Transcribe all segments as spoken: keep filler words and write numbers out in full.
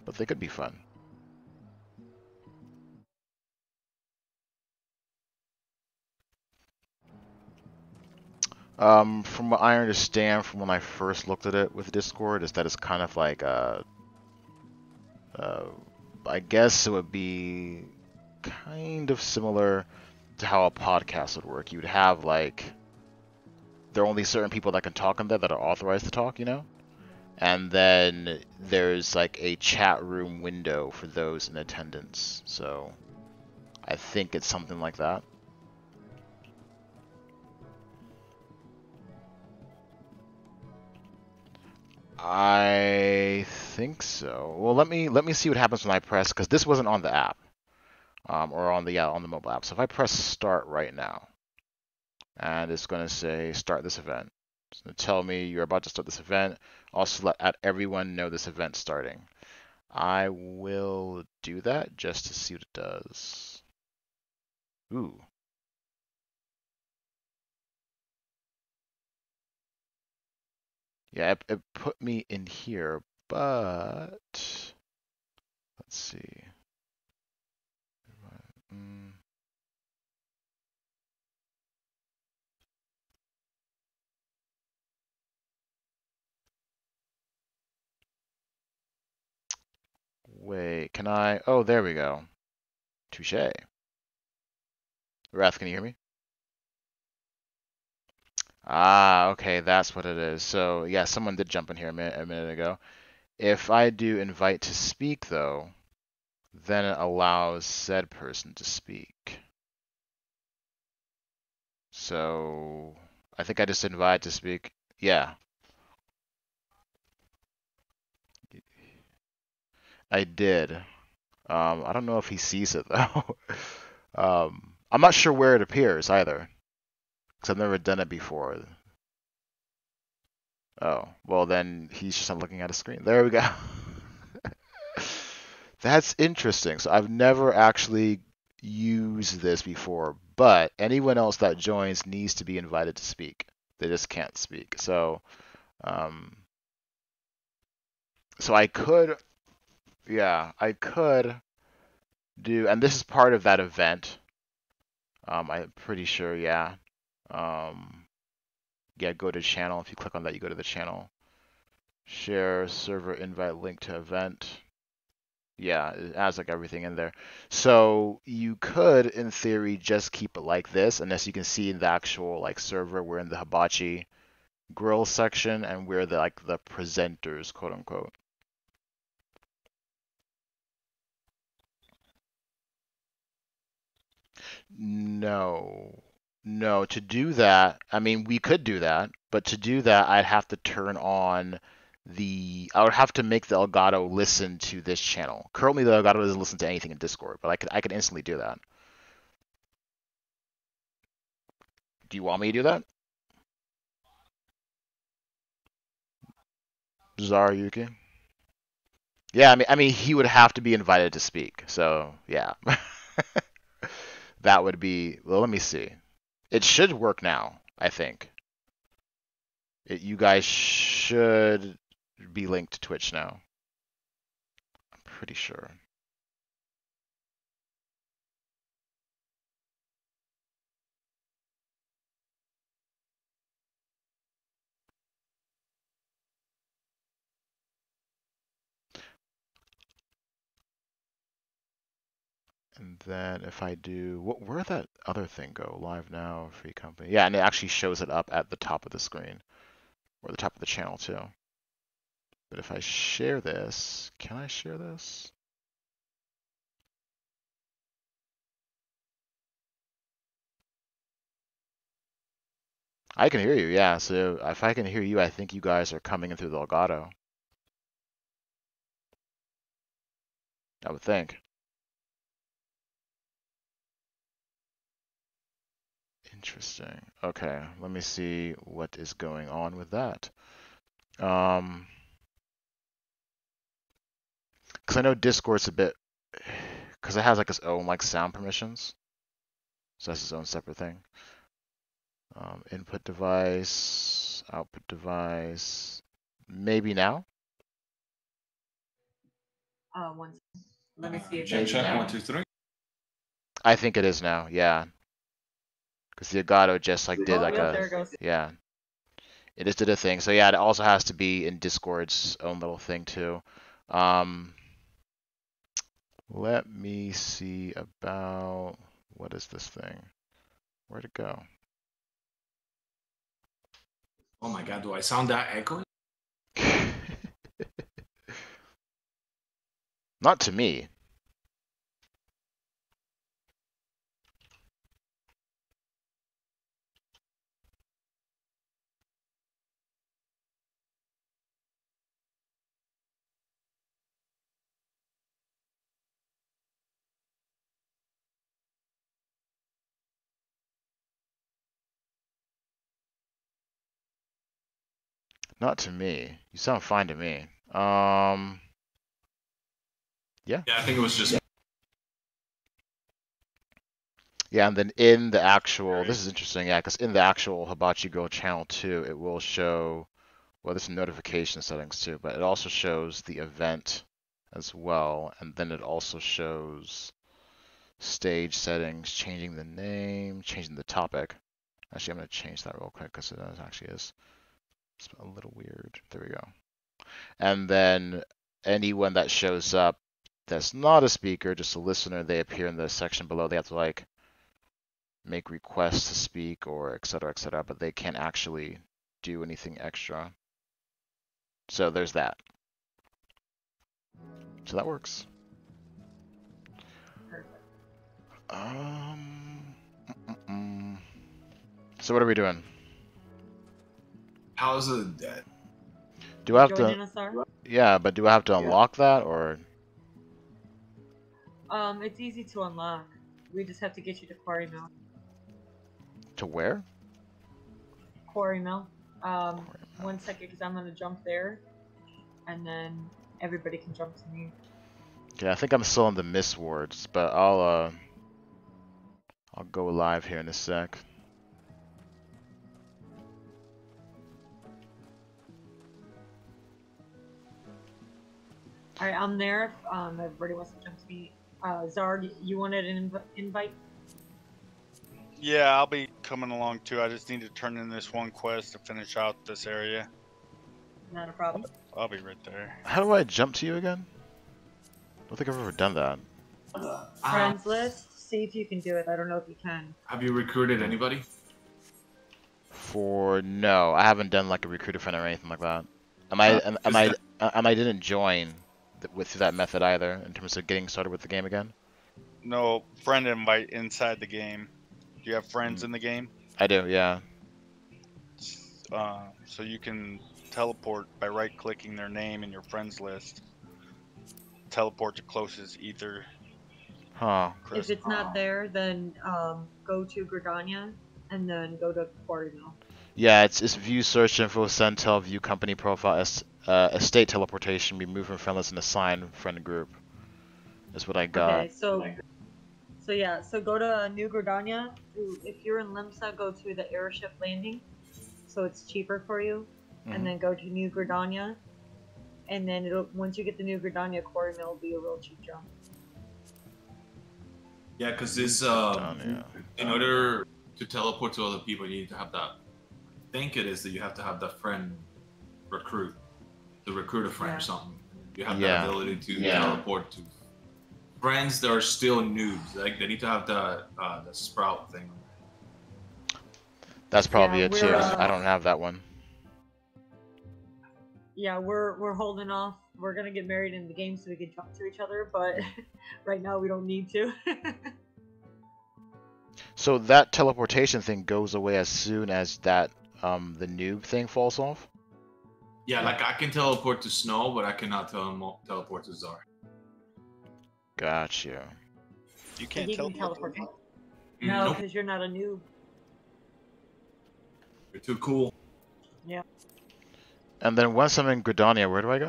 but they could be fun. Um, from what I understand from when I first looked at it with Discord, is that it's kind of like, uh, uh, I guess it would be kind of similar to how a podcast would work. You would have like, there are only certain people that can talk on there that are authorized to talk, you know? And then there's like a chat room window for those in attendance. So I think it's something like that. I think so. Well, let me let me see what happens when I press, because this wasn't on the app, um, or on the yeah, on the mobile app. So if I press start right now, and it's going to say start this event, it's going to tell me you're about to start this event. Also let everyone know this event's starting. I will do that just to see what it does. Ooh. Yeah, it, it put me in here, but let's see. Mm. Wait, can I? Oh, there we go. Touche. Wrath, can you hear me? Ah, okay, that's what it is. So, yeah, someone did jump in here a minute, a minute ago. If I do invite to speak, though, then it allows said person to speak. So, I think I just invite to speak. Yeah, I did. Um, I don't know if he sees it, though. um, I'm not sure where it appears either, because I've never done it before. Oh, well, then he's just not looking at a screen. There we go. That's interesting. So I've never actually used this before, but anyone else that joins needs to be invited to speak. They just can't speak. So, um, so I could, yeah, I could do, and this is part of that event. Um, I'm pretty sure, yeah. Um, yeah, go to channel. If you click on that, you go to the channel. Share server invite link to event. Yeah, it has like everything in there. So you could, in theory, just keep it like this, unless you can see in the actual like server, we're in the hibachi grill section, and we're the like the presenters, quote unquote. No, no. To do that, I mean, we could do that, but to do that, I'd have to turn on the. I would have to make the Elgato listen to this channel. Currently, the Elgato doesn't listen to anything in Discord, but I could I could instantly do that. Do you want me to do that? Zaruyuki? Yeah, I mean, I mean, he would have to be invited to speak. So yeah, that would be. Well, let me see. It should work now. I think it, you guys should be linked to Twitch now. I'm pretty sure. And then if I do, what, where'd that other thing go? Live now, free company. Yeah, and it actually shows it up at the top of the screen, or the top of the channel too. But if I share this, can I share this? I can hear you, yeah. So if I can hear you, I think you guys are coming in through the Elgato. I would think. Interesting. Okay, let me see what is going on with that. Um, because I know Discord's a bit, because it has like its own like sound permissions, so that's its own separate thing. Um, input device, output device. Maybe now. Uh, one. Let me see if Check, it's check, now. one, two, three. I think it is now, yeah. Because the Elgato just like did Oh, like yep, a there it goes. yeah. It just did a thing. So yeah, it also has to be in Discord's own little thing too. Um, let me see about what is this thing? Where'd it go? Oh my god, do I sound that echoey? Not to me. Not to me. You sound fine to me. Um, yeah. Yeah, I think it was just. Yeah, and then in the actual, this is interesting, yeah, because in the actual Hibachi Girl channel too, it will show, well, there's some notification settings too, but it also shows the event as well, and then it also shows stage settings, changing the name, changing the topic. Actually, I'm going to change that real quick because it actually is it's a little weird. There we go. And then anyone that shows up that's not a speaker, just a listener, they appear in the section below. They have to like make requests to speak or et cetera, et cetera, but they can't actually do anything extra. So there's that. So that works. Um. Mm-mm. So what are we doing? How's it dead? Do I have Joining to? us, sir? Yeah, but do I have to unlock that or? Um, it's easy to unlock. We just have to get you to Quarry Mill. To where? Quarry Mill. Um, one second, because I'm gonna jump there, and then everybody can jump to me. Okay, I think I'm still in the Miss wards, but I'll uh, I'll go live here in a sec. All right, I'm there. If, um, everybody wants to jump to me. Uh, Zard, you wanted an inv invite? Yeah, I'll be coming along too. I just need to turn in this one quest to finish out this area. Not a problem. I'll be right there. How do I jump to you again? I don't think I've ever done that. Friends list. See if you can do it. I don't know if you can. Have you recruited anybody? For no, I haven't done like a recruiter friend or anything like that. Am I? Uh, am, is am I? that- uh, Am I didn't join th with that method either in terms of getting started with the game again. No friend invite inside the game. Do you have friends Mm. in the game? I do, yeah. Uh, so you can teleport by right-clicking their name in your friends list. Teleport to closest ether. Huh. If it's not there, then um, go to Gridania and then go to Quarry Mill. Yeah, it's it's view search info, send tel, view company profile, es, uh, estate teleportation, remove from friend list, and assign friend group. Is what I got. Okay, so so yeah, so go to New Gridania. If you're in Limsa, go to the airship landing, so it's cheaper for you, Mhm. and then go to New Gridania, and then it'll once you get the New Gridania, Quarry Mill will be a real cheap jump. Yeah, because this um, Done, yeah. in order to teleport to other people, you need to have that. I think it is that you have to have that friend recruit, the recruit a friend Yeah. or something. You have Yeah. that ability to Yeah. teleport to friends that are still noobs. Like they need to have the uh, the sprout thing. That's probably Yeah, it too. we're, uh, I don't have that one. Yeah, we're we're holding off. We're gonna get married in the game so we can jump to each other, but right now we don't need to. So that teleportation thing goes away as soon as that um the noob thing falls off? Yeah, like I can teleport to Snow, but I cannot tele- teleport to Zar. Gotcha. You can't he can teleport. teleport. Mm, No, nope. because you're not a noob. You're too cool. Yeah. And then once I'm in Gridania, where do I go?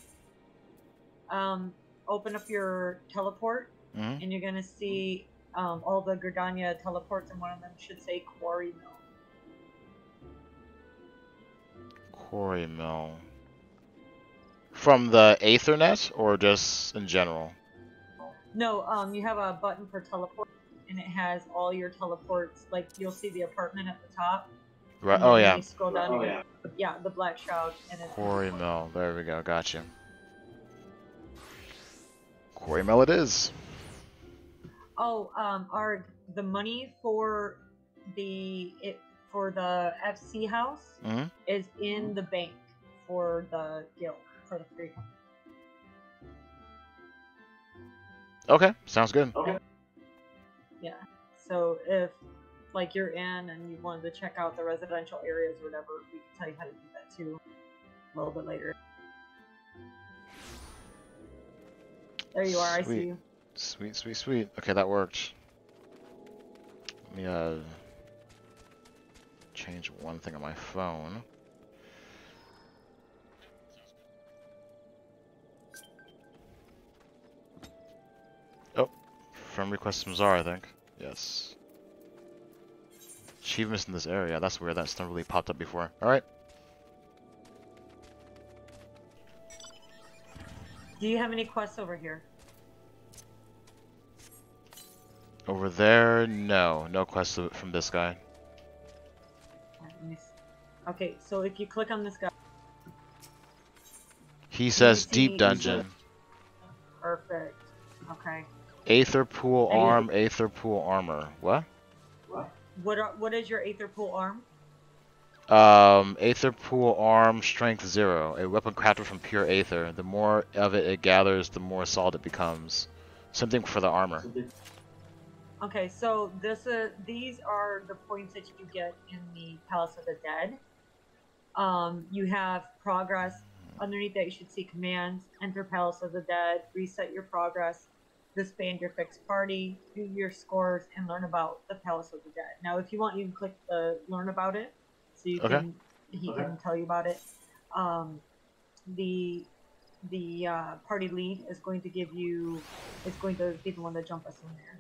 Um, open up your teleport, Mhm. and you're gonna see um all the Gridania teleports, and one of them should say Quarry Mill. Quarry Mill. From the Aethernet or just in general? No, um, you have a button for teleport, and it has all your teleports. Like you'll see the apartment at the top. Right. And Oh then when yeah. you scroll down, oh, yeah. yeah, the black shroud, and it's Quarry Mill. There we go. Gotcha. Quarry Mill it is. Oh, um, Arg, the money for the it for the F C house Mm-hmm. is in the bank for the guild for the free company. Okay. Sounds good. Okay. Yeah. So if like you're in and you wanted to check out the residential areas or whatever, we can tell you how to do that too a little bit later. There you are, Sweet. I see you. Sweet, sweet, sweet. Okay, that worked. Let me uh change one thing on my phone. Oh, friend request from Zara, I think. Yes. Achievements in this area. That's weird. That's never really popped up before. All right. Do you have any quests over here? Over there, no, no quests from this guy. Okay, so if you click on this guy, he says see, deep dungeon. Perfect. Okay. Aether pool And arm, aether pool armor. What? What are, what is your aether pool arm? Um, aether pool arm, strength zero. A weapon crafted from pure aether. The more of it it gathers, the more solid it becomes. Something for the armor. Okay, so this uh, these are the points that you get in the Palace of the Dead. Um, you have progress. Underneath that, you should see commands. Enter Palace of the Dead. Reset your progress. Disband your fixed party. Do your scores and learn about the Palace of the Dead. Now, if you want, you can click the learn about it, so you Okay. can he okay. can tell you about it. Um, the the uh, party lead is going to give you is going to be the one to jump us in there.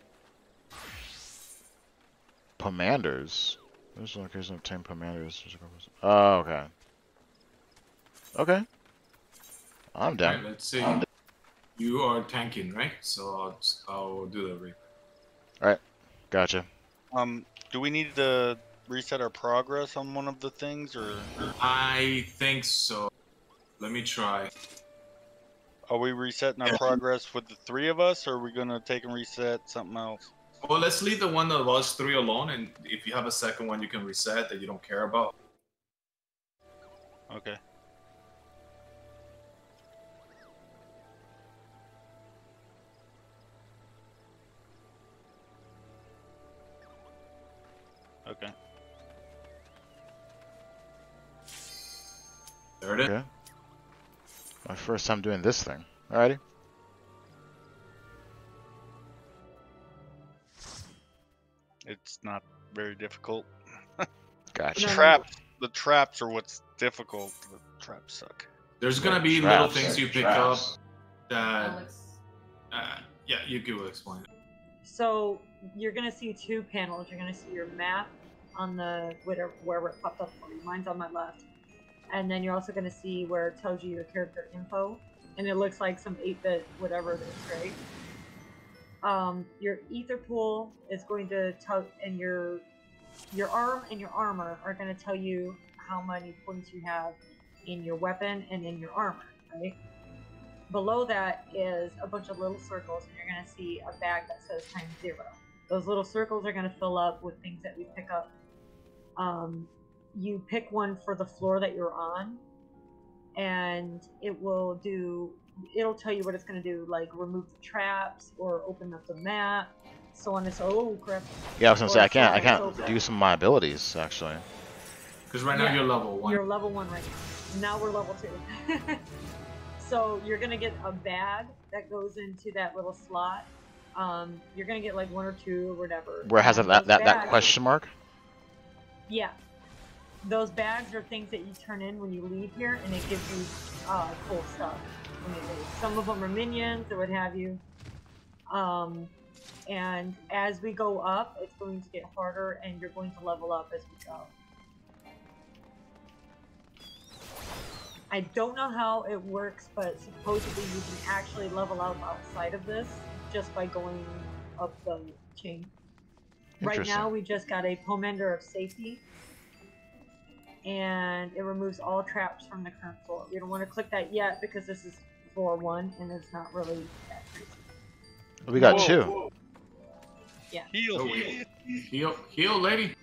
Commanders. There's no occasion to obtain commanders. Oh, okay. Okay. I'm down. Alright, let's see. You are tanking, right? So I'll, I'll do the re. Alright. Gotcha. Um, do we need to reset our progress on one of the things, or I think so. Let me try. are we resetting our progress with the three of us, or are we gonna take and reset something else? Well, let's leave the one of us three alone, and if you have a second one you can reset that you don't care about. Okay. Okay. There it is. Okay. My first time doing this thing. Alrighty. It's not very difficult. Gotcha. No, no. Traps. The traps are what's difficult. The traps suck. There's gonna be Traps. little things you pick Traps. up that, Alex. uh, yeah, you can explain it. So you're gonna see two panels. You're gonna see your map on the whatever wherever it popped up for you. Mine's on my left, and then you're also gonna see where it tells you your character info, and it looks like some eight bit whatever it is, right? Um, your ether pool is going to tell, and your your arm and your armor are going to tell you how many points you have in your weapon and in your armor, right? Below that is a bunch of little circles, and you're going to see a bag that says times zero. Those little circles are going to fill up with things that we pick up. Um, you pick one for the floor that you're on, and it will do, it'll tell you what it's going to do, like remove the traps or open up the map, so on and so, oh crap. Yeah, I was gonna say I Or can't so I on can't and so do forth. some of my abilities actually. Because right now Yeah. you're level one. You're level one right now. Now we're level two. So you're gonna get a bag that goes into that little slot. Um, you're gonna get like one or two or whatever. Where it has And that those that, that bags- question mark? Yeah. Those bags are things that you turn in when you leave here, and it gives you uh, cool stuff when you leave. Some of them are minions or what have you. Um, and as we go up, it's going to get harder, and you're going to level up as we go. I don't know how it works, but supposedly you can actually level up outside of this just by going up the chain. Right now, we just got a Pomander of Safety, and it removes all traps from the current floor. We don't want to click that yet because this is floor one, and it's not really that crazy. We got Whoa, two. whoa. Yeah. Heal, Oh, heal. Heal, heal, lady.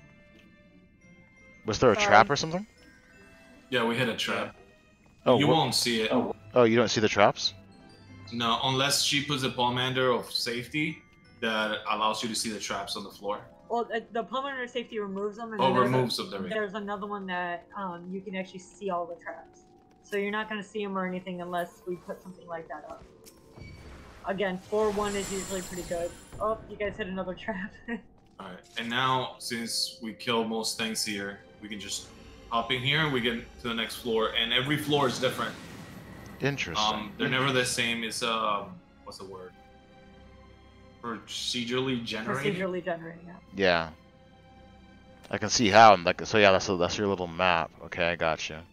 Was there a Sorry. trap or something? Yeah, we hit a trap. Oh, you wh- won't see it. Oh, you don't see the traps? No, unless she puts a Pomander of Safety that allows you to see the traps on the floor. Well, the, the Pomander of Safety removes them, and Oh, then there's, removes a, them. There we go. there's another one that um, you can actually see all the traps. So you're not going to see them or anything unless we put something like that up. Again, floor one is usually pretty good. Oh, you guys hit another trap. Alright, and now since we kill most things here, we can just hop in here and we get to the next floor. And every floor is different. Interesting. Um, they're never the same. It's um, what's the word? Procedurally generated. Procedurally generating, yeah. Yeah. I can see how. and Like, so yeah, that's that's your little map. Okay, I got you.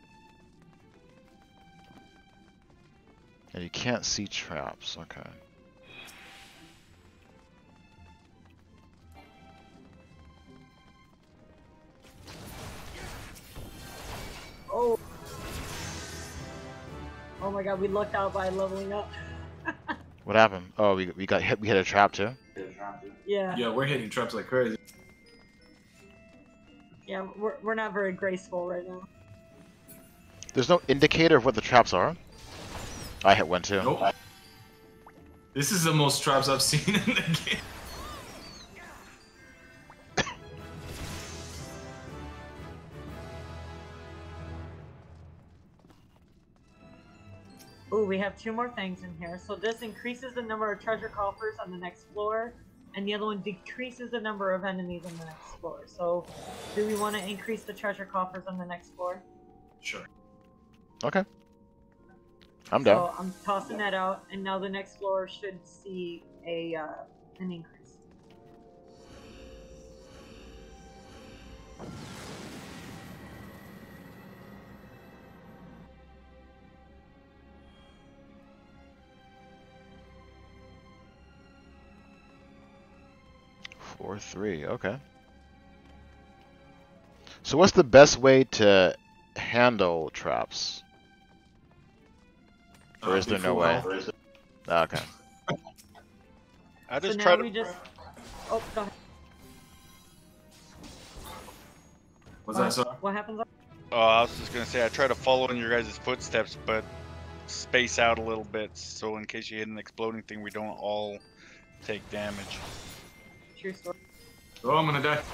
And you can't see traps. Okay. Oh. Oh my god, we lucked out by leveling up. What happened? Oh, we we got hit. We hit a trap too. Yeah. Yeah, we're hitting traps like crazy. Yeah, we're, we're not very graceful right now. There's no indicator of what the traps are. I hit one too. Nope. This is the most traps I've seen in the game. Ooh, we have two more things in here. So this increases the number of treasure coffers on the next floor, and the other one decreases the number of enemies on the next floor. So, do we want to increase the treasure coffers on the next floor? Sure. Okay. I'm down. So I'm tossing that out, and now the next floor should see a uh, an increase. Four three. Okay. So what's the best way to handle traps? Or is there no way? Ah, okay. I So just now try to. we just. Oh, go ahead. What's that, sir? What happens? Oh, I was just gonna say I try to follow in your guys' footsteps, but space out a little bit so in case you hit an exploding thing, we don't all take damage. True story. Oh, I'm gonna die.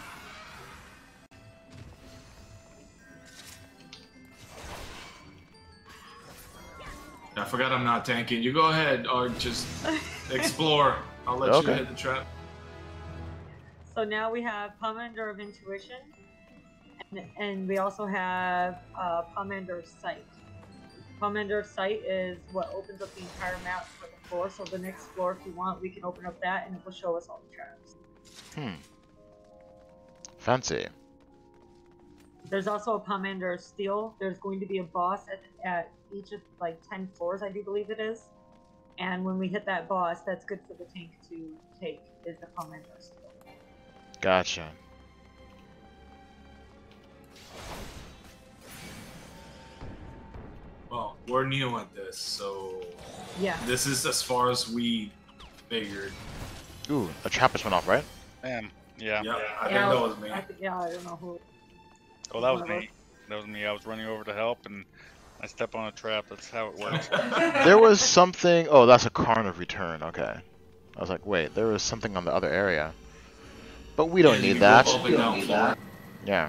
I forgot I'm not tanking. You go ahead or just explore. I'll let Okay. you hit the trap. So now we have Pomander of Intuition, and, and we also have uh, Pomander of Sight. Pomander of Sight is what opens up the entire map for the floor. So the next floor, if you want, we can open up that, and it will show us all the traps. Hmm. Fancy. There's also a Pomander of Steel. There's going to be a boss at, at each of like ten floors, I do believe it is. And when we hit that boss, that's good for the tank to take, is the Pomander of Steel. Gotcha. Well, we're new at this, so Yeah. this is as far as we figured. Ooh, a trap just went off, right? Damn. Yeah. Yeah, I think Yeah, that was me. I th- yeah, I don't know who. Oh, that was One of me. That was me. I was running over to help and I step on a trap. That's how it works. There was something. Oh, that's a Karn of Return. Okay. I was like, wait, there was something on the other area. But we don't Yeah, you need can go that. up and down floor. Yeah.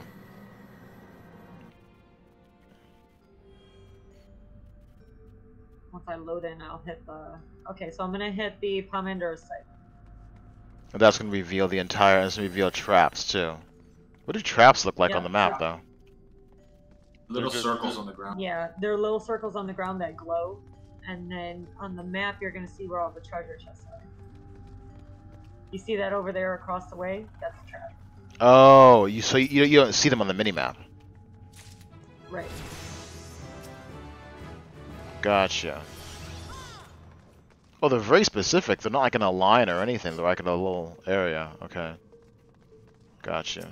Once I load in, I'll hit the. Okay, so I'm gonna hit the Pomander of Sight. And that's going to reveal the entire. It's going to reveal traps too. What do traps look like Yeah, on the map, though? Little They're just- circles on the ground. Yeah, there are little circles on the ground that glow, and then on the map you're gonna see where all the treasure chests are. You see that over there across the way? That's a trap. Oh, you so you you don't see them on the mini map. Right. Gotcha. Oh, they're very specific. They're not like in a line or anything. They're like in a little area. Okay. Gotcha.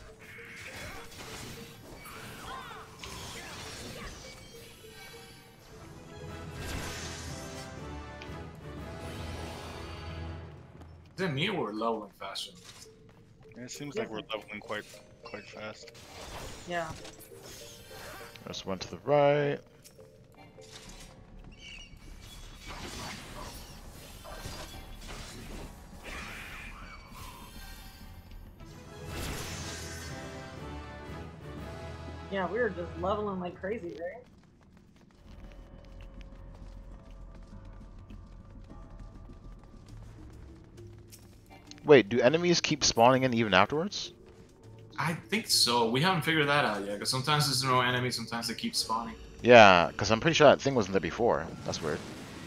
Is it me or we're leveling faster? It seems like we're leveling quite quite fast. Yeah. Just went to the right. Yeah, we were just leveling like crazy, right? Wait, do enemies keep spawning in even afterwards? I think so. We haven't figured that out yet. Because sometimes there's no enemy, sometimes they keep spawning. Yeah, because I'm pretty sure that thing wasn't there before. That's weird.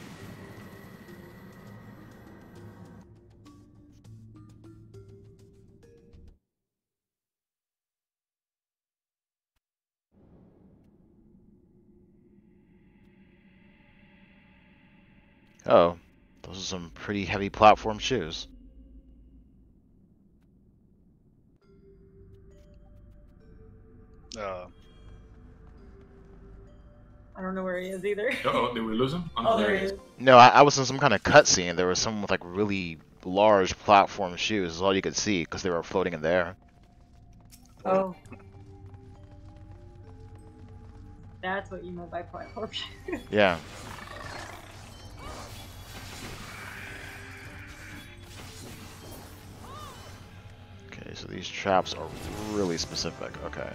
Oh, those are some pretty heavy platform shoes. Uh, I don't know where he is either. Uh oh, did we lose him? Oh, there he is. No, I, I was in some kind of cutscene. There was someone with like really large platform shoes. Is all you could see because they were floating in the air. Oh. That's what you meant by platform. Yeah. Okay, so these traps are really specific. Okay.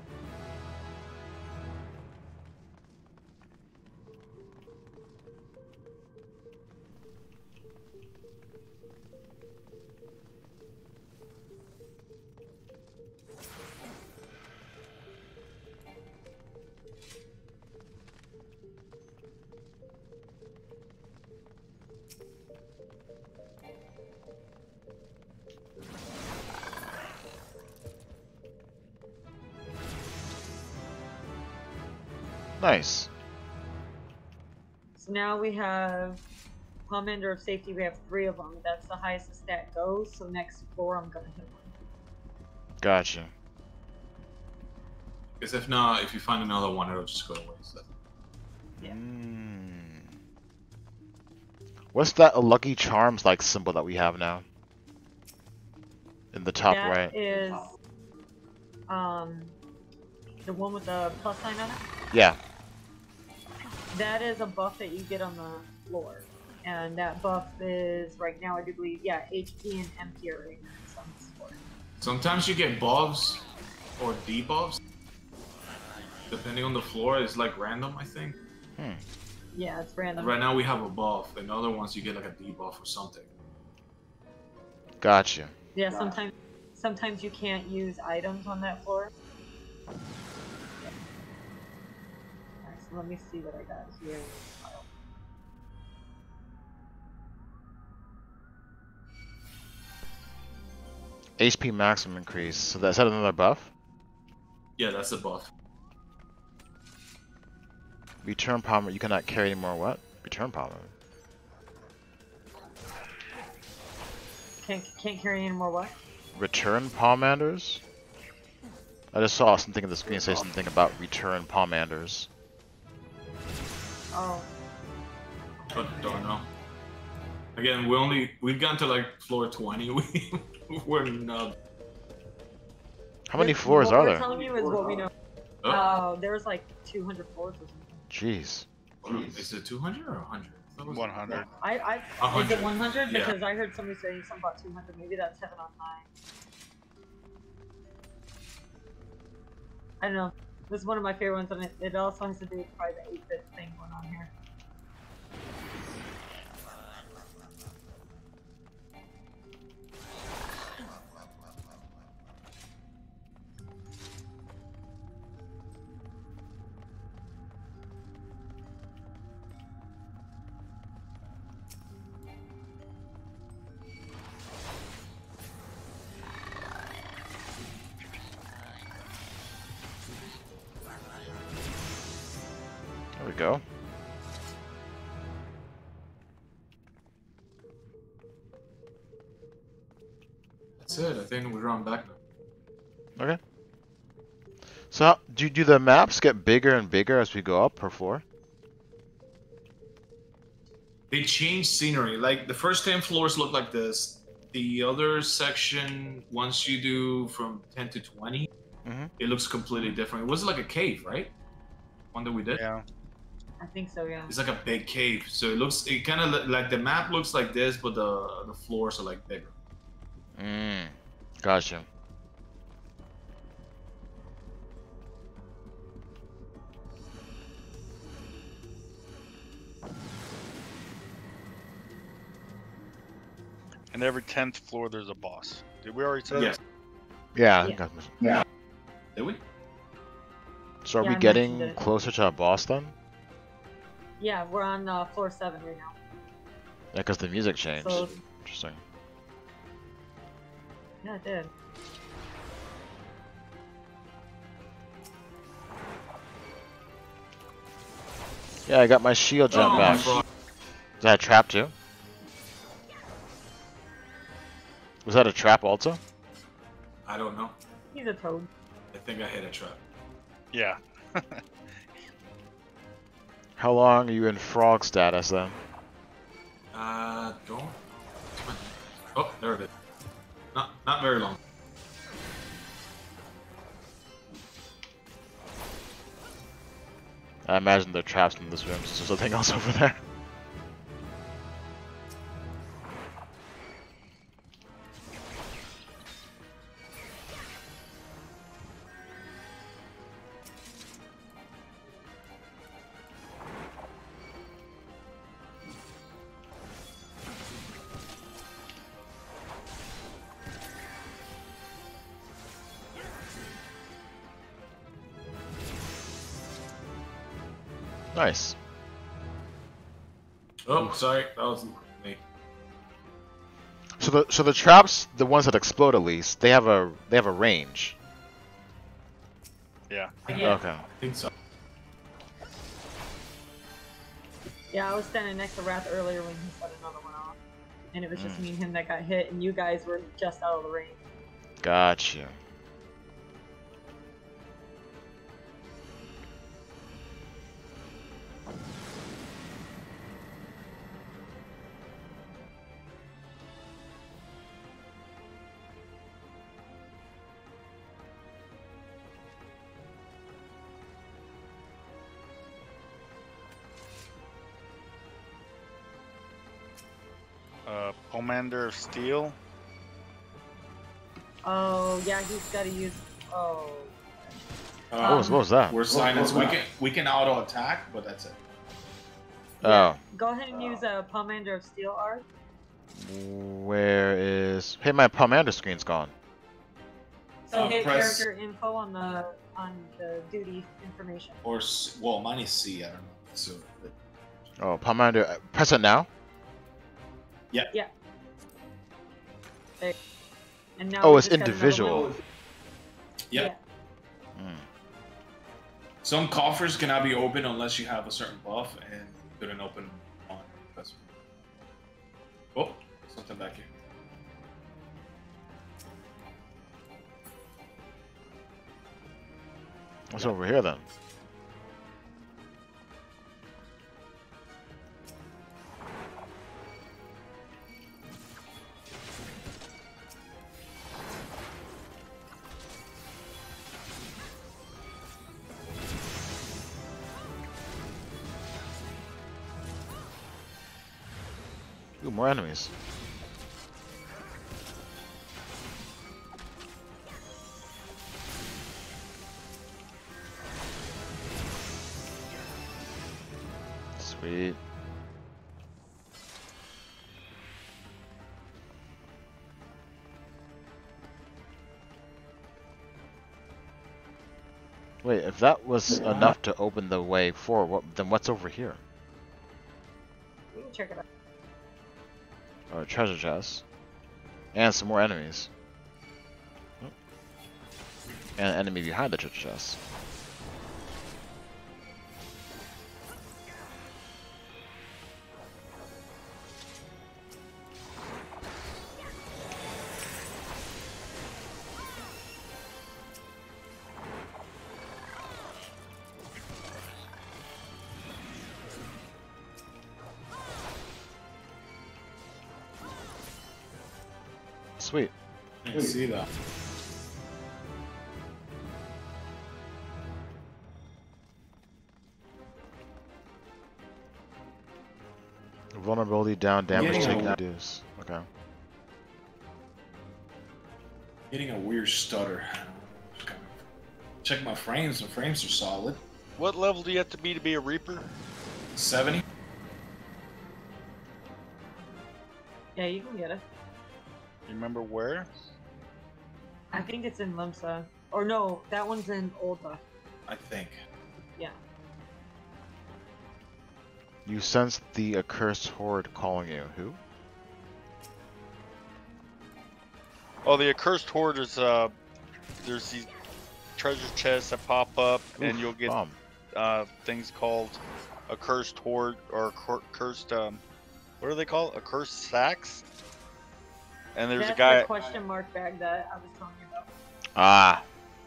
Nice. So now we have Commander of Safety. We have three of them. That's the highest the stat goes. So next floor, I'm gonna hit one. Gotcha. Because if not, if you find another one, it'll just go to waste. Yeah. Mm. What's that Lucky Charms like symbol that we have now? In the top That right. is um the one with the plus sign on it. Yeah. That is a buff that you get on the floor, and that buff is right now, I do believe, yeah, H P and M P are right now on this floor. Sometimes you get buffs or debuffs. Depending on the floor, it's like random, I think. Hmm. Yeah, it's random. Right now we have a buff, and other ones you get like a debuff or something. Gotcha. Yeah, sometimes sometimes you can't use items on that floor. Alright, so let me see what I got here. H P maximum increase. So that's that another buff? Yeah, that's a buff. Return power. You cannot carry any more what? Return power. Can't can't carry any more what? Return Palmanders? I just saw something in the screen say something about return Palmanders. Oh. But don't know. Again, we only we've gone to like floor twenty. We we're not. How many What- floors what are we're there? telling you is what we know. Oh, Uh, there's like two hundred floors or something. Jeez. is it two hundred or one hundred? one hundred. I, I, A is it hundred. one hundred? Yeah. Because I heard somebody saying something about two hundred. Maybe that's heaven on high. I don't know. This is one of my favorite ones, and it, it also has to do with probably the eight bit thing going on here. There we go. That's it. I think we're on back now. Okay. So how, do do the maps get bigger and bigger as we go up per floor? They changed scenery. Like the first ten floors look like this. The other section, once you do from ten to twenty, Mm-hmm. it looks completely different. It was like a cave, right? One that we did. Yeah. I think so, yeah. It's like a big cave. So it looks, it kind of like the map looks like this, but the the floors are like bigger. Mm. Gotcha. And every tenth floor there's a boss. Did we already say Yes. that? Yeah. I Yeah. think I- Yeah. Did we? So are Yeah, we I getting mentioned it. closer to a boss then? Yeah, we're on uh, floor seven right now. Yeah, because the music changed. So, Interesting. yeah, it did. Yeah, I got my shield jump Oh, back. fuck. Is that a trap too? Was that a trap also? I don't know. He's a toad. I think I hit a trap. Yeah. How long are you in frog status then? Uh, don't. Oh, there it is. Not, not very long. I imagine there are traps in this room, so there's nothing else over there. Nice. Oh, sorry, that was me. So the so the traps, the ones that explode at least, they have a they have a range. Yeah. Yeah. Okay. I think so. Yeah, I was standing next to Wrath earlier when he set another one off. And it was just Mm. me and him that got hit, and you guys were just out of the range. Gotcha. Uh, Commander of Steel. Oh, yeah, he's gotta use. Oh. Uh, What was what was that? We're silenced. We can we can auto attack, but that's it. Oh, Go ahead and use a Pomander of Steel Art. where is? Hey, my commander screen's gone. So Uh, hit press- character info on the on the duty information. Or s- well, mine is C. I don't know. So but Oh, commander, uh, press it now. And now Oh, we it's just got another individual. one. yeah. Hmm. Some coffers cannot be opened unless you have a certain buff, and couldn't open on. That's... Oh, something back here. What's over here then? Ooh, more enemies. Sweet. Wait, if that was enough to open the way forward, what, then what's over here? We can check it out. Oh, a treasure chest. And some more enemies. Oh. And an enemy behind the treasure chest. Sweet. I can see that. Vulnerability down, damage Getting taken a- reduce. Okay. Getting a weird stutter. Check my frames. The frames are solid. What level do you have to be to be a Reaper? seventy. Yeah, you can get it. You remember where? I think it's in Limsa. Or no, that one's in Olda. I think. Yeah. You sense the accursed horde calling you. Who? Oh, the accursed horde is uh, there's these treasure chests that pop up, and Oof, you'll get bomb. uh things called accursed horde or cur- cursed um, what are they called? Accursed sacks. And there's That's a guy. the question mark bag that I was telling you about. Ah.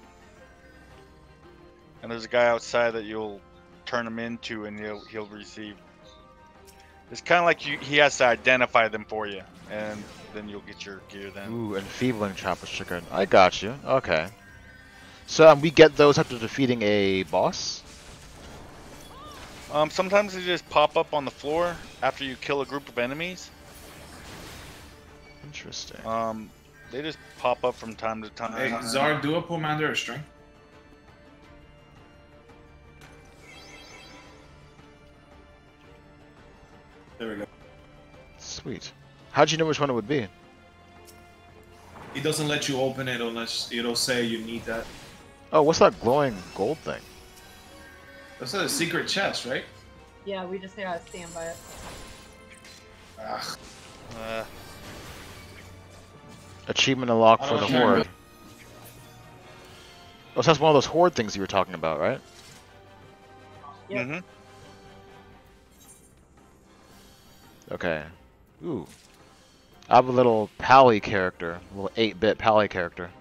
And there's a guy outside that you'll turn him into, and he'll he'll receive. It's kind of like you, he has to identify them for you, and then you'll get your gear then. Ooh, enfeebling chopper chicken. I got you. Okay. So um, we get those after defeating a boss? Um, sometimes they just pop up on the floor after you kill a group of enemies. Interesting. Um, they just pop up from time to time. Hey, Zard, do a Pomander or string. There we go. Sweet. How'd you know which one it would be? It doesn't let you open it unless it'll say you need that. Oh, what's that glowing gold thing? That's a secret chest, right? Yeah, we just gotta stand by it. Ugh. Uh, Achievement unlocked I for the don't care. horde. Oh, so that's one of those horde things you were talking about, right? Yep. mhm. Okay. Ooh. I have a little Pally character. A little eight bit Pally character.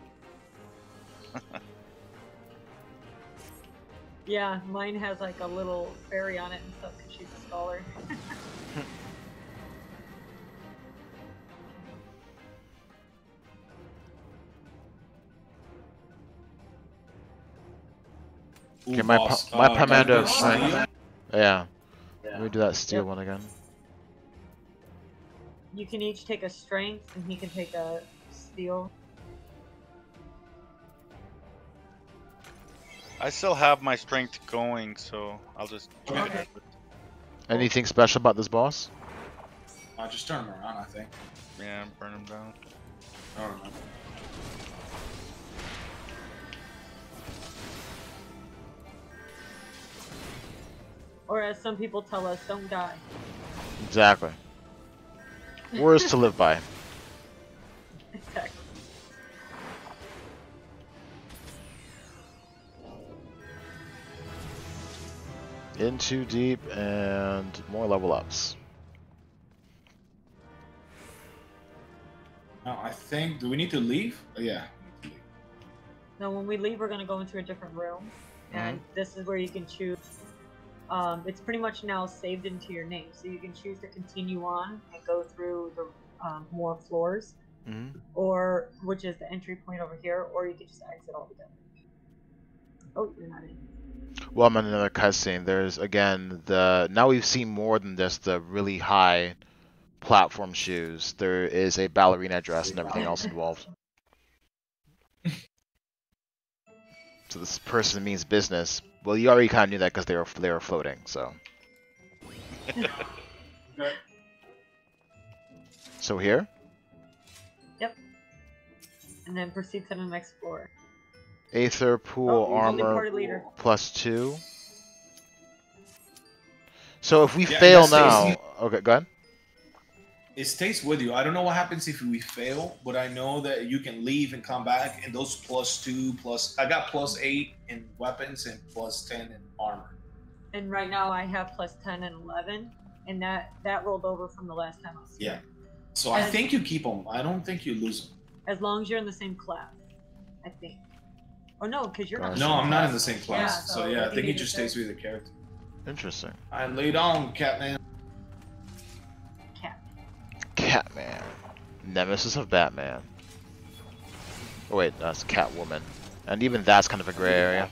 Yeah, mine has like a little fairy on it and stuff because she's a scholar. Okay, Ooh, my boss. pa- my Uh, Pomander gotta of go strength. steal? Yeah. Let me do that steel Yep. one again. You can each take a strength and he can take a steel. I still have my strength going, so I'll just keep Okay. it. Anything special about this boss? I'll just turn him around, I think. Yeah, burn him down. I don't remember. Or as some people tell us, don't die. Exactly. Words to live by. Exactly. In too deep and more level ups. No, I think. Do we need to leave? Oh, yeah. we need to leave. Now, when we leave, we're going to go into a different room. And this is where you can choose. Um, it's pretty much now saved into your name. So you can choose to continue on and go through the um, more floors, Mm-hmm. or which is the entry point over here, or you can just exit altogether. Oh, you're not in. Well, I'm in another cutscene. There's again the now we've seen more than just the really high platform shoes. There is a ballerina dress and everything else involved. So this person means business. Well, you already kind of knew that because they were they were floating. So. So here. And then proceed to the next floor. Aether pool Oh, only armor party leader. plus two. So if we Yeah, fail and that stays- now, okay, go ahead. It stays with you. I don't know what happens if we fail, but I know that you can leave and come back, and those plus two, plus I got plus eight in weapons and plus ten in armor. And right now I have plus ten and eleven, and that that rolled over from the last time I was here. Yeah. So I And- think you keep them. I don't think you lose them. As long as you're in the same class, I think. Oh no, because you're not. Gosh. No, I'm not in the same class. Yeah, so so yeah, I I think think it he just just stays with the character. Interesting. I laid on, Catman. Cat. Catman, nemesis of Batman. Oh wait, that's Catwoman. And even that's kind of a gray area.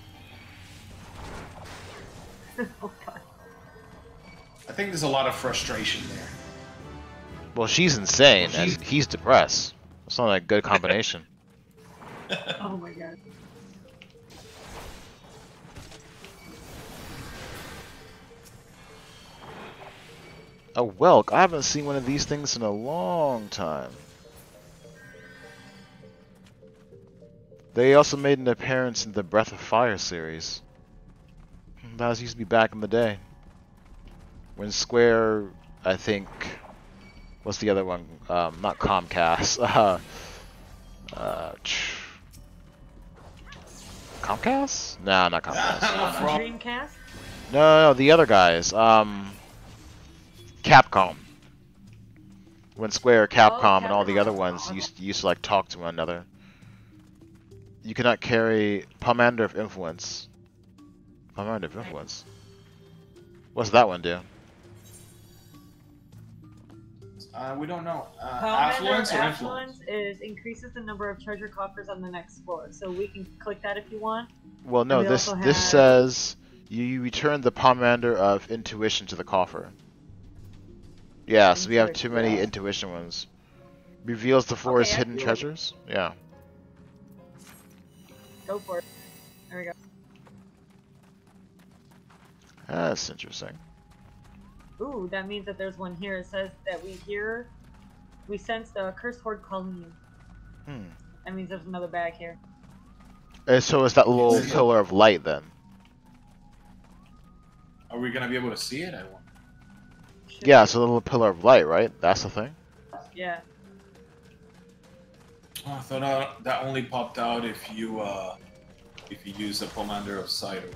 Oh god. I think there's a lot of frustration there. Well, she's insane, Well, she's- and he's depressed. It's not a good combination. Oh my god. A Welk. I haven't seen one of these things in a long time. They also made an appearance in the Breath of Fire series. That was used to be back in the day. When Square, I think... What's the other one? Um, not Comcast. Uh, uh, Comcast? Nah, not Comcast. From- Dreamcast? No, no, no, the other guys. Um, Capcom. When Square, Capcom, and all the other ones used used to like talk to one another. You cannot carry Pomander of Influence. Pomander of Influence. What's that one do? Uh, we don't know. Uh, Pomander affluence of or Affluence influence? is increases the number of treasure coffers on the next floor. So we can click that if you want. Well, no. And we This also this have- says you, you return the Pomander of Intuition to the coffer. Yeah, so we have too many Yeah. intuition ones. Reveals the floor's Okay, I hidden feel it. treasures. Yeah. Go for it. There we go. That's interesting. Ooh, that means that there's one here. It says that we hear, we sense the cursed horde calling you. Hmm. That means there's another bag here. And so is that little It's- pillar of light then? Are we gonna be able to see it? I wonder. Should Yeah, be. so the little pillar of light, right? That's the thing. Yeah. Oh, I thought uh, that only popped out if you uh, if you use a Pomander of Cider.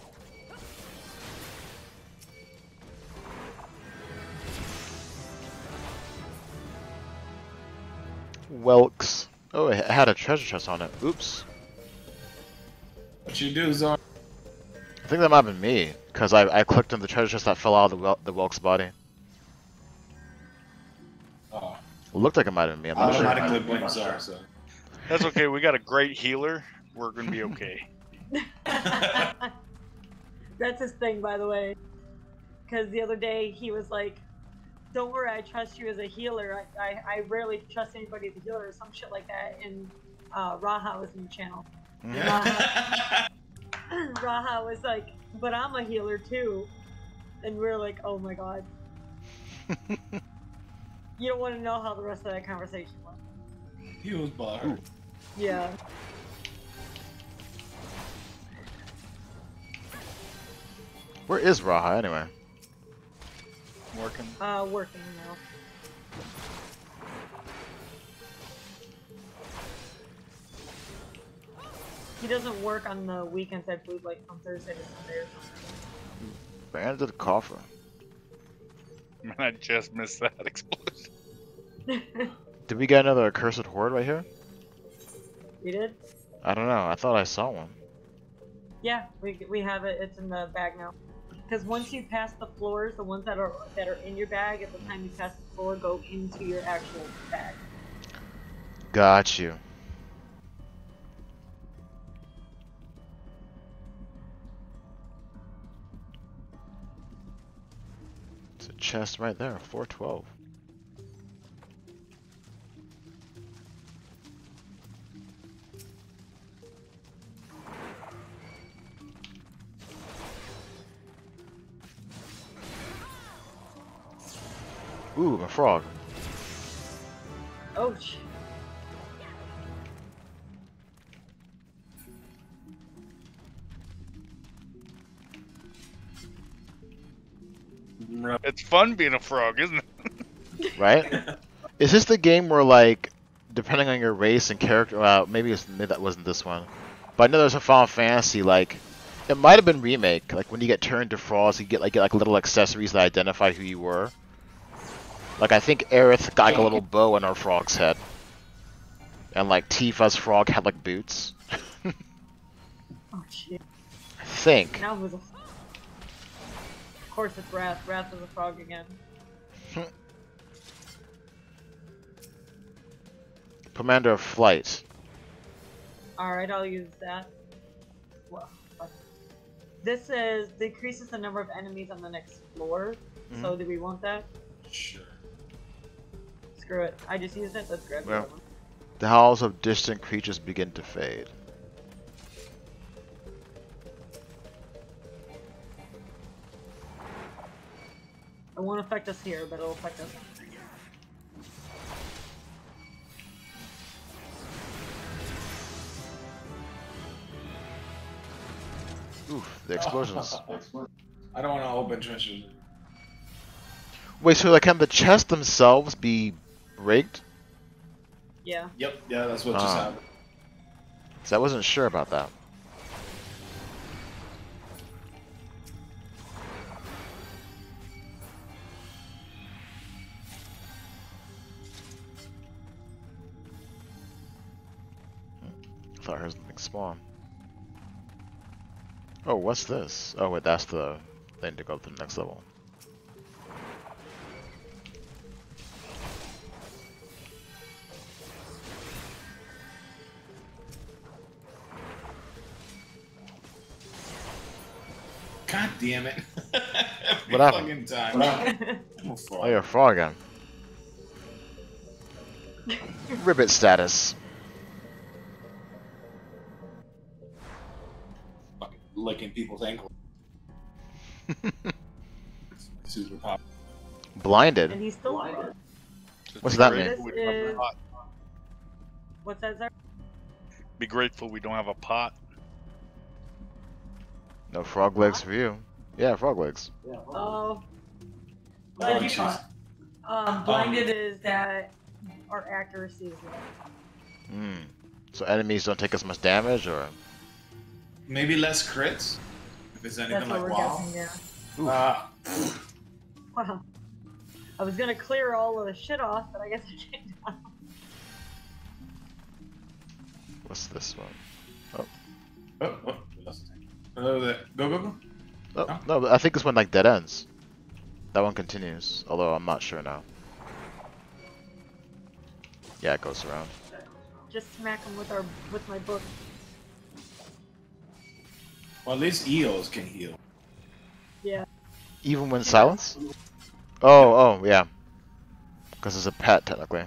Welks. Oh, it had a treasure chest on it. Oops. What you do, Zar? I think that might have been me, because I, I clicked on the treasure chest that fell out of the, Wel the Welk's body. Oh, It looked like it might have been me. I'm not sure. automatically blame Zar. So. That's okay. We got a great healer. We're gonna be okay. That's his thing, by the way. Because the other day he was like, "Don't worry, I trust you as a healer. I, I, I rarely trust anybody as a healer," or some shit like that. And uh, Raha was in the channel. Mhm. Raha, Raha was like, "But I'm a healer too," and we are like, "Oh my god." You don't want to know how the rest of that conversation went. He was butthurt. Yeah. Where is Raha anyway? Working. Uh, working now. He doesn't work on the weekends, I believe, like from Thursday to Sunday or something. Banded coffer. Man, I just missed that explosion. Did we get another accursed horde right here? We did? I don't know. I thought I saw one. Yeah, we, we have it. It's in the bag now. Because once you pass the floors, the ones that are that are in your bag, at the time you pass the floor, go into your actual bag. Got you. It's a chest right there, four twelve. Ooh, a frog. Oh, sh- It's fun being a frog, isn't it? Right? Is this the game where, like, depending on your race and character, well, maybe, it's, maybe that wasn't this one, but I know there's a Final Fantasy, like, it might have been remake, like when you get turned to frogs, you get like get like little accessories that identify who you were. Like I think Aerith got like a little bow on her frog's head, and like Tifa's frog had like boots. oh shit. I think. Now who's a... Of course it's Wrath. Wrath is a frog again. Commander of Flight. Alright, I'll use that. Well, fuck. This is decreases the number of enemies on the next floor. Mhm. So do we want that? Sure. Screw it. I just used it. Let's grab the Well. other one. The howls of distant creatures begin to fade. It won't affect us here, but it'll affect us. Oof, the explosions. I don't want to open trenches. Wait, so like, can the chests themselves be rigged? Yeah. Yep, yeah, that's what just Ah. happened. So I wasn't sure about that. I thought I heard something spawn. Oh, what's this? Oh, wait, that's the thing to go to the next level. God damn it. Every What happened? fucking time. I'm a Oh, fraud. you're a frog again. Ribbit status. Fucking licking people's ankles. Super pop. And Blinded. he's still alive. Just What's be that grateful mean? we don't have a This is- pot. What's that, Zach? Be grateful we don't have a pot. No frog legs for you. Yeah, frog legs. Oh. Oh, Did you jeez. Um, blinded is that our accuracy is low. Hmm. So enemies don't take as much damage, or? Maybe less crits? If it's anything That's what like we're WoW. guessing, yeah. Ah. Wow. I was gonna clear all of the shit off, but I guess I can't. What's this one? Oh, oh, we lost the tank. Oh, there. Go, go, go. Oh, No? no, but I think this one like dead ends. That one continues, although I'm not sure now. Yeah, it goes around. Just smack him with our with my book. Well, at least E Os can heal. Yeah. Even when silence? Oh, oh, yeah. Because it's a pet, technically.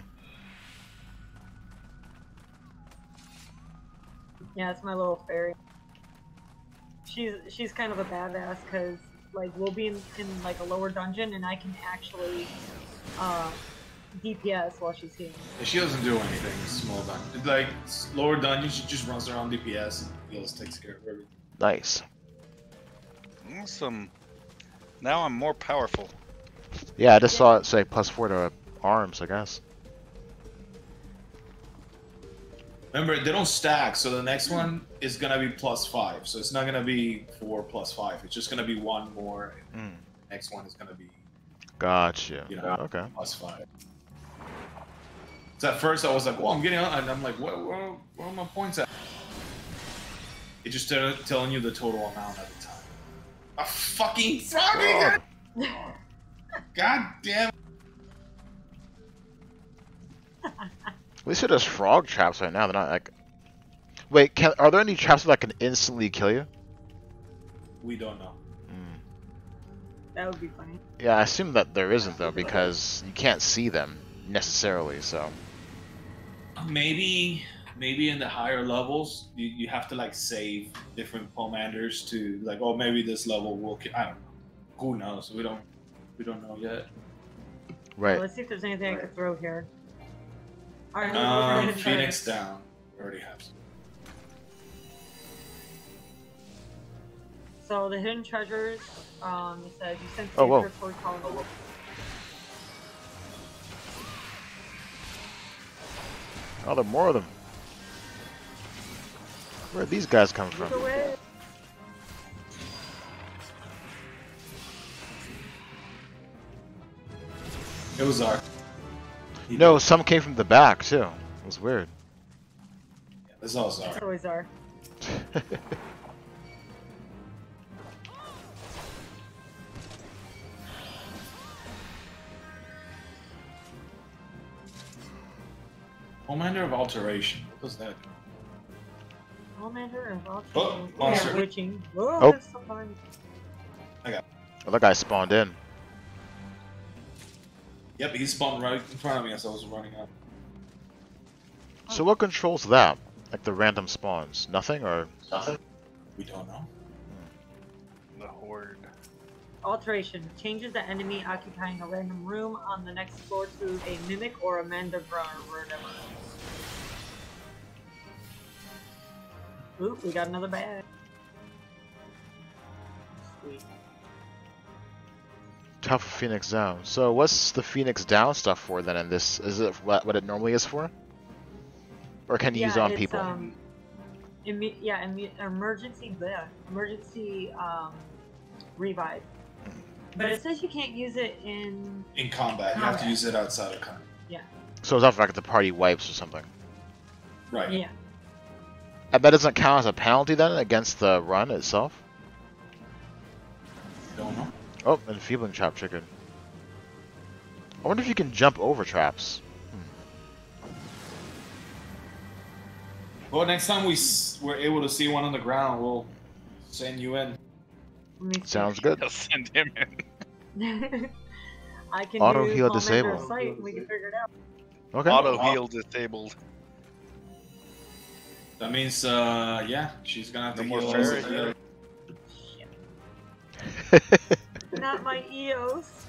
Yeah, it's my little fairy. She's she's kind of a badass because like we'll be in, in like a lower dungeon and I can actually uh, D P S while she's healing. She doesn't do anything in small dungeon. Like, lower dungeon, she just runs around D P S and heals, takes care of everything. Nice. Awesome. Now I'm more powerful. Yeah, I just saw it say plus four to arms, I guess. Remember, they don't stack, so the next one is gonna be plus five. So it's not gonna be four plus five. It's just gonna be one more. And Mm. the next one is gonna be Gotcha. You know. Okay. plus five. So at first I was like, "Well, I'm getting on," and I'm like, "Where, where, where are my points at?" It just started telling you the total amount at the time. A fucking frog again! God damn it. At least there's frog traps right now. They're not like. Wait, can are there any traps that can instantly kill you? We don't know. Mm. That would be funny. Yeah, I assume that there isn't though, because you can't see them necessarily. So. Maybe, maybe in the higher levels, you, you have to like save different commanders to like, oh, maybe this level will. Ki-. I don't know. Who knows? We don't. We don't know yet. Right. Let's see if there's anything I could throw here. All right. Um, let's Phoenix down. We already have some. So the hidden treasures. Um, it says you sent Oh, whoa. secret toward colony. Oh, there are more of them. Where did these guys come from? Look away. It was our. He No, did. some came from the back too. It was weird. This is all Zar. It's always are. Commander of Alteration. What was that? Commander of all Oh, tribes. monster. Yeah, witching. Whoa, Oh. there's somebody. Well, that guy spawned in. Yep, he spawned right in front of me as I was running up. So what controls that? Like the random spawns? Nothing or? Nothing. We don't know. The horde. Alteration changes the enemy occupying a random room on the next floor to a mimic or a mandragora or whatever. Oop, we got another bag. Sweet. Tough Phoenix Down. So what's the Phoenix Down stuff for then in this? Is it what what it normally is for? Or can you yeah, use it on it's, people? Um, imme yeah, imme emergency, bleh, emergency um, revive. But it says you can't use it in... In combat, you have to use it outside of combat. Yeah. So it's not like the party wipes or something. Right. Yeah. And that doesn't count as a penalty then against the run itself? Don't know. Oh, enfeebling trap triggered. I wonder if you can jump over traps. Well, next time we s we're able to see one on the ground, we'll send you in. Let me see. Sounds good. I'll send him in. I can Auto do heal Commander disabled. of Sight and we can figure it out. Okay. Auto heal disabled. That means, uh, yeah, she's gonna have to No more heal fairy. us. Not my E O S.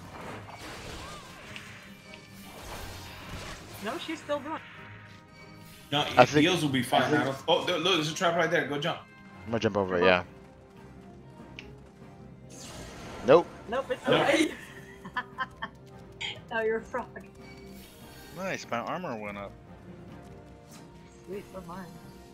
No, she's still doing it. No, I if think- heals will be fine. I don't- Oh, there- look, there's a trap right there. Go jump. I'm gonna jump over it, yeah. Nope. Nope, it's Nope. okay. Now you're a frog. Nice, my armor went up. Sweet, so mine.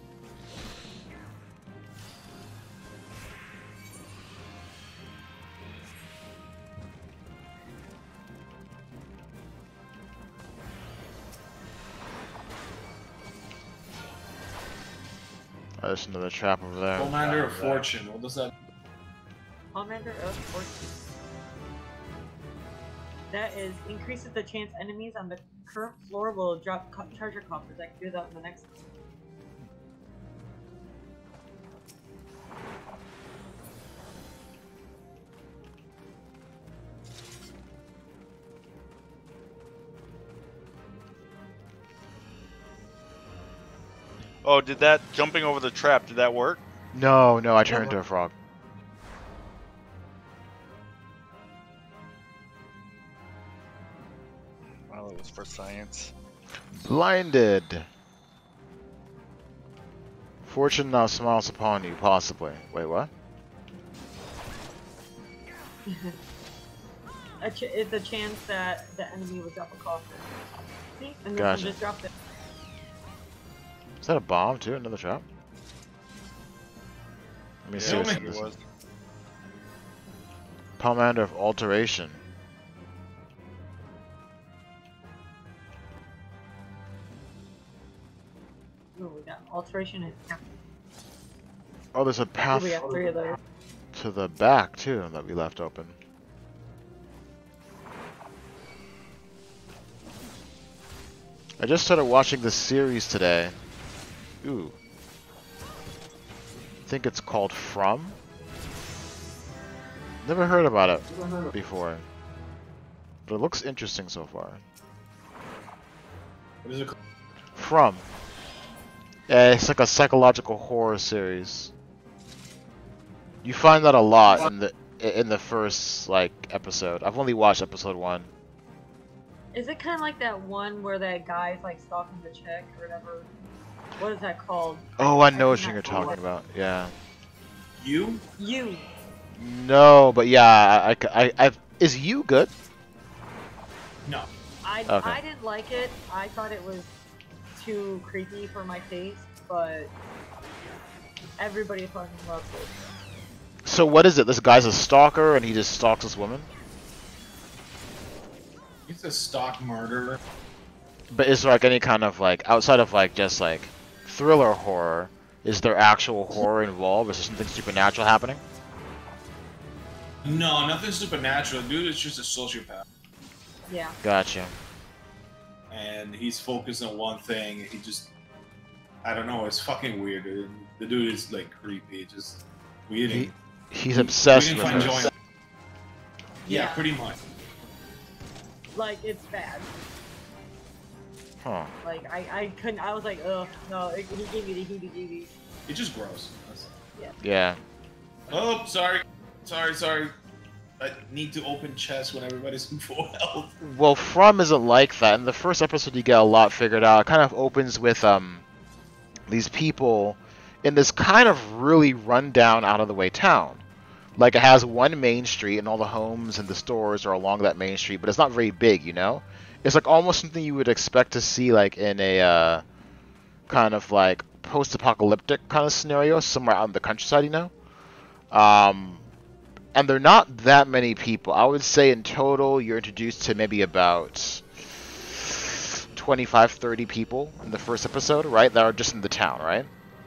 Oh, there's another trap over there. Commander of Fortune. What does that? Commander of Fortune. That is increases the chance enemies on the current floor will drop co treasure coffers. I can do that in the next one. Oh, did that jumping over the trap, did that work? No, no, I turned into a frog. Well, it was for science. Blinded. Fortune now smiles upon you, possibly. Wait, what? A ch it's a chance that the enemy will drop a coffer. See? And this Gotcha. one just dropped it. Is that a bomb too? Another trap? Let me see Yeah, I what's think in it this. was. Commander of Alteration. Ooh, we got alteration and yeah. Oh, there's a Ooh, path we got three of those. to the back too that we left open. I just started watching this series today. Ooh. I think it's called From. Never heard about it before. But it looks interesting so far. What is it called? From. Yeah, it's like a psychological horror series. You find that a lot in the in the first like episode. I've only watched episode one. Is it kind of like that one where that guy's like stalking the chick or whatever? What is that called? Oh, I know what cannot you're see talking what- about. Yeah. You? You. No, but yeah, I, I, I I've, is you good? No. I, Okay. I didn't like it. I thought it was too creepy for my taste, but everybody fucking loves it. So what is it? This guy's a stalker and he just stalks this woman? He's a stock murderer. But is there like any kind of like outside of like just like thriller horror? Is there actual horror involved? Is there something supernatural happening? No, nothing supernatural. Dude is just a sociopath. Yeah. Gotcha. And he's focused on one thing. He just I don't know. It's fucking weird. Dude. The dude is like creepy. Just weird. He, he's we, obsessed we with find her. joy. Yeah, Yeah. pretty much. Like, it's bad. Huh. Like, I, I couldn't, I was like, ugh, no, it, he gave me the heebie-jeebies. It's just gross. That's... Yeah. Yeah. Oh, sorry. Sorry, sorry. I need to open chest when everybody's in full health. Well, From isn't like that. In the first episode, you get a lot figured out. It kind of opens with um these people in this kind of really rundown, out-of-the-way town. Like, it has one main street, and all the homes and the stores are along that main street, but it's not very big, you know? It's like almost something you would expect to see, like, in a uh, kind of, like, post-apocalyptic kind of scenario, somewhere out in the countryside, you know? Um... And they're not that many people. I would say in total, you're introduced to maybe about twenty-five, thirty people in the first episode, right? That are just in the town, right?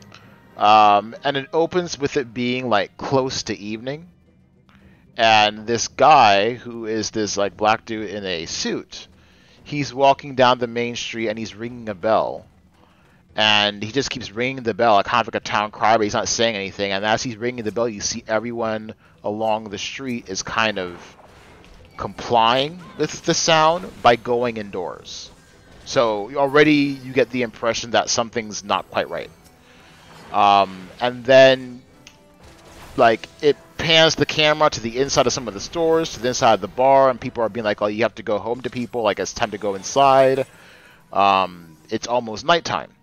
Um, and it opens with it being, like, close to evening. And this guy, who is this, like, black dude in a suit, he's walking down the main street and he's ringing a bell. And he just keeps ringing the bell, like kind of like a town cry, but he's not saying anything. And as he's ringing the bell, you see everyone along the street is kind of complying with the sound by going indoors. So already you get the impression that something's not quite right. Um, and then, like, it pans the camera to the inside of some of the stores, to the inside of the bar, and people are being like, oh, you have to go home to people, like it's time to go inside. Um, it's almost nighttime.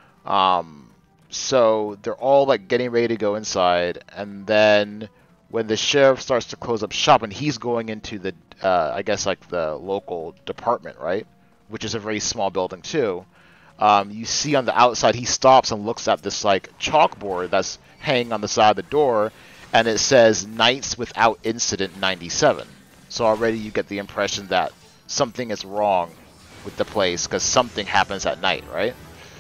Um, so they're all like getting ready to go inside, and then when the sheriff starts to close up shop, and he's going into the, uh, I guess like the local department, right, which is a very small building too. Um, you see on the outside, he stops and looks at this like chalkboard that's hanging on the side of the door, and it says "Nights Without Incident ninety-seven." So already you get the impression that something is wrong with the place because something happens at night, right?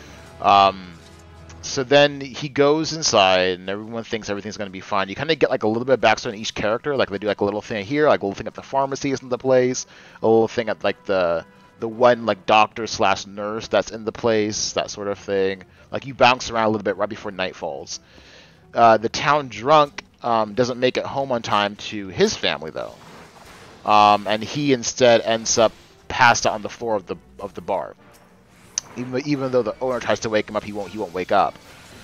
Um, so then he goes inside, and everyone thinks everything's going to be fine. You kind of get like a little bit of backstory on each character. Like they do like a little thing here, like a little thing at the pharmacy is in the place, a little thing at like the the one like doctor slash nurse that's in the place, that sort of thing. Like you bounce around a little bit right before night falls. Uh, the town drunk um, doesn't make it home on time to his family though, um, and he instead ends up passed out on the floor of the of the bar. Even, even though the owner tries to wake him up, he won't. He won't wake up.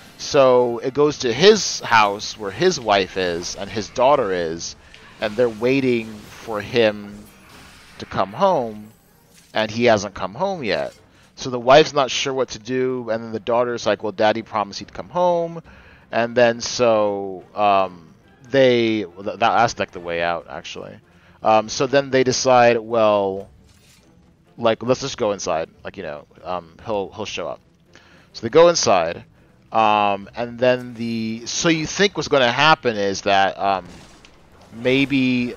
So it goes to his house where his wife is and his daughter is, and they're waiting for him to come home, and he hasn't come home yet. So the wife's not sure what to do, and then the daughter's like, "Well, Daddy promised he'd come home," and then so um, they that, that's like the way out actually. Um, so then they decide, well, like, let's just go inside. Like, you know, um, he'll he'll show up. So they go inside, um, and then the so you think what's going to happen is that um, maybe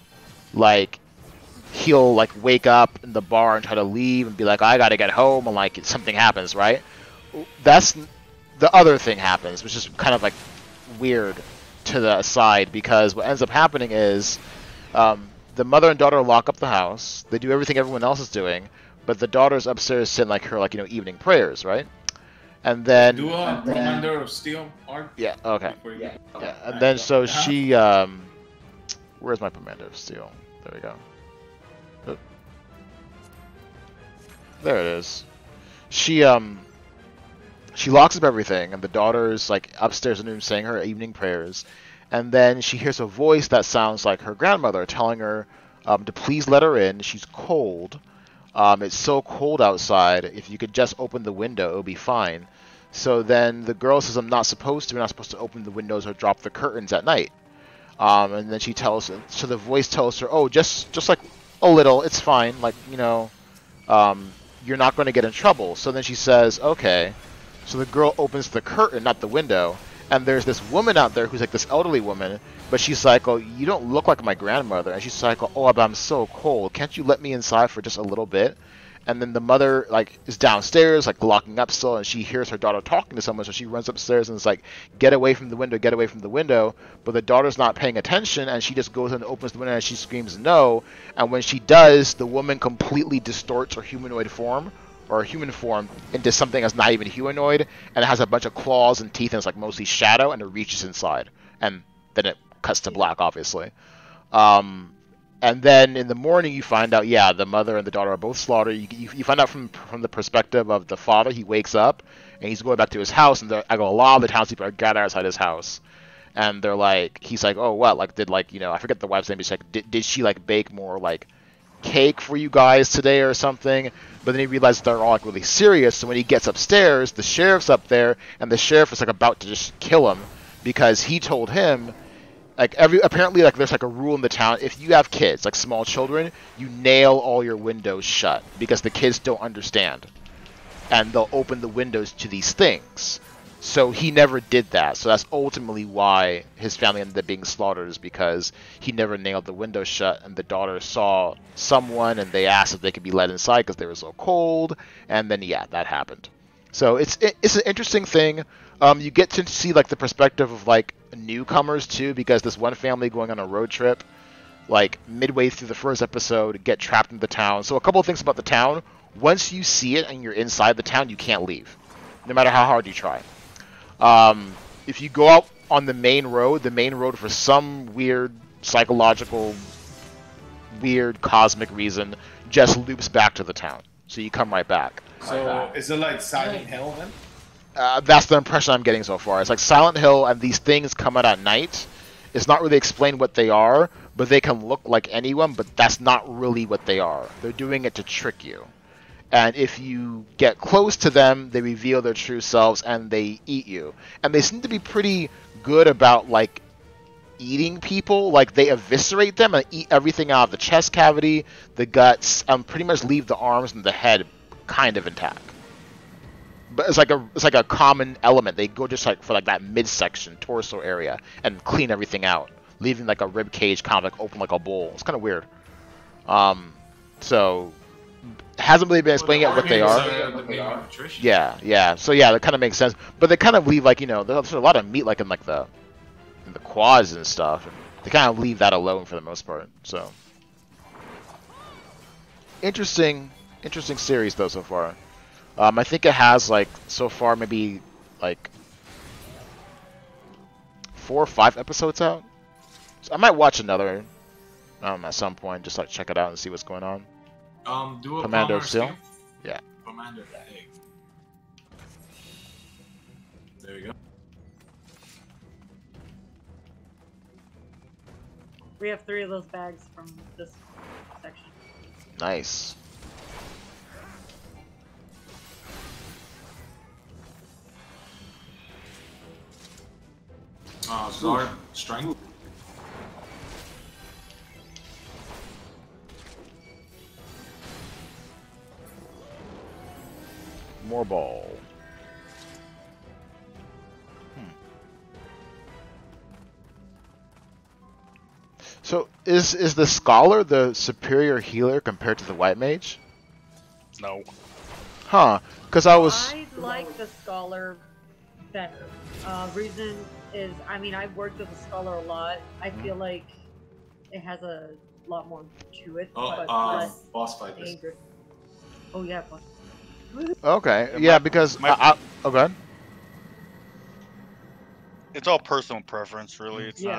like he'll like wake up in the bar and try to leave and be like, I gotta get home, and like something happens, right? That's the other thing happens, which is kind of like weird to the side, because what ends up happening is. Um, The mother and daughter lock up the house. They do everything everyone else is doing, but the daughter's upstairs saying like her like you know evening prayers, right? And then do a Commander of Steel arc. Yeah. Okay. Yeah. Yeah. And then so she um, where's my Commander of Steel? There we go. Oh. There it is. She um, she locks up everything, and the daughter's like upstairs in the room saying her evening prayers. And then she hears a voice that sounds like her grandmother telling her um, to please let her in. She's cold. Um, it's so cold outside. If you could just open the window, it'll be fine. So then the girl says, I'm not supposed to. We're not supposed to open the windows or drop the curtains at night. Um, and then she tells, so the voice tells her, oh, just just like a little. It's fine. Like, you know, um, you're not going to get in trouble. So then she says, okay. So the girl opens the curtain, not the window. And there's this woman out there who's like this elderly woman, but she's like, oh, you don't look like my grandmother. And she's like, oh, but I'm so cold. Can't you let me inside for just a little bit? And then the mother like is downstairs, like locking up still, and she hears her daughter talking to someone, so she runs upstairs and is like, get away from the window, get away from the window. But the daughter's not paying attention, and she just goes and opens the window, and she screams no. And when she does, the woman completely distorts her humanoid form or human form into something that's not even humanoid, and it has a bunch of claws and teeth, and it's like mostly shadow, and it reaches inside, and then it cuts to black, obviously. Um, and then in the morning, you find out, yeah, the mother and the daughter are both slaughtered. You, you, you find out from from the perspective of the father. He wakes up and he's going back to his house, and I go, a lot of the townspeople are gathered outside his house, and they're like, he's like, oh, what, like, did like, you know, I forget the wife's name. He's like, did did she like bake more like cake for you guys today or something? But then he realizes they're all like really serious. So when he gets upstairs, the sheriff's up there, and the sheriff is like about to just kill him because he told him, like, every apparently like there's like a rule in the town: if you have kids, like small children, you nail all your windows shut because the kids don't understand, and they'll open the windows to these things. So he never did that. So that's ultimately why his family ended up being slaughtered, is because he never nailed the window shut, and the daughter saw someone and they asked if they could be let inside because they were so cold, and then yeah, that happened. So it's it, it's an interesting thing. Um, you get to see like the perspective of like newcomers too, because this one family going on a road trip, like midway through the first episode, get trapped in the town. So a couple of things about the town: once you see it and you're inside the town, you can't leave, no matter how hard you try. Um, if you go out on the main road, the main road for some weird psychological, weird cosmic reason just loops back to the town, so you come right back. So is it like Silent Hill then? Uh, that's the impression I'm getting so far. It's like Silent Hill, and these things come out at night. It's not really explained what they are, but they can look like anyone, but that's not really what they are. They're doing it to trick you. And if you get close to them, they reveal their true selves and they eat you. And they seem to be pretty good about, like, eating people. Like, they eviscerate them and eat everything out of the chest cavity, the guts, and pretty much leave the arms and the head kind of intact. But it's like a it's like a common element. They go just like for like that midsection, torso area, and clean everything out, leaving like a rib cage kind of like open like a bowl. It's kind of weird. Um, so hasn't really been explaining yet what they are. Yeah, yeah. So yeah, that kind of makes sense. But they kind of leave like, you know, there's a lot of meat like in like the in the quads and stuff. And they kind of leave that alone for the most part. So interesting, interesting series though so far. Um, I think it has like so far maybe like four or five episodes out. So I might watch another um, at some point, just like check it out and see what's going on. Um, do a Commando Palmer still? scan. Yeah. Commander egg. There you go. We have three of those bags from this section. Nice. Uh, Zard Strength. More ball. Hmm. So is is the scholar the superior healer compared to the white mage? No. Huh? Because I was. I like the scholar better. Uh, reason is, I mean, I've worked with the scholar a lot. I Mm-hmm. feel like it has a lot more to it, Oh, but uh, less boss fight. This. dangerous. Oh yeah, boss. Okay. Yeah, Yeah, my- because my- I, I, oh, go ahead. It's all personal preference, really. It's yeah. not.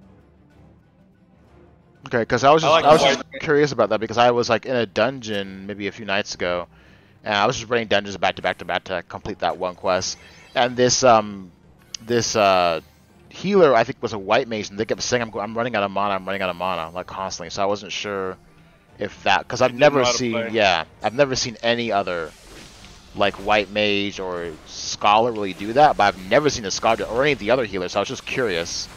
Okay, because I was I just like I was the just white- curious about that because I was like in a dungeon maybe a few nights ago, and I was just running dungeons back to back to back to complete that one quest, and this um this uh healer I think was a white mage, and they kept saying I'm go- I'm running out of mana, I'm running out of mana like constantly, so I wasn't sure if that because I've didn't know never how to seen play. yeah I've never seen any other like white mage or scholar really do that, but I've never seen a scholar or any of the other healers, so I was just curious.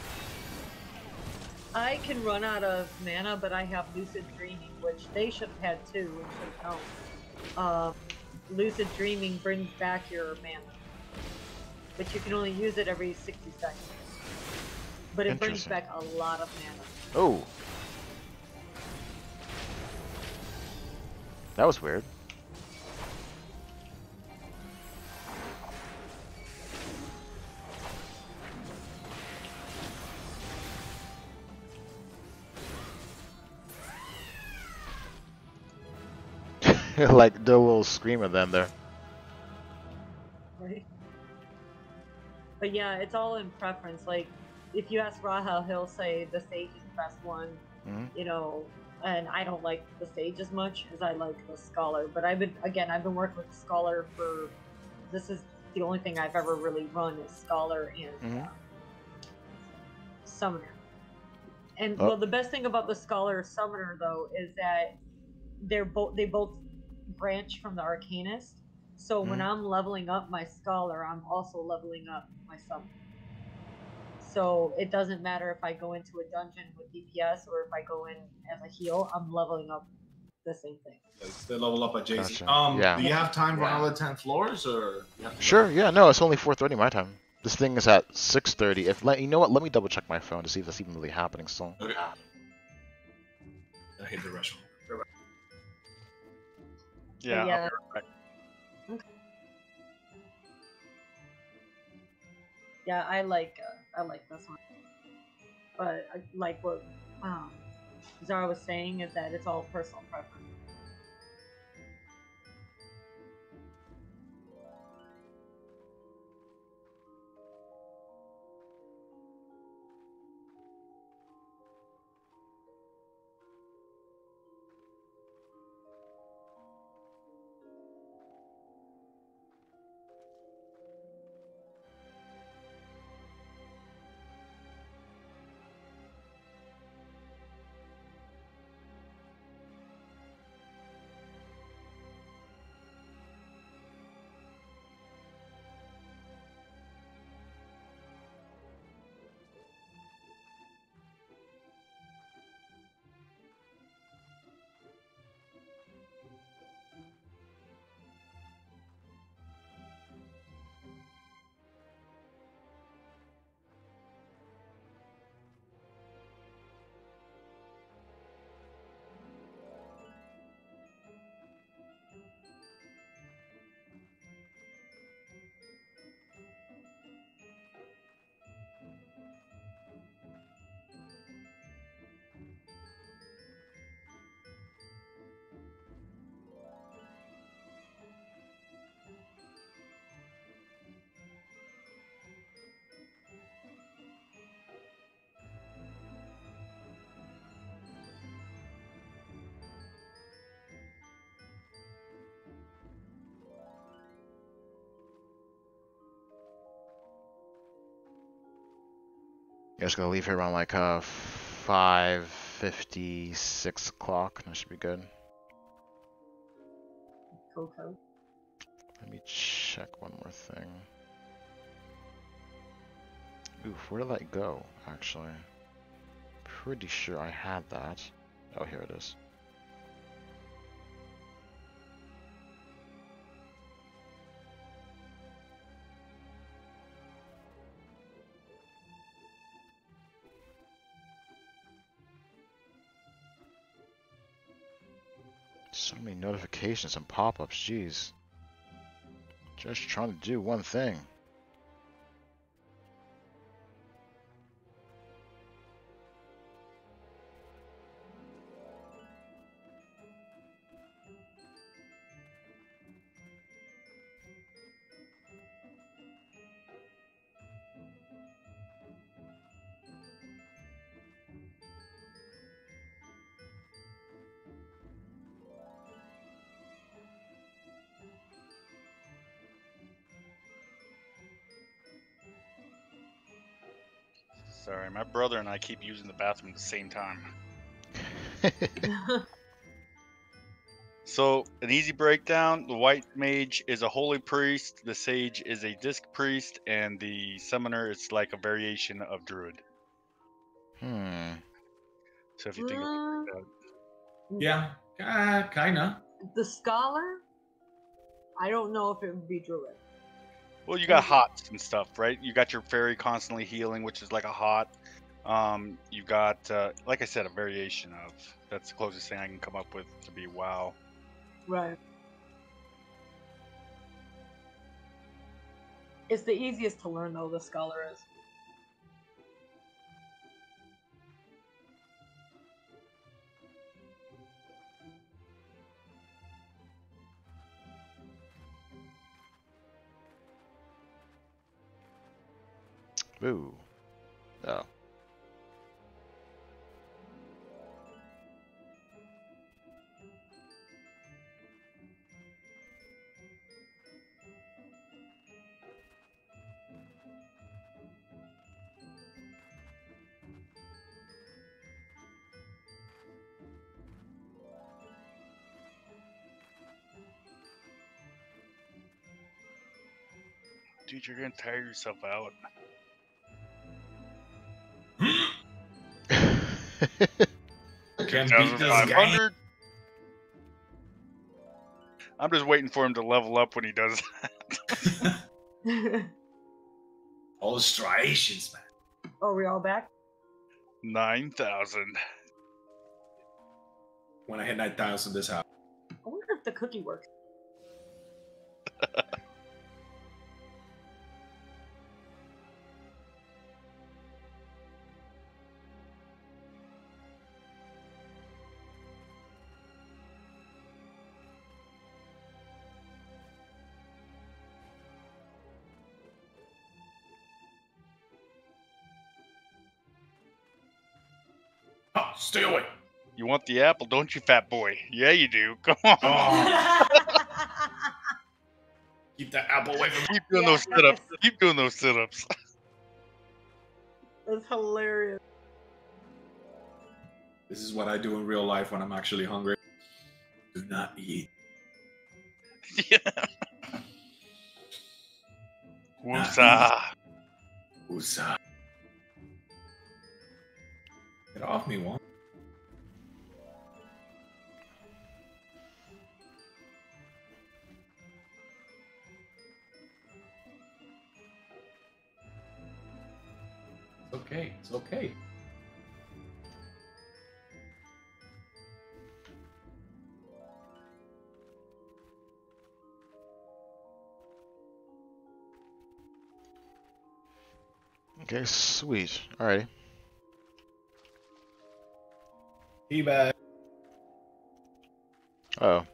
I can run out of mana, but I have lucid dreaming, which they should have had too, and should have known. Um, lucid dreaming brings back your mana, but you can only use it every sixty seconds. But it brings Interesting. back a lot of mana. Oh, that was weird. Like do a little scream at them there. Right. But yeah, it's all in preference. Like, if you ask Rahel, he'll say the Sage is the best one. Mm-hmm. You know, and I don't like the Sage as much as I like the Scholar. But I've been, again, I've been working with the Scholar for, this is the only thing I've ever really run is Scholar and Mm-hmm. uh, Summoner. And Oh. well, the best thing about the Scholar Summoner though is that they're both they both branch from the Arcanist. So when Mhm. I'm leveling up my Scholar, I'm also leveling up my Summoner. So it doesn't matter if I go into a dungeon with D P S or if I go in as a heal, I'm leveling up the same thing. They level up at Jay Z. Gotcha. Um, Yeah. do you have time for Yeah. another ten floors, or you have to Sure, yeah, no, it's only four thirty my time. This thing is at six thirty. If let you know what, let me double check my phone to see if that's even really happening still. Okay. I hate the restaurant. Yeah. yeah. I'll be right back. Yeah, I like uh, I like this one, but uh, like what um, Zara was saying is that it's all personal preference. Yeah, just gonna leave here around like uh five fifty, six o'clock. That should be good. Coco. Let me check one more thing. Oof, where did that go, actually? Pretty sure I had that. Oh, here it is. So many notifications and pop-ups, jeez. Just trying to do one thing. Sorry, my brother and I keep using the bathroom at the same time. So, an easy breakdown: the white mage is a holy priest, the sage is a disc priest, and the summoner is like a variation of druid. Hmm. So if you think of Mm, it like that. Yeah, uh, kinda. the Scholar, I don't know if it would be Druid. Well, you got hots and stuff, right? You got your fairy constantly healing, which is like a hot. Um, you got, uh, like I said, a variation of. That's the closest thing I can come up with to be WoW. Right. It's the easiest to learn though, the Scholar is. Ooh. Oh. Dude, you're gonna tire yourself out. Can't beat this game. I'm just waiting for him to level up when he does that. All the striations, man. Oh, are we all back? nine thousand. When I hit nine thousand this house. I wonder if the cookie works. Oh, stay away. You want the apple, don't you, fat boy? Yeah, you do. Come on. Oh. Keep that apple away from me. Keep doing Yeah, those sit-ups. Keep doing those sit-ups. That's hilarious. This is what I do in real life when I'm actually hungry. Do not eat. Yeah. Woosah. Woosah. Get off me, one. It's okay. It's okay. Okay, sweet. Alrighty. Teabag. Oh.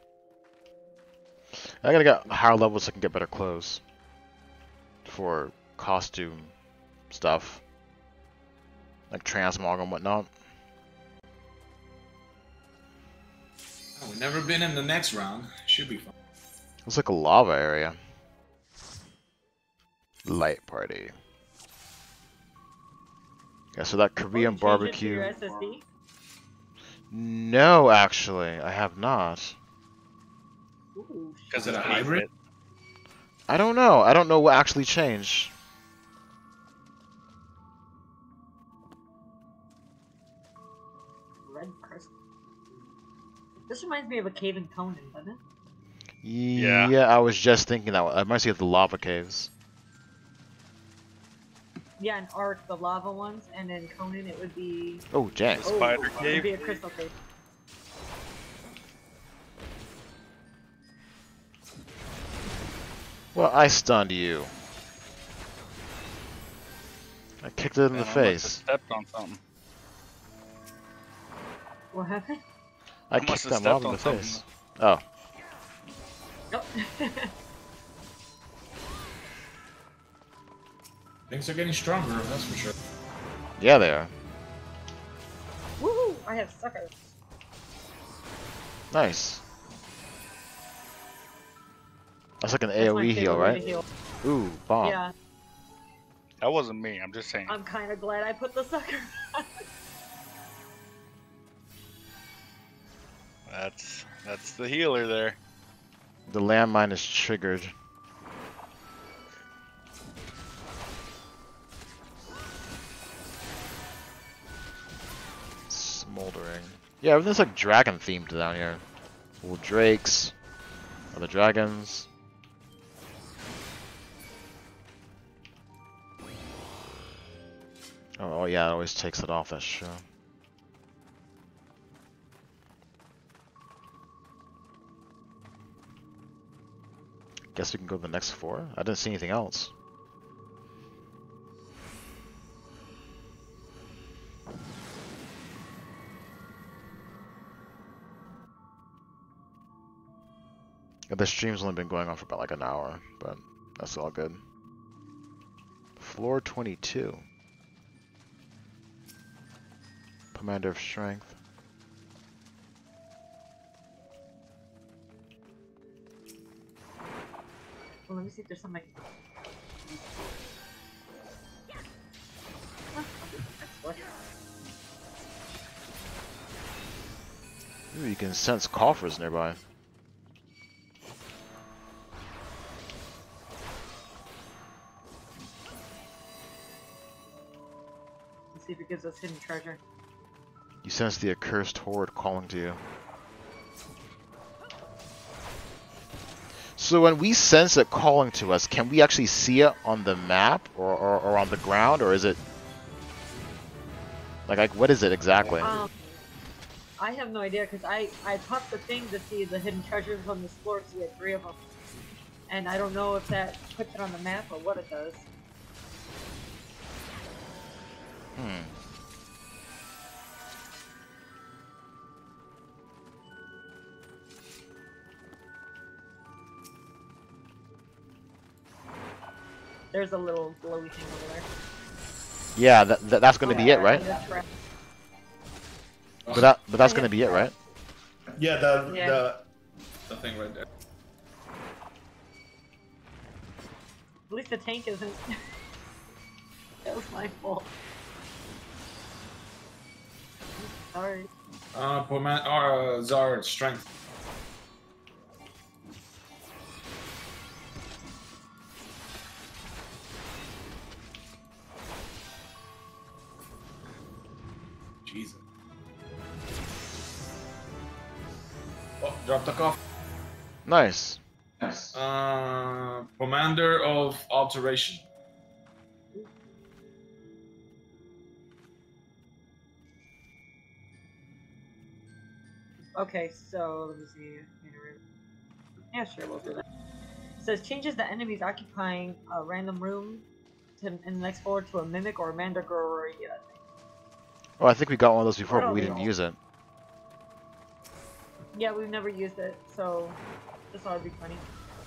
I gotta get higher levels so I can get better clothes. For costume stuff. Like transmog and whatnot. Oh, we've never been in the next round. Should be fun. Looks like a lava area. Light party. Yeah, so that Korean Oh, you changed it to your barbecue. S S D? No, actually, I have not. Ooh, Is it a hybrid? I don't know. I don't know what actually changed. red crystal. This reminds me of a cave in Conan, doesn't it? Yeah. Yeah, I was just thinking that. I might see the lava caves. Yeah, in Ark, the lava ones, and in Conan it would be... Oh, dang. Oh, Spider it would cave? be a crystal cave. Well, I stunned you. I kicked it in Man, the I must have face. stepped on something. What happened? I I must kicked have that mob stepped in on the something. face. Oh. Oh. Things are getting stronger, that's for sure. Yeah, they are. Woohoo! I have suckers. Nice. That's like an That's my AoE heal, favorite way to right? heal. Ooh, bomb. Yeah, That wasn't me. I'm just saying. I'm kind of glad I put the sucker on. That's that's the healer there. The landmine is triggered. Smoldering. Yeah, everything's like dragon themed down here. Little drakes. Other dragons. Oh, oh yeah, it always takes it off, that's true. Guess we can go to the next four? I didn't see anything else. Yeah, the stream's only been going on for about like an hour, but that's all good. Floor twenty-two. Commander of Strength. Well, let me see if there's something. Ooh, you can sense coffers nearby. Let's see if it gives us hidden treasure. You sense the accursed horde calling to you. So when we sense it calling to us, can we actually see it on the map or, or, or on the ground, or is it like, like what is it exactly? Um, I have no idea because I I popped the thing to see the hidden treasures on this floor. So we had three of them, and I don't know if that puts it on the map or what it does. Hmm. There's a little glowy thing over there. Yeah, that, that that's gonna be it, right? But that but that's gonna be it, right? Yeah, the Yeah. the the thing right there. At least the tank isn't. That was my fault. Sorry. Uh, Poman or uh, Zard strength. Jesus. Oh, drop the cough. Nice. Uh, Commander of Alteration. Okay, so let me see. Yeah, sure, we'll do that. It says changes the enemies occupying a random room to, in the next floor to a mimic or a mandragora. Oh, I think we got one of those before, I but don't we didn't know. use it. Yeah, we've never used it, so this ought to be funny.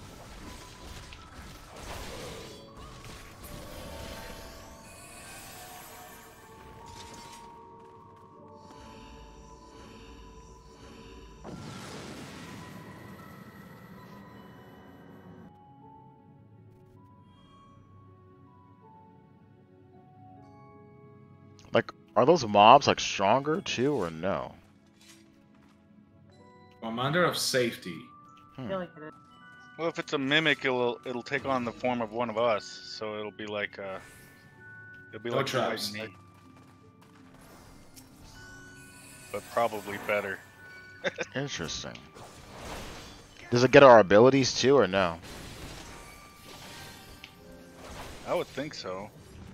Like, are those mobs like stronger too, or no? Commander of Safety. Hmm. I feel like it is. Well, if it's a mimic, it'll it'll take on the form of one of us, so it'll be like uh, it'll be No like traps. fighting me, but probably better. Interesting. Does it get our abilities too, or no? I would think so.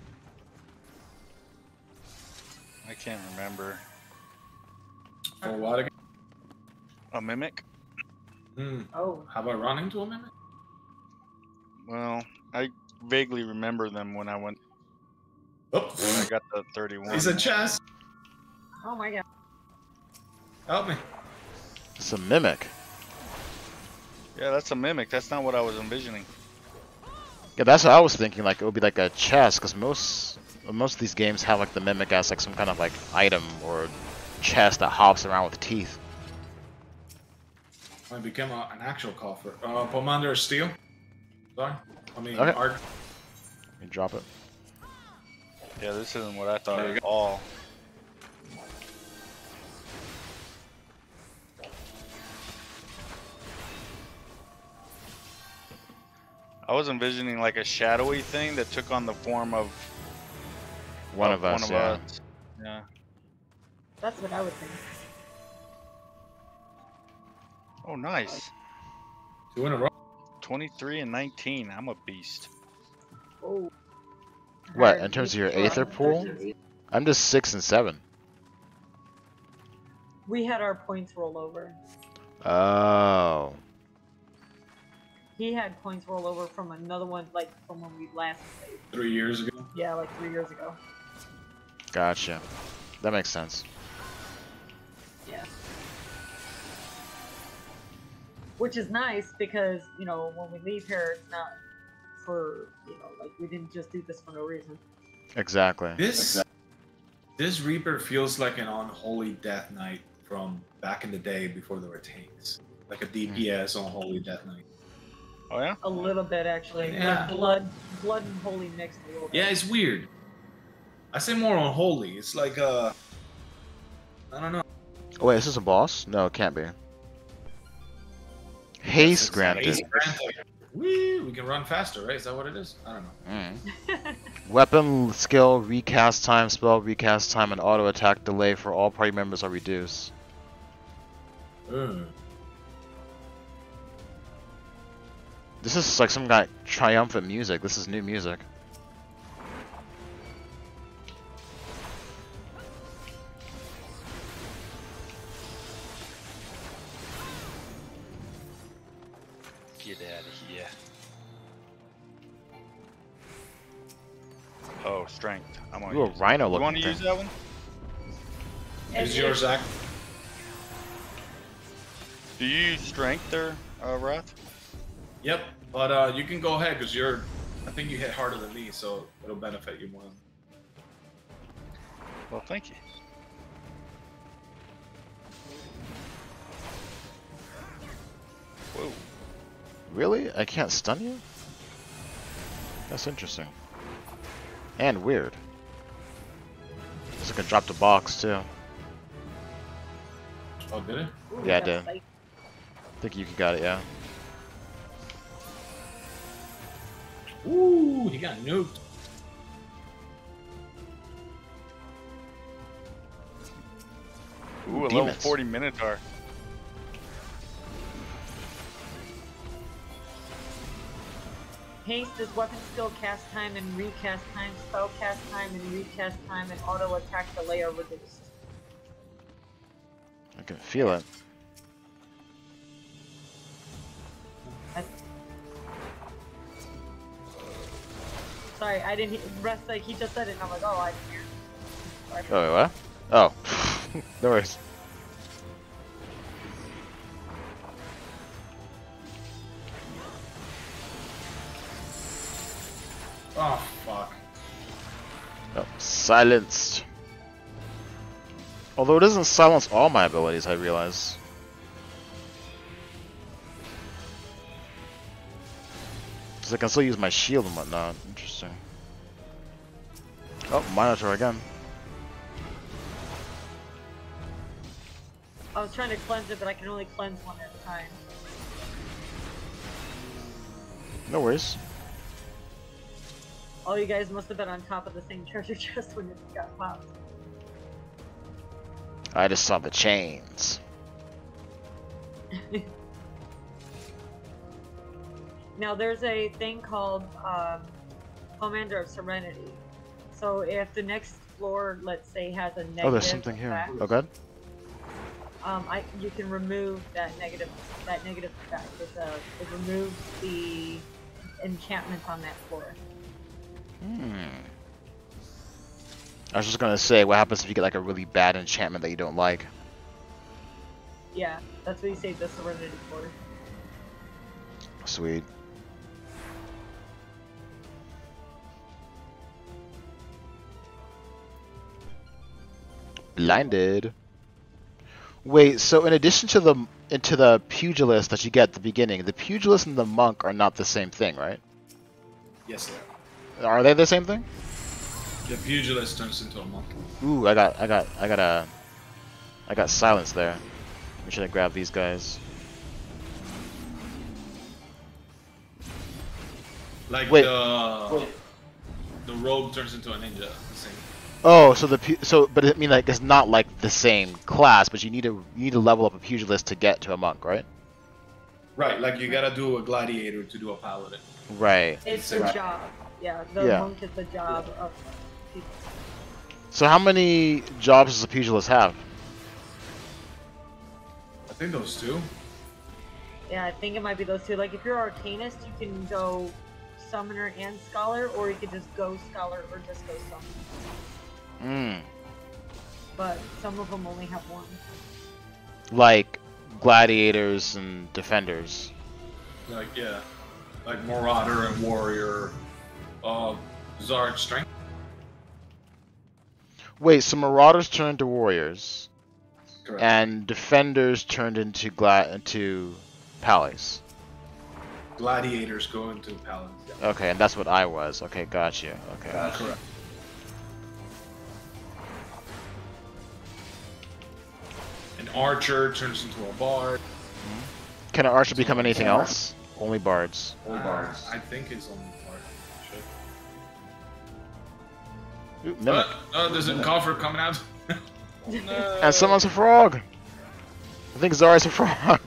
I can't remember. For what again? A mimic? Hmm. Oh, Have I run into a mimic? Well, I vaguely remember them when I went. When I Oh, got the thirty-one. it's a chest. oh my god. Help me. It's a mimic. Yeah, that's a mimic. That's not what I was envisioning. Yeah, that's what I was thinking. Like it would be like a chest, because most most of these games have like the mimic as like some kind of like item or chest that hops around with teeth. I became a, an actual coffer. Uh, Commander of Steel. Sorry. I mean, Okay. Arc. You drop it. Yeah, this isn't what I thought There you at all. I was envisioning like a shadowy thing that took on the form of One of, us. One of yeah. us. Yeah. That's what I would think. Oh, nice. Two in a row. twenty-three and nineteen. I'm a beast. Oh. What, in terms of your Aether pool? I'm just six and seven. We had our points roll over. Oh. He had points roll over from another one, like from when we last played. Three years ago. Yeah, like three years ago. Gotcha. That makes sense. Yeah. Which is nice because, you know, when we leave here, it's not for, you know, like we didn't just do this for no reason. Exactly. This this Reaper feels like an unholy death knight from back in the day before there were tanks, like a D P S unholy death knight. Oh yeah. A little bit actually. Yeah. Like blood, blood and holy mixed a little bit. Yeah, it's weird. I say more unholy. It's like uh, I don't know. Oh, wait, is this a boss? No, it can't be. Haste It's granted. haste granted. Woo, we can run faster, right? Is that what it is? I don't know. Mm. Weapon skill, recast time, spell recast time, and auto attack delay for all party members are reduced. Ugh. This is like some kind of triumphant music. This is new music. Get out of here. Oh, strength. I'm gonna Ooh, a use rhino You looking want to thing. use that one? Is yours, Zach? Do you use strength there, uh, Wrath? Yep. But uh, you can go ahead because you're. I think you hit harder than me, so it'll benefit you more. Well, thank you. Whoa. Really? I can't stun you? That's interesting. And weird. This can drop the box too. Oh, did it? Ooh, Yeah, I that's did. like- I think you got it, yeah. Ooh, he got nuked. Ooh, a level Demons. forty Minotaur. Haste is weapon skill cast time and recast time, spell cast time and recast time, and auto attack delay are reduced. I can feel it. That's... Sorry, I didn't hear. Rest like he just said it, and I'm like, oh, I didn't hear. Sorry. Oh, wait, what? Oh. No worries. Oh, fuck. Oh, silenced. Although it doesn't silence all my abilities, I realize. Because I can still use my shield and whatnot. Interesting. Oh, Minotaur again. I was trying to cleanse it, but I can only cleanse one at a time. No worries. All you guys must have been on top of the same treasure chest when it got popped. I just saw the chains. Now there's a thing called um, Commander of Serenity. So if the next floor, let's say, has a negative Oh, there's something here. effect, Oh, good. um, I you can remove that negative that negative effect. It's a, it removes the enchantment on that floor. Hmm. I was just gonna say, what happens if you get like a really bad enchantment that you don't like? Yeah, that's what you save the Serenity for. Sweet. Blinded. Wait, so in addition to the into the pugilist that you get at the beginning, the pugilist and the monk are not the same thing, right? Yes, sir. Are they the same thing? The pugilist turns into a monk. Ooh, I got, I got, I got a, I got silence there. We should have grabbed these guys. Like Wait. the the rogue turns into a ninja. The same. Oh, so the pu so, but I mean, like, it's not like the same class, but you need to you need to level up a pugilist to get to a monk, right? Right, like you gotta do a gladiator to do a paladin. Right. It's Right. the job. Yeah, the Yeah. monk is the job of people. So how many jobs does a pugilist have? I think those two. Yeah, I think it might be those two. Like, if you're Arcanist, you can go Summoner and Scholar, or you could just go Scholar or just go Summoner. Hmm. But some of them only have one. Like gladiators and defenders. Like yeah, like Marauder and Warrior, uh, Zard strength. Wait, so Marauders turned into Warriors, Correct. and Defenders turned into gla into Pallies. Gladiators go into Paladins. Yeah. Okay, and that's what I was. Okay, got you. Okay. Gotcha. Correct. An archer turns into a bard. Can an archer become anything else? Only bards. Only bards. I think it's only bard. Ooh, mimic. Uh, uh, there's a coffer coming out. No. And someone's a frog. I think Zara's a frog.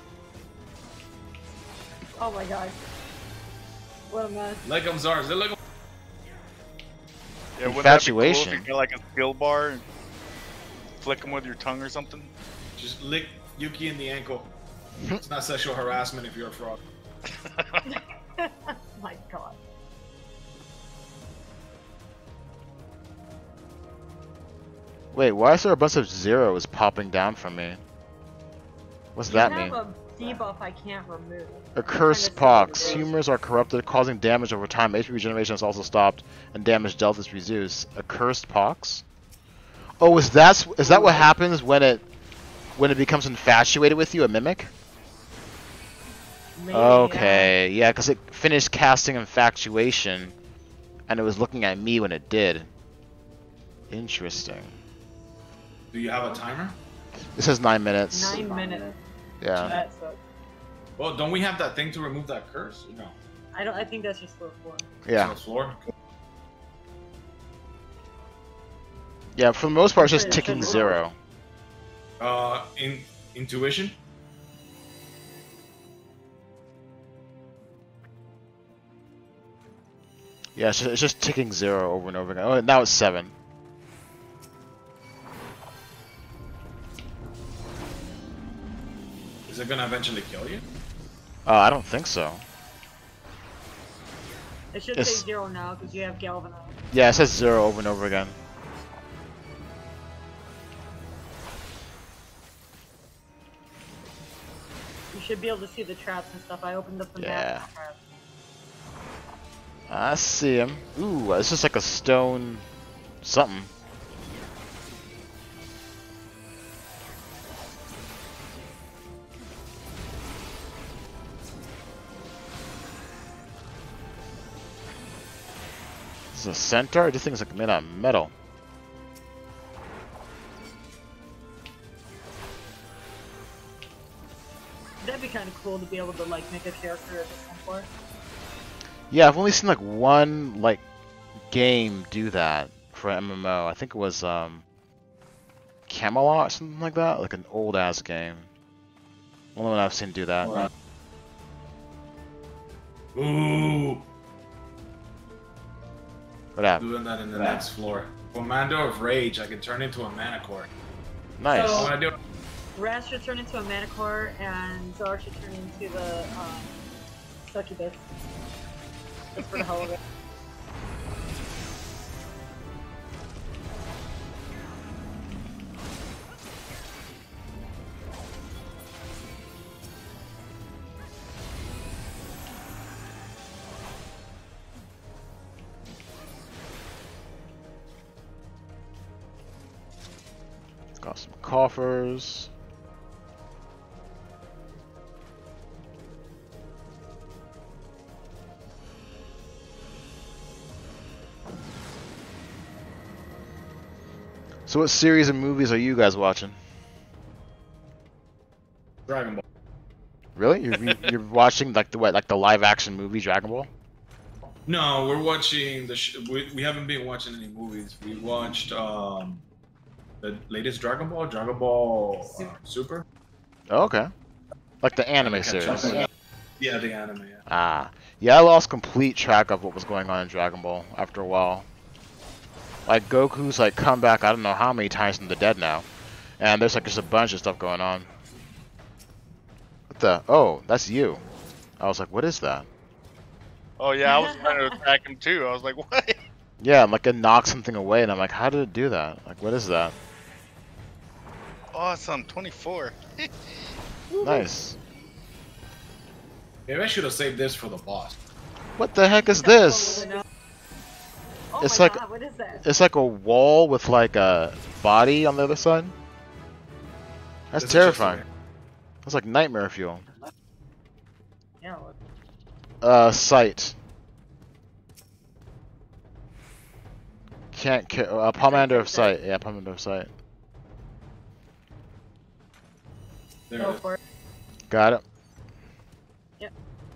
Oh my god. What a mess. Leg 'em, Zars. They leg 'em. Yeah, wouldn't that be cool if Infatuation. you get like a skill bar and flick them with your tongue or something? Just lick Yuki in the ankle. It's not sexual harassment if you're a frog. My god. Wait, why is there a bunch of zeros popping down from me? What's You that have mean? a debuff I can't remove. A cursed pox. Humors are corrupted, causing damage over time. H P regeneration is also stopped, and damage dealt is reduced. A cursed pox? Oh, is that is that what happens when it when it becomes infatuated with you? A mimic? Maybe, Okay, yeah, because it finished casting infatuation, and it was looking at me when it did. Interesting. Do you have a timer? This says nine Yeah. minutes. Nine minutes. Yeah. That sucks. Well, don't we have that thing to remove that curse? No. I don't. I think that's just floor four. Yeah. It's on the floor. Yeah. For the most part, it's just Wait, it ticking says zero. Uh, in intuition. Yeah, it's just, it's just ticking zero over and over again. Oh, now it's seven. Is it gonna eventually kill you? Uh, I don't think so. It should It's- say zero now because you have galvanized. Yeah, it says zero over and over again. You should be able to see the traps and stuff. I opened up the Yeah. map of traps. I see him. Ooh, it's just like a stone something. This is a centaur? This thing's like made out of metal. That'd be kind of cool to be able to like make a character at this point. Yeah, I've only seen like one like game do that for an M M O. I think it was um Camelot or something like that, like an old ass game. Only one I've seen do that. Right. Ooh, What happened? doing that in the next floor. Commando of Rage. I can turn into a Manicore. Nice. So- I want to do. Raz should turn into a Manicore, and Zar should turn into the um, Succubus. Just for the hell of it. Got some coffers. So what series of movies are you guys watching? Dragon Ball. Really? You're, you're watching like the what, like the live action movie Dragon Ball? No, we're watching the. Sh we, we haven't been watching any movies. We watched um, the latest Dragon Ball, Dragon Ball uh, Super. Oh, okay. Like the anime series. Yeah, the anime. Yeah. Ah, yeah. I lost complete track of what was going on in Dragon Ball after a while. Like Goku's like come back. I don't know how many times from the dead now, and there's like just a bunch of stuff going on. What the? Oh, that's you. I was like, what is that? Oh yeah, I was trying to attack him too. I was like, what? Yeah, like it knocked something away, and I'm like, how did it do that? Like, what is that? Awesome, twenty-four. Nice. Maybe I should have saved this for the boss. What the heck is That one was this? enough. Oh It's my like- god, what is that? It's like a wall with like a body on the other side. That's This is just terrifying. a- That's like nightmare fuel. Yeah, look. Uh, sight. Can't ca- uh, Pomander of sight. Yeah, Pomander of sight. There Go it is. for it. Got it. Yep.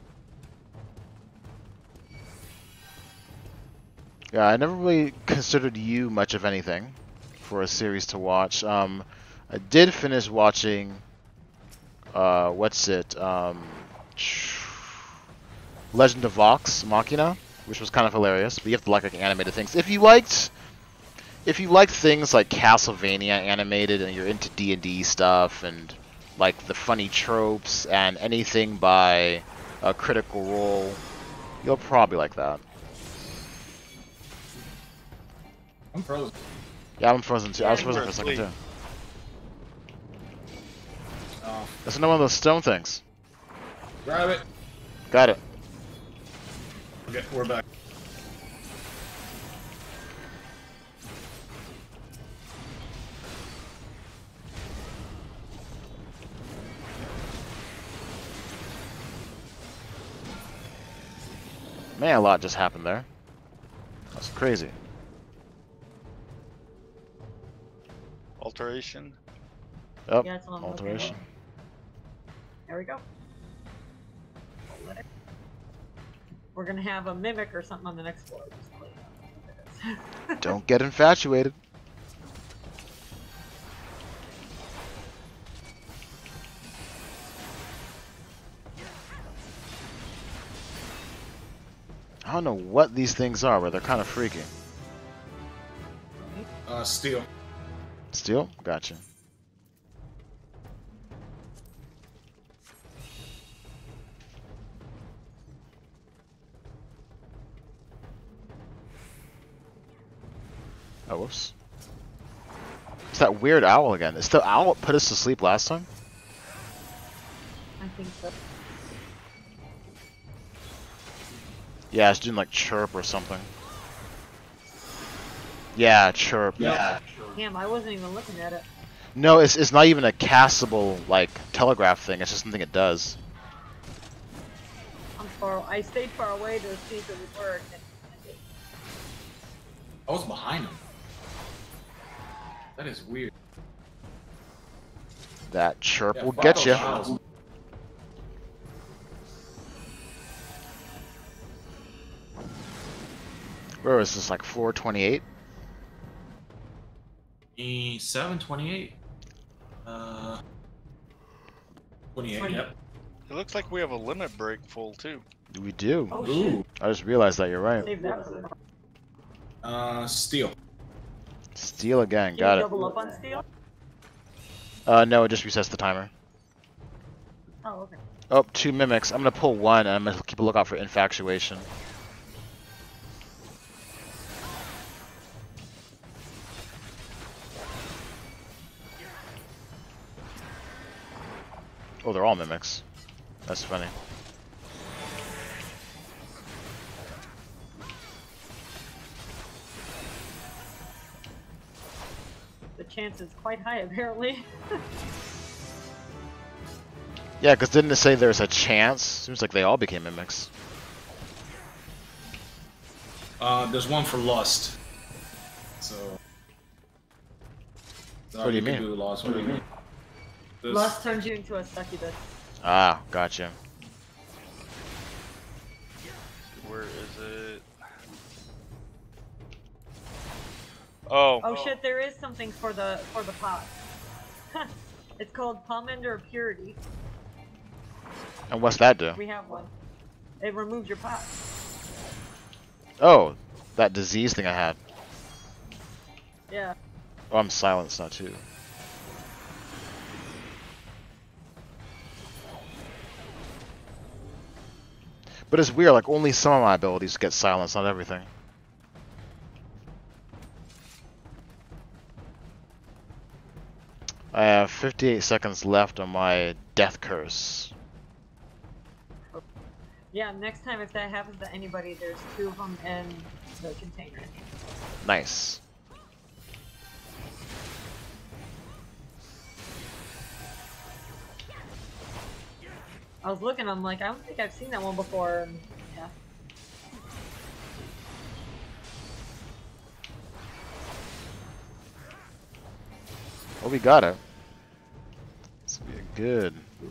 Yeah, I never really considered you much of anything for a series to watch. Um, I did finish watching. Uh, what's it? Um, Legend of Vox Machina, which was kind of hilarious. But you have to like, like animated things. If you liked, if you liked things like Castlevania animated, and you're into D and D stuff, and like the funny tropes, and anything by a Critical Role, you'll probably like that. I'm frozen. Yeah, I'm frozen too. I was Yeah, frozen you're for a second asleep. too. Oh, That's another one of those stone things. grab it. Got it. Okay, we're back. Man, a lot just happened there. That's crazy. Alteration. Oh, Yeah, that's what I'm looking alteration. at. There we go. Let it- We're gonna have a mimic or something on the next floor. Just to let you know what it is. Don't get infatuated. I don't know what these things are, but they're kind of freaky. Uh, steel. Steel? Gotcha. Oh, whoops. It's that weird owl again. Is the owl what put us to sleep last time? I think so. Yeah, it's doing like chirp or something. Yeah, chirp. Yeah. Damn, I wasn't even looking at it. No, it's it's not even a castable like telegraph thing. It's just something it does. I'm far. I stayed far away to see if it would work. And it did. I was behind him. That is weird. That chirp Yeah, will fuck get those you. owls. Where was this? Like floor twenty-eight? E seven twenty-eight. Uh, twenty-eight. Twenty. Yep. It looks like we have a limit break full too. We do. Oh Ooh. shit! I just realized that you're right. Save that for the. Uh, steel. Steel again. Can Got you it. double up on steel? Uh, no, it just resets the timer. Oh, okay. Oh, two mimics. I'm gonna pull one, and I'm gonna keep a lookout for infatuation. Oh, they're all mimics. That's funny. The chance is quite high, apparently. Yeah, because didn't it say there's a chance? Seems like they all became mimics. Uh, there's one for lust. So. so What do you can mean? Do lust. What do you mean? This- Lust turns you into a succubus. Ah, gotcha. Where is it? Oh. Oh shit! There is something for the for the pot. It's called Pomander of Purity. And what's that do? We have one. It removes your pot. Oh, that disease thing I had. Yeah. Oh, I'm silenced now too. But it's weird, like only some of my abilities get silenced, not everything. I have fifty-eight seconds left on my death curse. Yeah, next time if that happens to anybody, there's two of them in the container. Nice. I was looking, I'm like, I don't think I've seen that one before. And yeah. Oh, we got it. This will be good.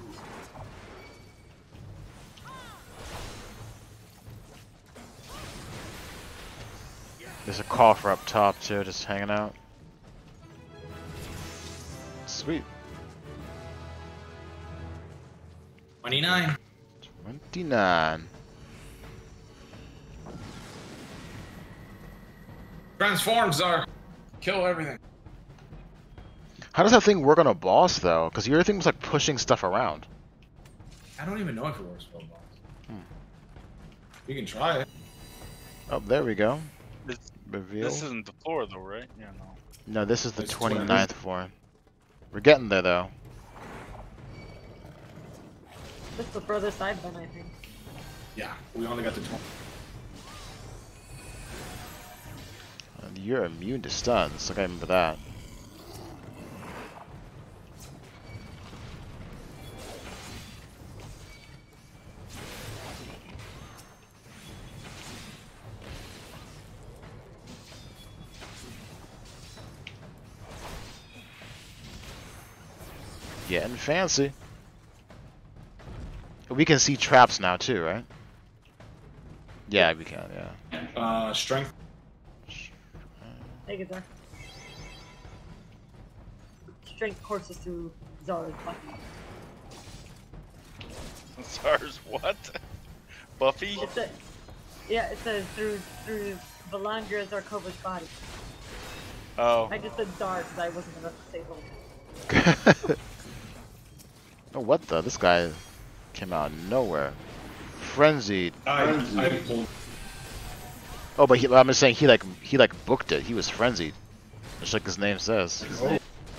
There's a coffer up top too, just hanging out. Sweet. twenty-nine. twenty-nine. Transform, Czar. Kill everything. How does that thing work on a boss though? Because your thing was like pushing stuff around. I don't even know if it works for a boss. Hmm. You can try it. Oh, there we go. This, Reveal. this isn't the floor though, right? Yeah, no. No, this is the It's twenty-ninth floor. We're getting there though. That's the furthest I've been, I think. Yeah, we only got the twenty. And you're immune to stuns. Like I remember that. Getting fancy. We can see traps now too, right? Yeah, we can, yeah. Uh, strength. Take it, Zar. Strength courses through Zar's button. Zar's what? Buffy? It's a, yeah, it says through through Valandra Zarkova's body. Oh. I just said Zar because I wasn't enough to say Valandra. Oh, what the? This guy came out of nowhere. Frenzied. I, I pulled. Oh, but he, I'm just saying he like he like booked it. He was frenzied, just like his name says. Oh.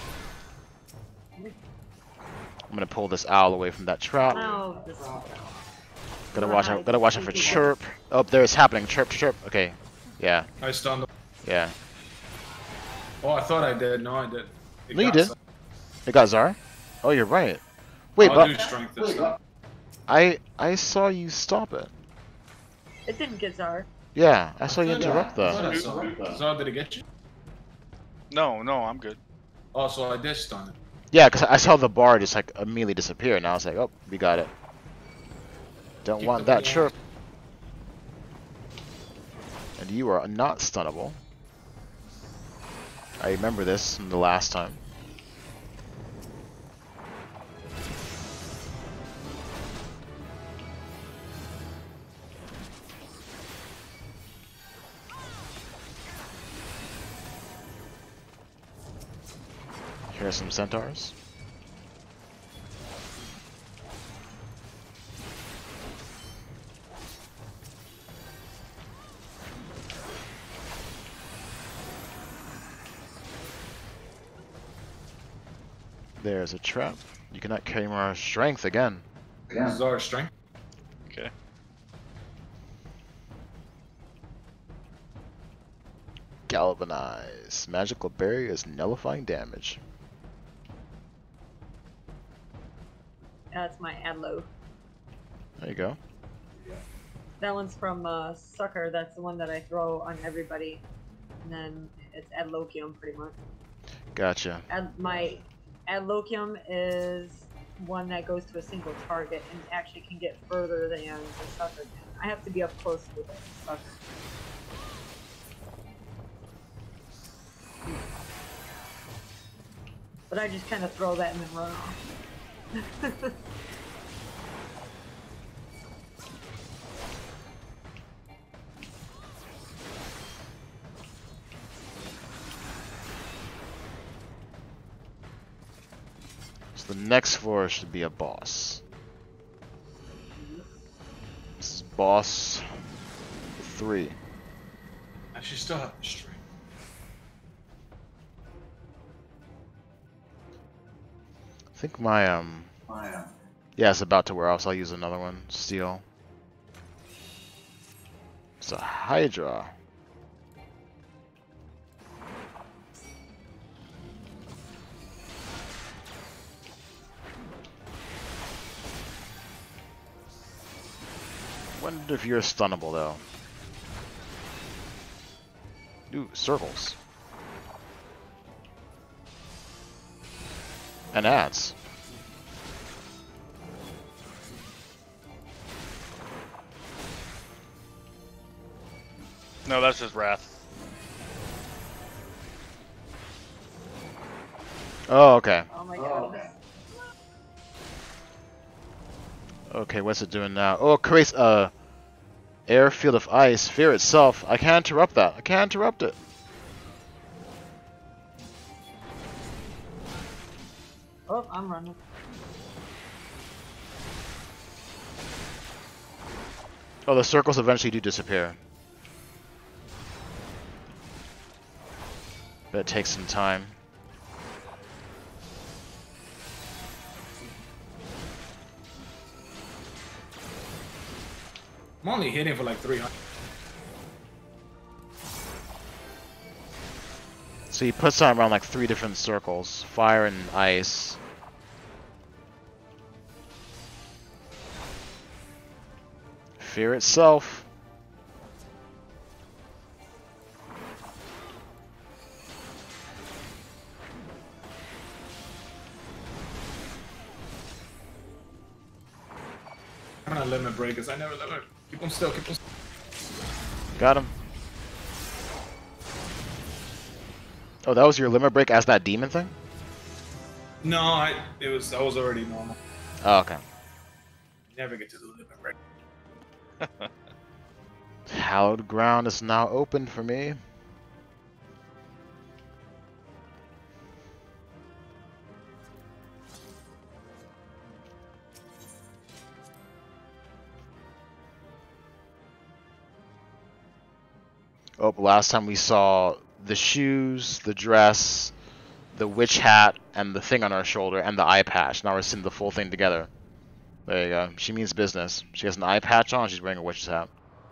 I'm gonna pull this owl away from that trap. Oh, this Gotta watch out. Gotta watch out for chirp. Oh, there it's happening. Chirp, chirp. Okay, yeah, I stunned him. yeah. Oh, I thought I did. No, I did. It No, you got did. some. It got Zar. Oh, you're right. Wait, I'll but do strength this time. I I saw you stop it. It didn't get Zar. Yeah, I saw you interrupt I thought that. I saw it. Zar, did it get you? No, no, I'm good. Oh, so I did stun it. Yeah, because I saw the bar just like immediately disappear, and I was like, oh, we got it. Don't Keep want the that ball. chirp. And you are not stunnable. I remember this from the last time. Here are some centaurs. There's a trap. You cannot carry more strength again. Zar, strength. Okay. Galvanize. Magical barrier is nullifying damage. That's my Adlo. There you go. That one's from uh, Sucker. That's the one that I throw on everybody. And then it's Adlokium, pretty much. Gotcha. Ad, my Adlokium is one that goes to a single target and actually can get further than the Sucker can. I have to be up close with it, Sucker. But I just kind of throw that and then run off. So the next floor should be a boss. This is boss three. I should still have the strength. I think my um yeah, it's about to wear off, so I'll use another one. Steel. It's a Hydra. Wonder if you're stunnable though. Ooh, circles. And ads. No, that's just Wrath. Oh, okay. Oh my god. Okay, what's it doing now? Oh, it creates a airfield of ice. Fear itself. I can't interrupt that. I can't interrupt it. Oh, I'm running. Oh, the circles eventually do disappear. But it takes some time. I'm only hitting for like three hundred. So he puts on around like three different circles. Fire and ice. Fear itself. I'm gonna limit breakers. I never limit. Keep them still. Keep them. Got him. Oh, that was your limit break as that demon thing? No, I. It was. I was already normal. Oh, okay. Never get to the limit break. Hallowed ground is now open for me. Oh, last time we saw the shoes, the dress, the witch hat, and the thing on her shoulder, and the eye patch. Now we're seeing the full thing together. There you go. She means business. She has an eye patch on, she's wearing a witch's hat.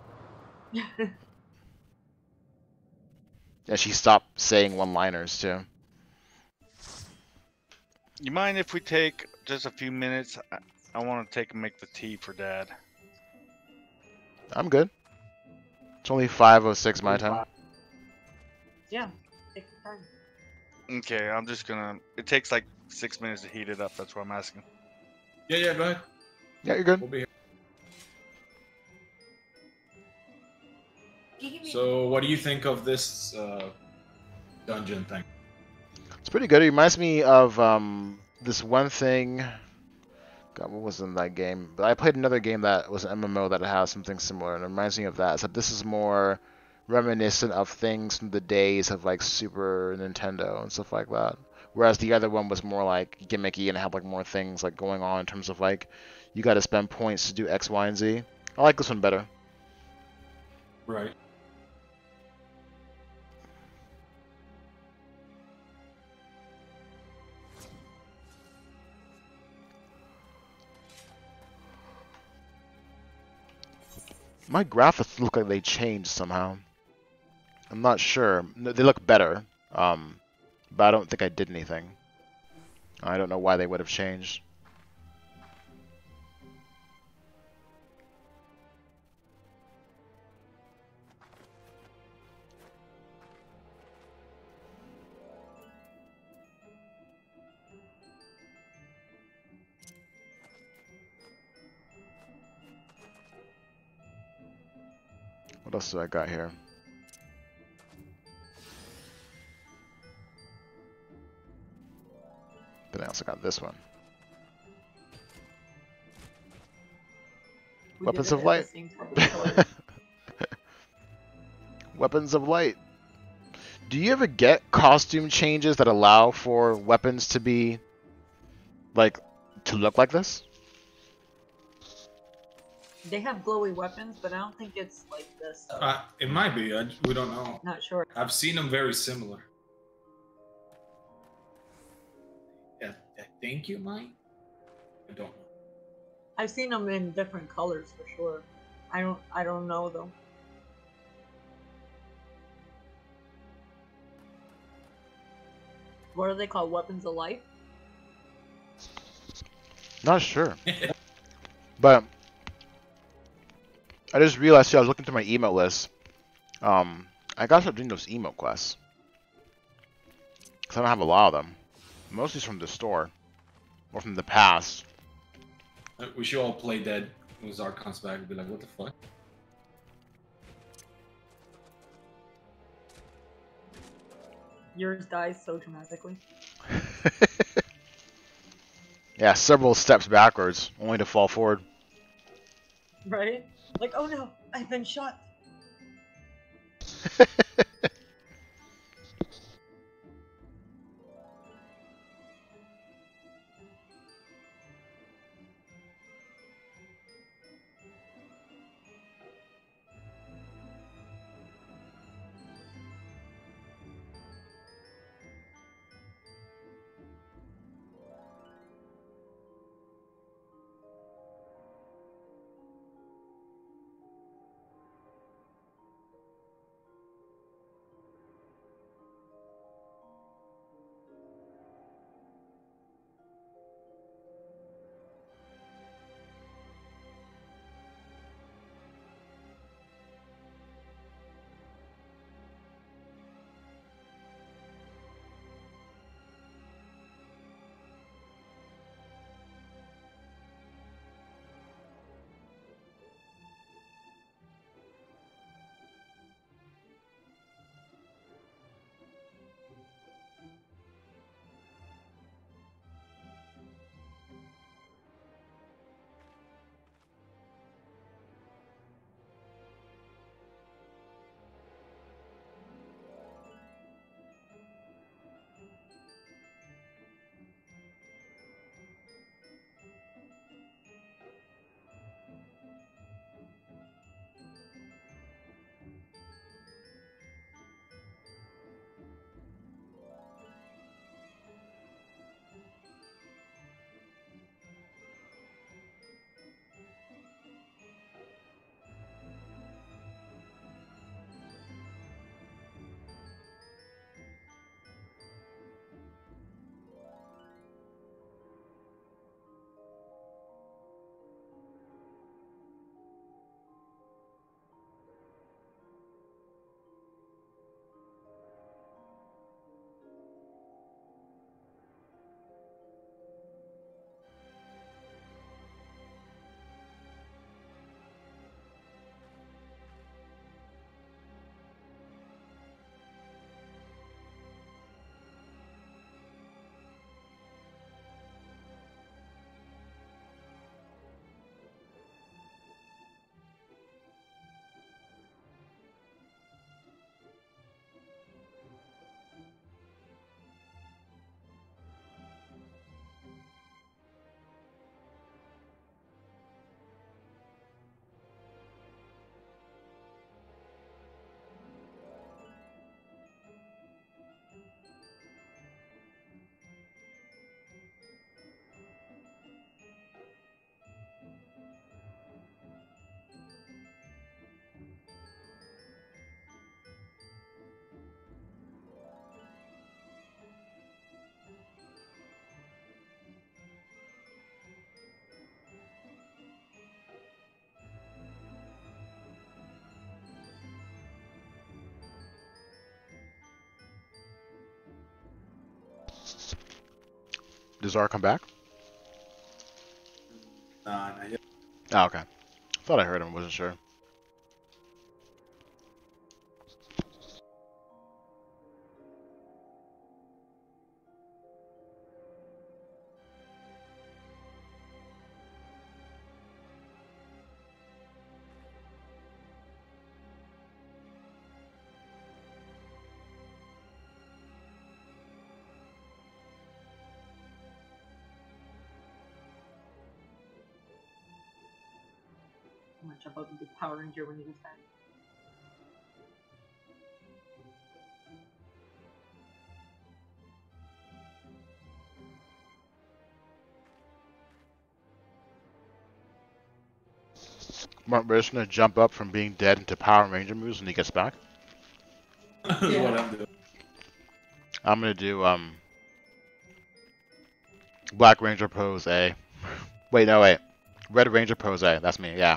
Yeah, she stopped saying one-liners, too. You mind if we take just a few minutes? I, I want to take and make the tea for Dad. I'm good. It's only five oh six my time. Yeah, take your time. Okay, I'm just gonna. It takes like six minutes to heat it up. That's what I'm asking. Yeah, yeah. Go ahead. Yeah, you're good. We'll be here. So, what do you think of this uh, dungeon thing? It's pretty good. It reminds me of um, this one thing. God, what was in that game? But I played another game that was an M M O that has something similar, and it reminds me of that. Except this is more reminiscent of things from the days of like Super Nintendo and stuff like that. Whereas the other one was more like gimmicky and had like more things like going on in terms of like you got to spend points to do X, Y, and Z. I like this one better. Right. My graphics look like they changed somehow. I'm not sure. No, they look better, um, but I don't think I did anything. I don't know why they would have changed. What else do I got here? Then I also got this one. We Weapons did it of at light. the same time. Weapons of light. Do you ever get costume changes that allow for weapons to be like to look like this? They have glowy weapons, but I don't think it's like this. Uh, it might be. I, we don't know. Not sure. I've seen them very similar. Yeah, I think you might. I don't know. I've seen them in different colors for sure. I don't. I don't know though. What are they called? Weapons of life? Not sure. But I just realized, see, I was looking through my email list. Um, I gotta start doing those email quests. Because I don't have a lot of them. Mostly from the store. Or from the past. We should all play dead when Zark comes back and be like, what the fuck? Yours dies so dramatically. Yeah, several steps backwards, only to fall forward. Right? Like, oh no, I've been shot. Does Zara come back? Nah, not yet. Oh, okay. Thought I heard him, wasn't sure. I'm gonna jump up and do Power Ranger when he gets back. Mark, we're just gonna jump up from being dead into Power Ranger moves when he gets back. That's what I'm doing. I'm gonna do um Black Ranger pose A. Wait, no, wait. Red Ranger pose A. That's me, yeah.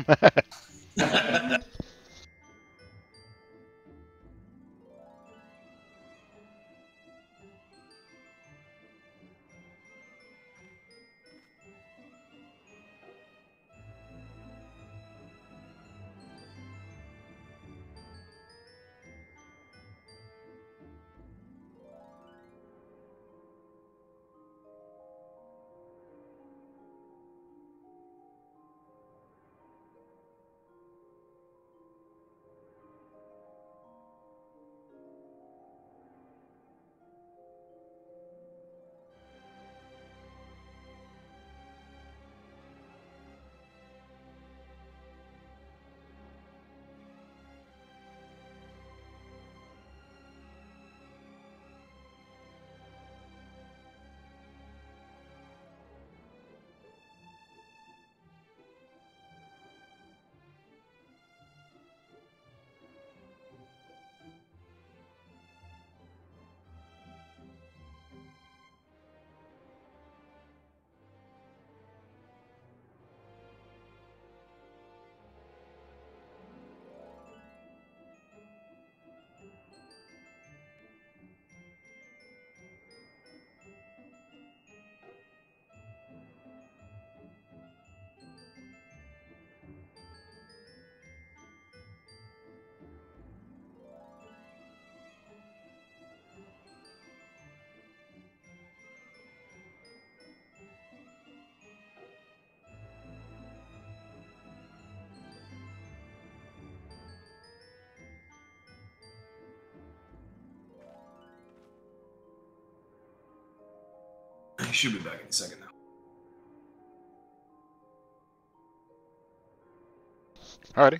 I should be back in a second now. Alrighty.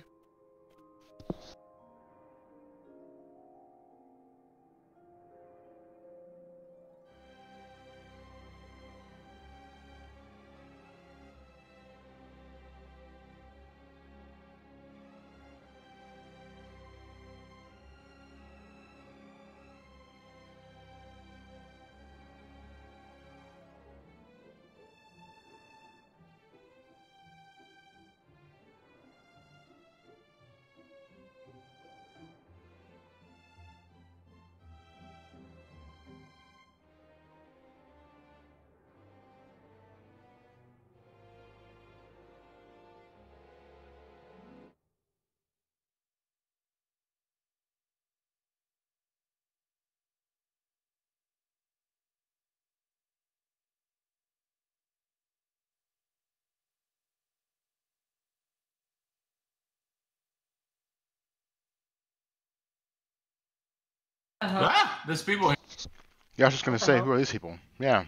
Uh-huh. Ah, there's people here. Yeah, I was just gonna say, who are these people? Yeah.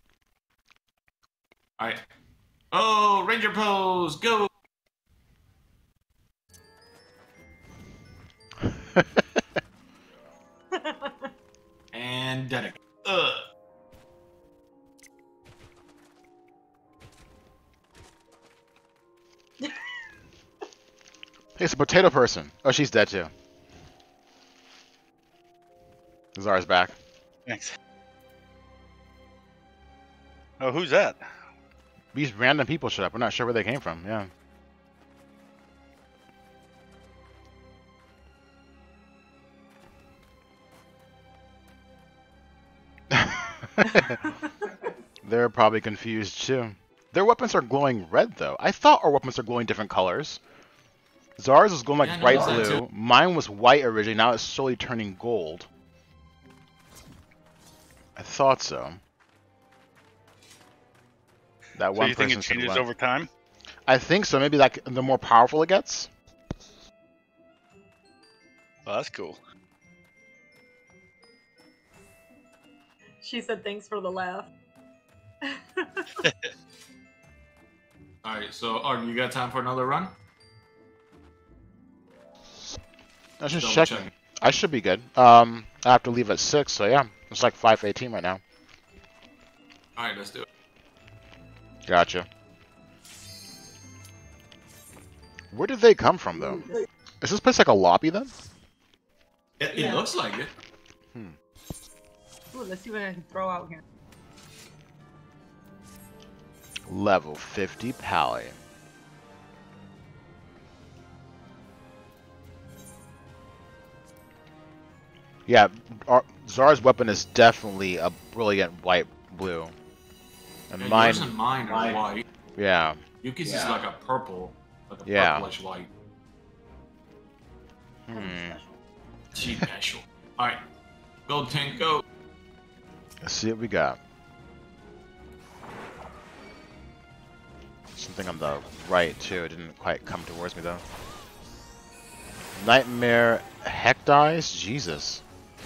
Alright. Oh, Ranger pose, go! And dead again. Ugh. Hey, it's a potato person. Oh, she's dead too. Zara's back. Thanks. Oh, who's that? These random people showed up. We're not sure where they came from. Yeah. They're probably confused too. Their weapons are glowing red though. I thought our weapons are glowing different colors. Zara's was glowing like Yeah, I bright noticed that blue. Mine was white originally. Now it's slowly turning gold. I thought so. That So one you think person it said changes what? over time? I think so. Maybe like the more powerful it gets. Oh, that's cool. She said thanks for the laugh. Alright, so, oh, you got time for another run? I was just Double checking. check. I should be good. Um, I have to leave at six, so yeah, it's like five eighteen right now. Alright, let's do it. Gotcha. Where did they come from though? Is this place like a lobby then? It, it Yeah. looks like it. Ooh, let's see what I can throw out here. Level fifty Pally. Yeah, our, Zar's weapon is definitely a brilliant white blue. And And mine, yours and mine are white. yeah. Yuki's is like a purple, like a Yeah. purplish white. Hmm. Cheap special. Alright. Go tank, go. Let's see what we got. Something on the right too. It didn't quite come towards me though. Nightmare Heck dies? Jesus.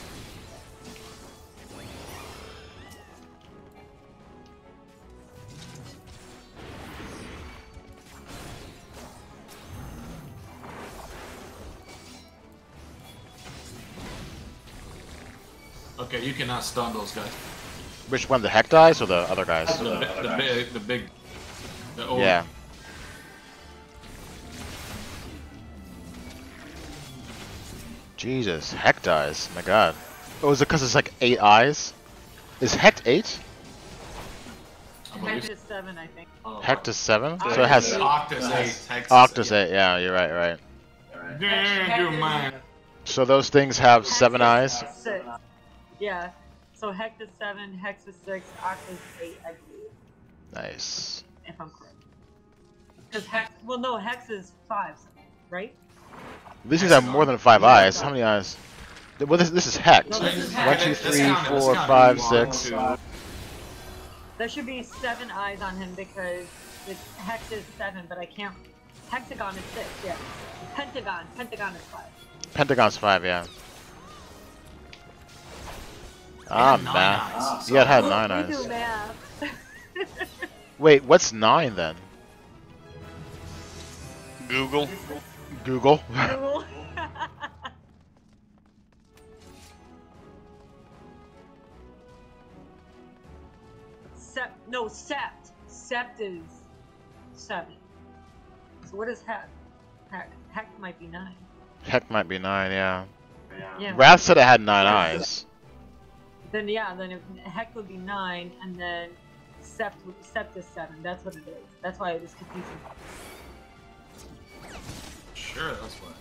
Okay, you cannot stun those guys. Which one, the Heck dies or the other guys? The, the, the big, the big, the old. Yeah. Jesus, Heck dies. My god. Oh, is it because it's like eight eyes? Is Heck eight? I believe Heck so. is seven, I think. Oh, Heck is seven? Oh, So it has Octus eight. Hex Octus eight. Yeah, you're right, right. Damn, you man. So those things have Hex seven is eyes? Six. Yeah. So Hex is seven, Hex is six, Octus is eight, I believe. Nice. If I'm correct. Because Hex, well, no, Hex is five, right? These things have more than five eyes. How many eyes? Well, this this is Hex. No, this is One, Hex. two, Let's three, count it, let's four, count it. five, One, six. two. There should be seven eyes on him because it's, Hex is seven, but I can't. Hexagon is six, yeah. Pentagon, Pentagon is five. Pentagon's five, yeah. Ah, nine man. eyes, so- Yeah, it had We nine do eyes. math. Wait, what's nine then? Google. Google. Cool. Sept, no, Sept. Sept is seven. So what is Heck? Heck, Heck might be nine. Heck might be nine, yeah. Yeah. Wrath said it had nine eyes. Then yeah, then if Heck would be nine, and then Sept would, Sept is seven. That's what it is. That's why it was confusing. Sure, that's what.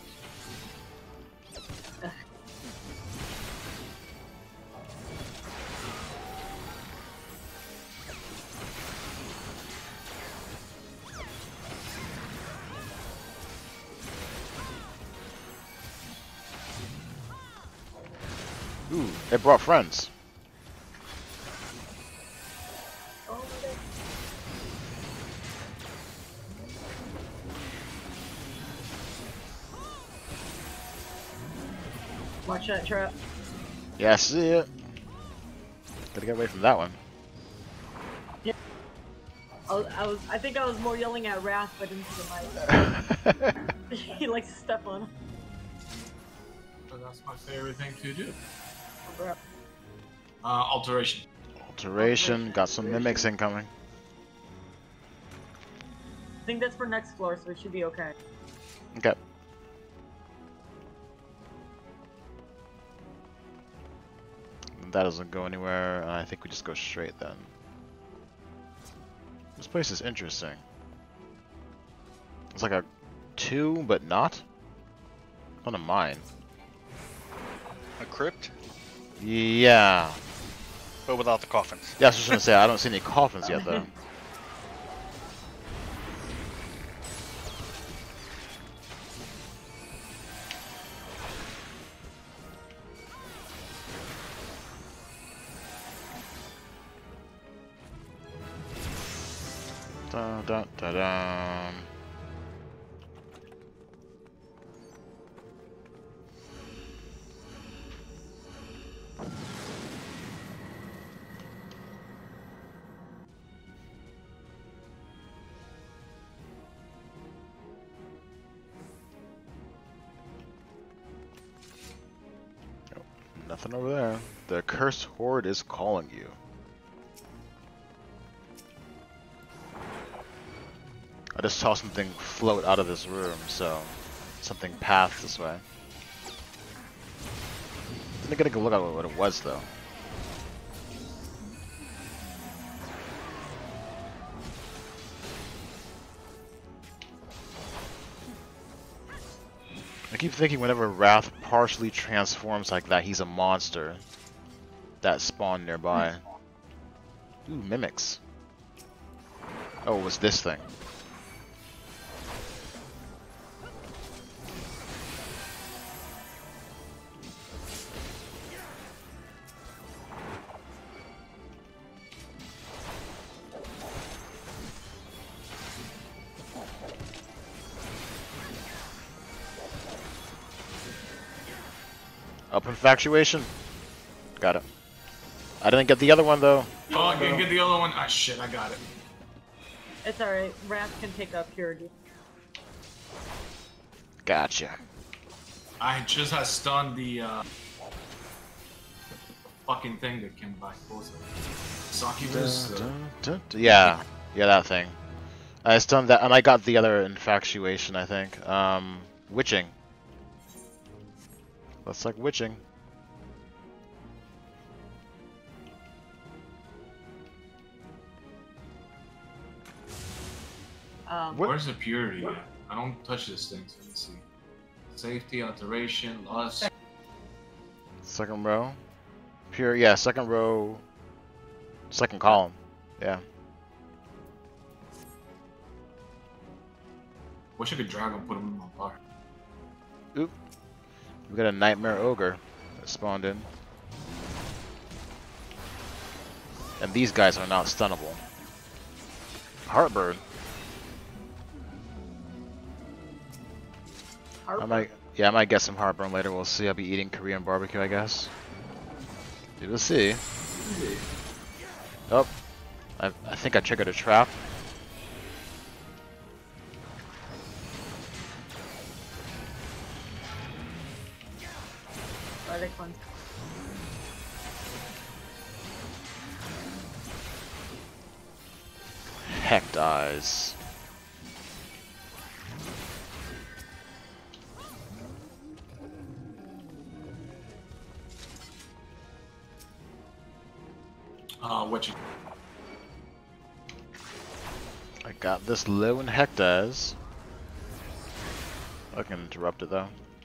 Ooh, it brought friends. Watch that trap. Yeah, I see it. Gotta get away from that one. I was, I was, I think I was more yelling at Wrath, but into the mic. He likes to step on him. So that's my favorite thing to do. Oh, bro. Uh, alteration. Alteration, got some mimics incoming. I think that's for next floor, so it should be okay. Okay. That doesn't go anywhere, and I think we just go straight then. This place is interesting. It's like a two, but not? Not a mine. A crypt, Yeah. but without the coffins. Yeah, I was just gonna say, I don't see any coffins yet, though. Da da da da. Nope, nothing over there. The cursed horde is calling you. I just saw something float out of this room, so something passed this way. I'm gonna go look at what it was, though. keep thinking whenever Wrath partially transforms like that, he's a monster that spawned nearby. Ooh, mimics. Oh, it was this thing. Up infatuation. Got it. I didn't get the other one though. Oh, I can get the other one. Ah, shit, I got it. It's alright. Wrath can take up purity. Gotcha. I just had stunned the uh, fucking thing that came back. What was it? Succubus? Dun, Uh, dun, dun, dun. Yeah, yeah, that thing. I stunned that, and I got the other infatuation. I think. Um, witching. Looks like witching. Um, What? Where's the purity at? I don't touch this thing, so let me see. Safety, alteration, loss. Second row. Pure, yeah, second row. Second column. Yeah. Wish I could drag him, put him in my bar. Oop. We got a nightmare ogre that spawned in. And these guys are not stunnable. Heartburn. I might, yeah, I might get some heartburn later. We'll see. I'll be eating Korean barbecue, I guess. We will see. Oh, I, I think I triggered a trap. Garlic one. Heck dies. Uh, what you? I got this low in heck dies. I can interrupt it though.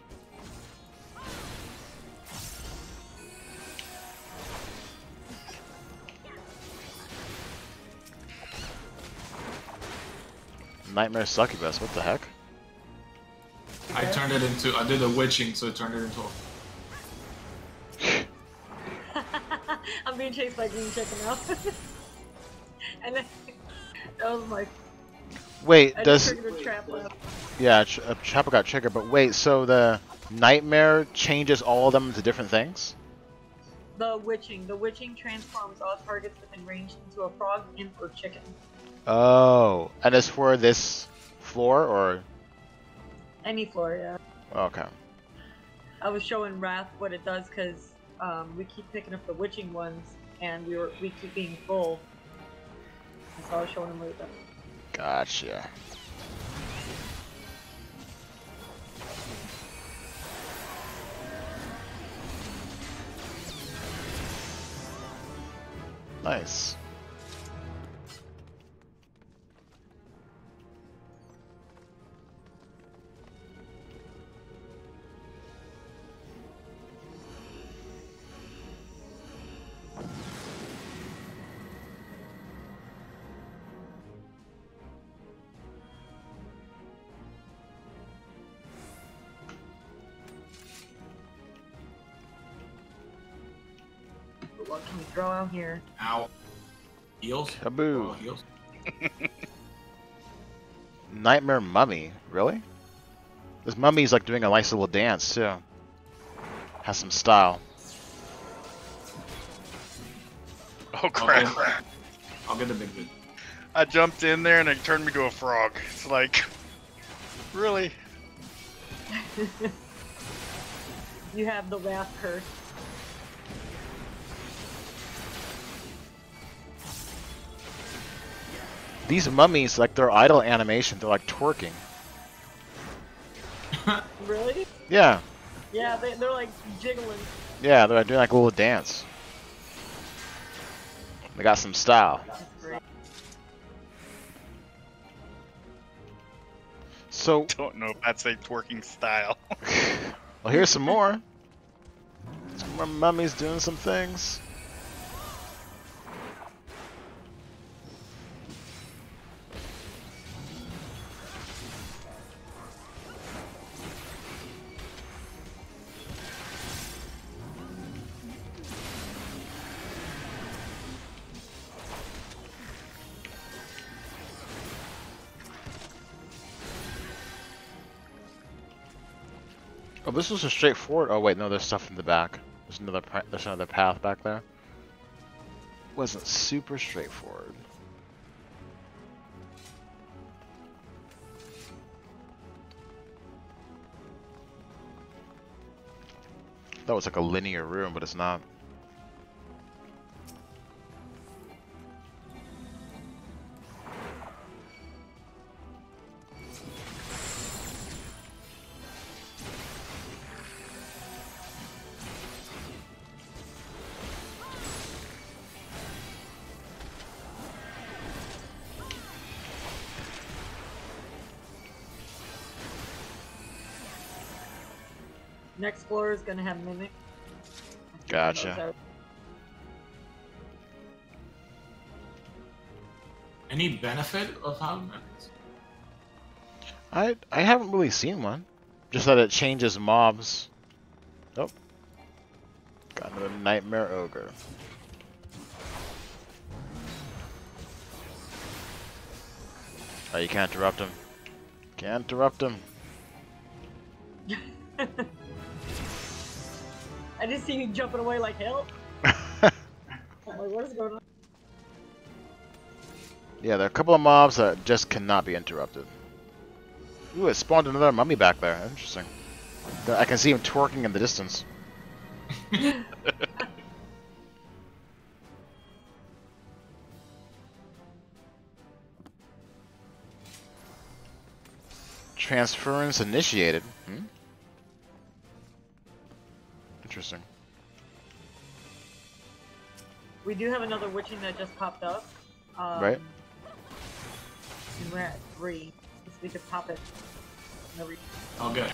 Nightmare succubus, what the heck? I turned it into. I did a witching, so it turned it into. A... I'm being chased by green chicken now. And then, that was my. Wait, I does just triggered a trap left. yeah, ch a Chapel got triggered, but wait, so the nightmare changes all of them into different things? The witching. The witching transforms all targets within range into a frog, imp, or chicken. Oh, and it's for this floor or? Any floor, yeah. Okay. I was showing Wrath what it does because um, we keep picking up the witching ones, and we were we keep being full. And so I was showing him what it does. Gotcha. Nice. What can we throw out here? Ow. Heals? Kaboo. Oh, heals? Nightmare mummy, really? This mummy's like doing a nice little dance too. Has some style. Oh crap! Okay. I'll get the big bit. I jumped in there and it turned me to a frog. It's like, really? You have the Wrath curse. These mummies, like their idle animation, they're like twerking. Really? Yeah, Yeah, they, they're like jiggling. yeah, they're doing like a little dance. They got some style. That's great. So, Don't know if that's a twerking style. well, here's some more. Some more mummies doing some things. Oh, this was a straightforward. Oh wait, no, there's stuff in the back. There's another. There's another path back there. Wasn't super straightforward. That was like a linear room, but it's not. Next floor is gonna have mimic. Gotcha. Any benefit of having mimics? I I haven't really seen one. Just that it changes mobs. Oh. Got another nightmare ogre. Oh, you can't interrupt him. Can't interrupt him. I just see you jumping away like help. I'm like, what is going on? Yeah, there are a couple of mobs that just cannot be interrupted. Ooh, it spawned another mummy back there. Interesting. I can see him twerking in the distance. Transference initiated. Hmm? Interesting. We do have another witching that just popped up. Um, Right. And we're at three. So we could pop it. No re- Oh, good.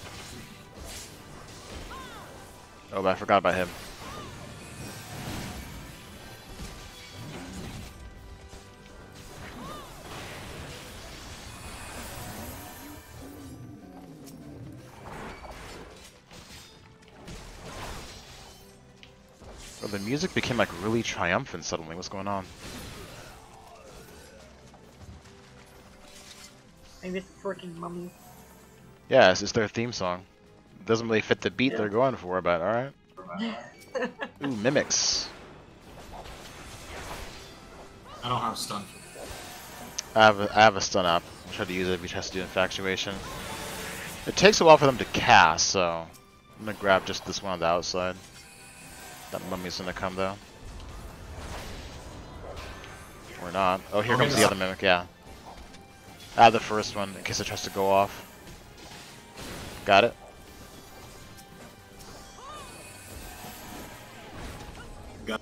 Oh, but I forgot about him. Oh, the music became like really triumphant suddenly. What's going on? Maybe it's a twerking mummy. Yeah, it's, it's their theme song. Doesn't really fit the beat Yeah. they're going for, but alright. Ooh, mimics. I don't have stun. I have a, I have a stun up. I'll try to use it if he tries to do infatuation. It takes a while for them to cast, so I'm gonna grab just this one on the outside. That mummy's gonna come though. Or not. Oh, here Okay, comes the so- other mimic, yeah. I have the first one in case it tries to go off. Got it? Got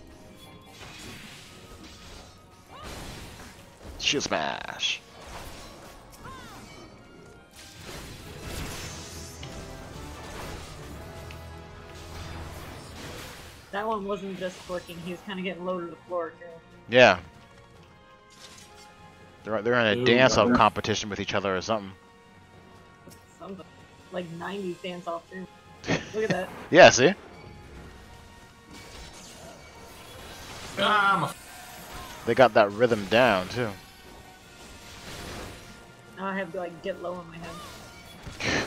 Shield smash. That one wasn't just twerking, he was kind of getting low to the floor too. Yeah. They're they're in a Ooh, dance off yeah. competition with each other or something. Something. Like nineties dance off too. Look at that. Yeah, see? Ah, I'm a They got that rhythm down too. Now I have to like get low in my head.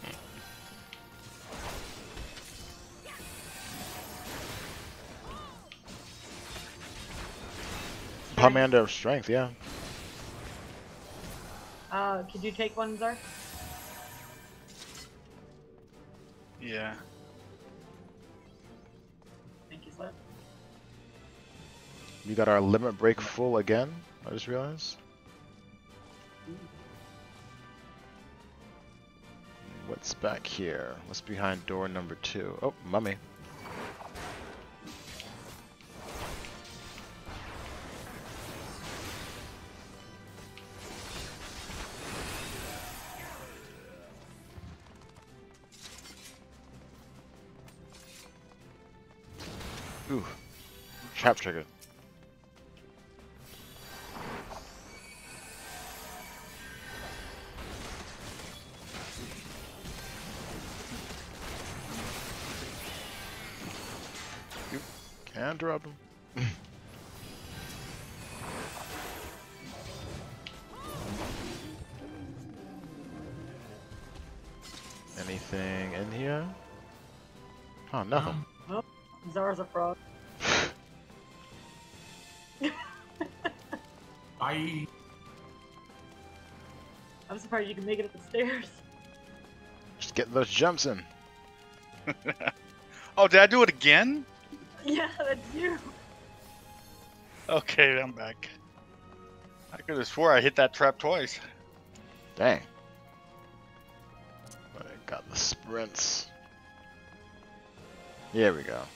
Commander of strength, yeah. Uh, could you take one, Zark? Yeah. Thank you, Slip. We got our limit break full again. I just realized. What's back here? What's behind door number two? Oh, mummy. Ooh. Trap trigger. You can't drop him. Anything in here? Oh, nothing. Oh, Zara's a frog. I. I'm surprised you can make it up the stairs. Just get those jumps in. Oh, did I do it again? Yeah, that's you. Okay, I'm back. I could have swore I hit that trap twice. Dang. I got the sprints. Here we go.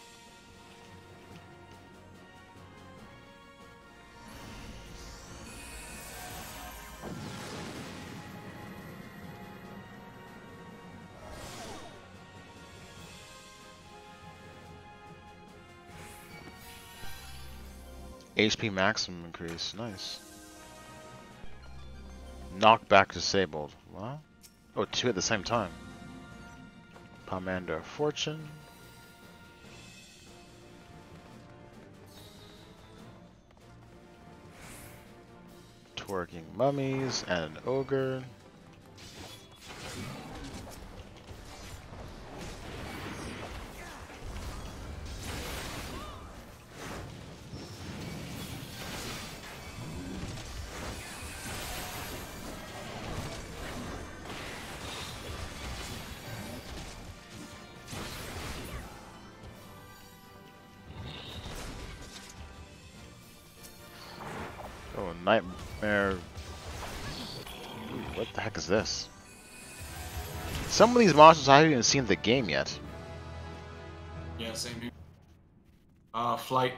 H P maximum increase, nice. Knockback disabled. What? Oh, two at the same time. Pomander Fortune. Twerking mummies and an ogre. Oh, nightmare. Ooh, what the heck is this? Some of these monsters I haven't even seen in the game yet. Yeah, same here. Uh, flight.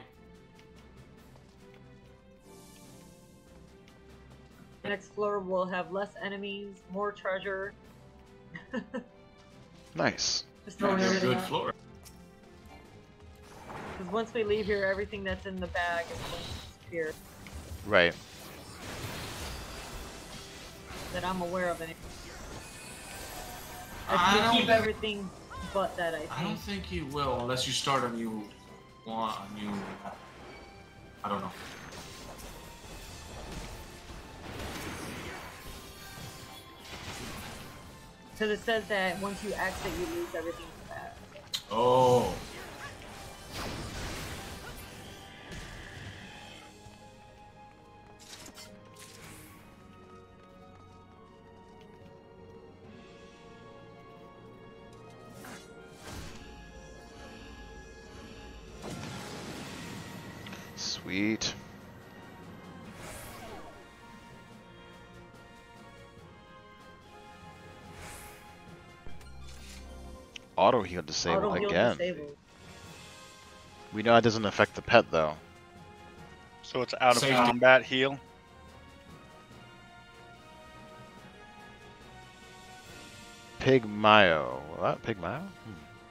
Next floor will have less enemies, more treasure. Nice. Just throwing That's a everything good out. floor. Because once we leave here, everything that's in the bag is going to disappear. Right. That I'm aware of. Any. I I don't keep think- everything but that, I think. I don't think you will unless you start a new one, a new. I don't know. Because it says that once you exit, you lose everything in the bag. Oh. Sweet. Auto heal disabled Auto heal again. disabled. We know it doesn't affect the pet though. So it's out of Safety. combat heal. Pig Mayo. What? Pig Mayo? Hmm.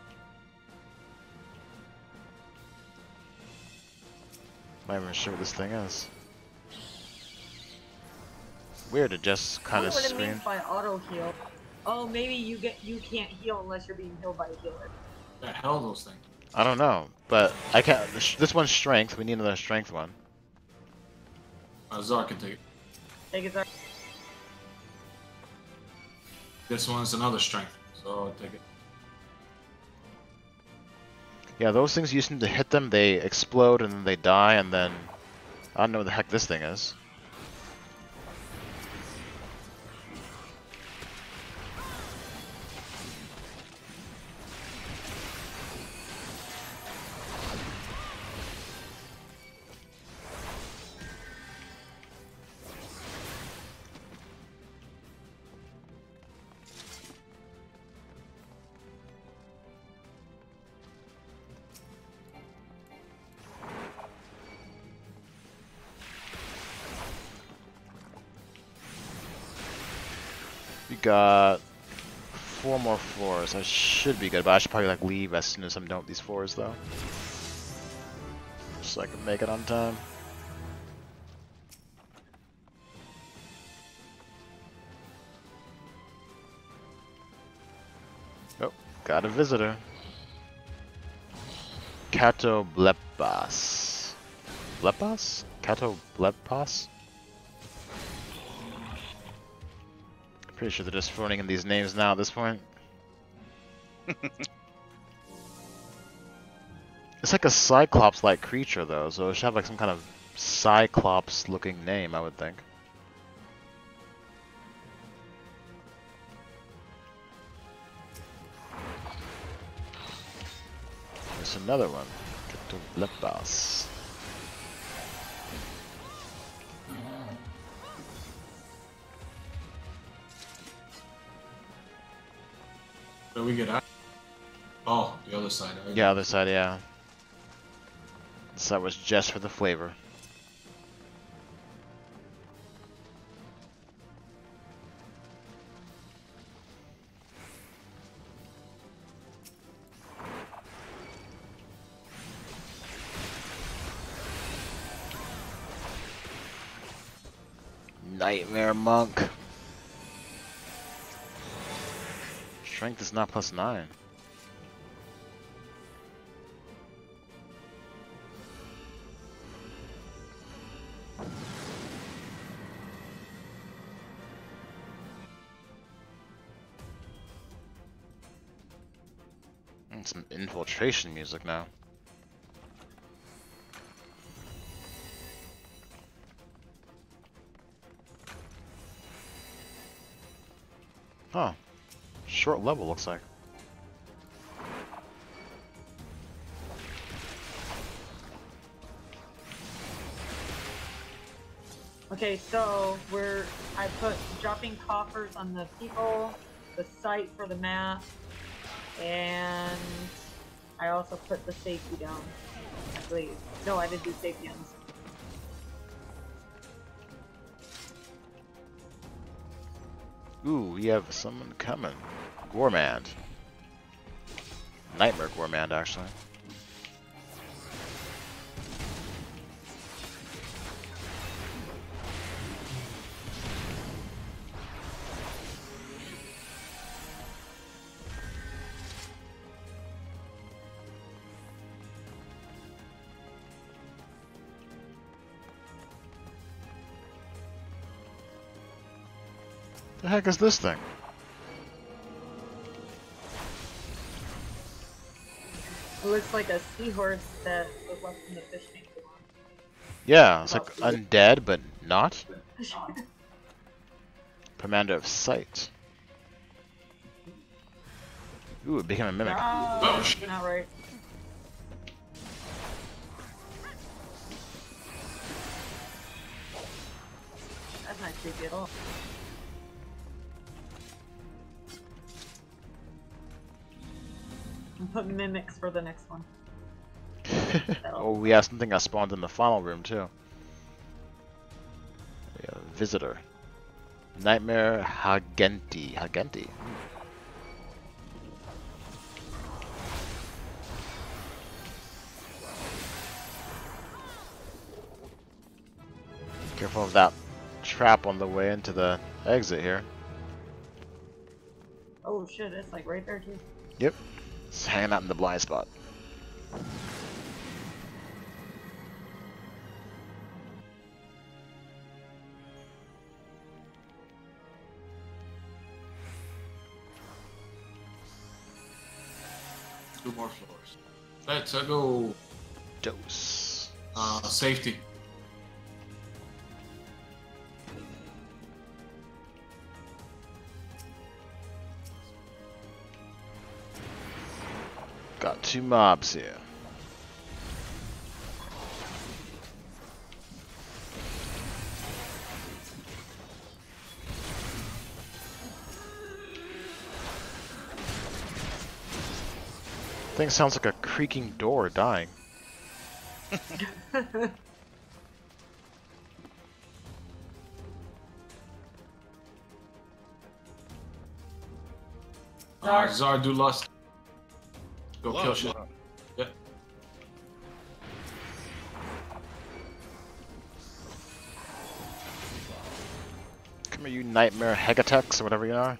Not even sure what this thing is. Weird, it just I kind wonder of what it screamed. means by auto heal. Oh, maybe you get you can't heal unless you're being healed by a healer. The hell those things. I don't know, but I can't. This one's strength. We need another strength one. Uh, Zar can take it. Take it. This one's another strength, so I'll take it. Yeah, those things you seem to hit them, they explode and then they die, and then I don't know what the heck this thing is. We got four more floors. I should be good, but I should probably like leave as soon as I'm done with these floors, though. so I can make it on time. Oh, got a visitor. Kato Blepas. Blepas? Kato Blepas? Pretty sure they're just phoning in these names now at this point. It's like a Cyclops-like creature, though, so it should have like some kind of Cyclops-looking name, I would think. There's another one. Ketoblepas. Where we get out? Oh, the other side. Right? Yeah, other side, yeah. This side was just for the flavor. Nightmare Monk. Strength is not plus nine. And some infiltration music now. Huh. Short level, looks like. Okay, so we're I put dropping coffers on the people, the site for the map, and I also put the safety down, I believe. No, I didn't do safety on this. Ooh, we have someone coming. Gourmand. Nightmare Gourmand, actually. The heck is this thing? It looks like a seahorse that was left in the fish tank. Yeah, it's like undead, but not. Commander of Sight. Ooh, it became a mimic. Oh, not right. That's not creepy at all. And put mimics for the next one. Oh, we have something that spawned in the final room too. We have a visitor. Nightmare Hagenti. Hagenti. Careful of that trap on the way into the exit here. Oh shit, it's like right there too. Yep. It's hanging out in the blind spot. Two more floors. Let's go. Dose. Uh, safety. Got two mobs here. Thing sounds like a creaking door dying. Uh, Zar, do lust. Go Love, kill shit. love. Yeah. Are you Nightmare Hegatex or whatever you are?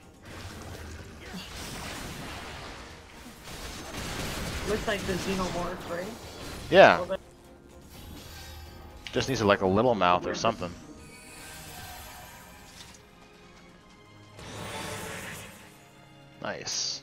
Looks like the Xenomorph, right? Yeah. Just needs a, like a little mouth or something. Nice.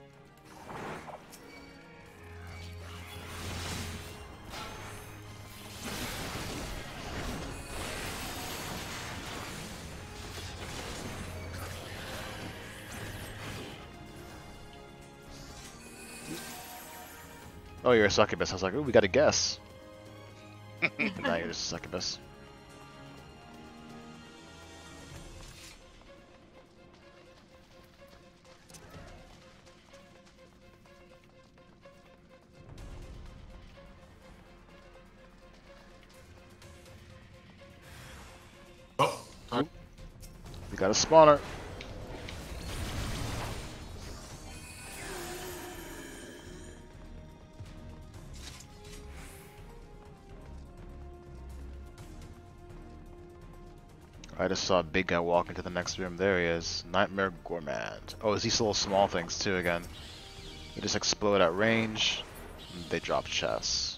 Oh, you're a succubus. I was like, ooh, we got a guess. Now you're just a succubus. Oh, sorry. We got a spawner. I just saw a big guy walk into the next room. There he is. Nightmare Gourmand. Oh, it's these little small things too again. They just explode at range. And they drop chests.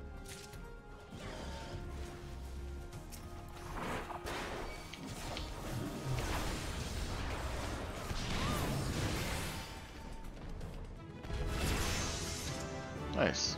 Nice.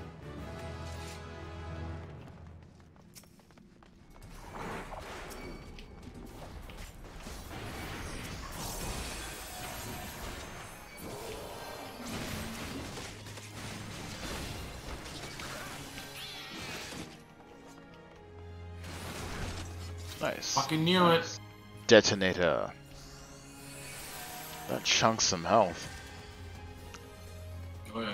Nice. Fucking knew it. Detonator. That chunks some health. Oh yeah.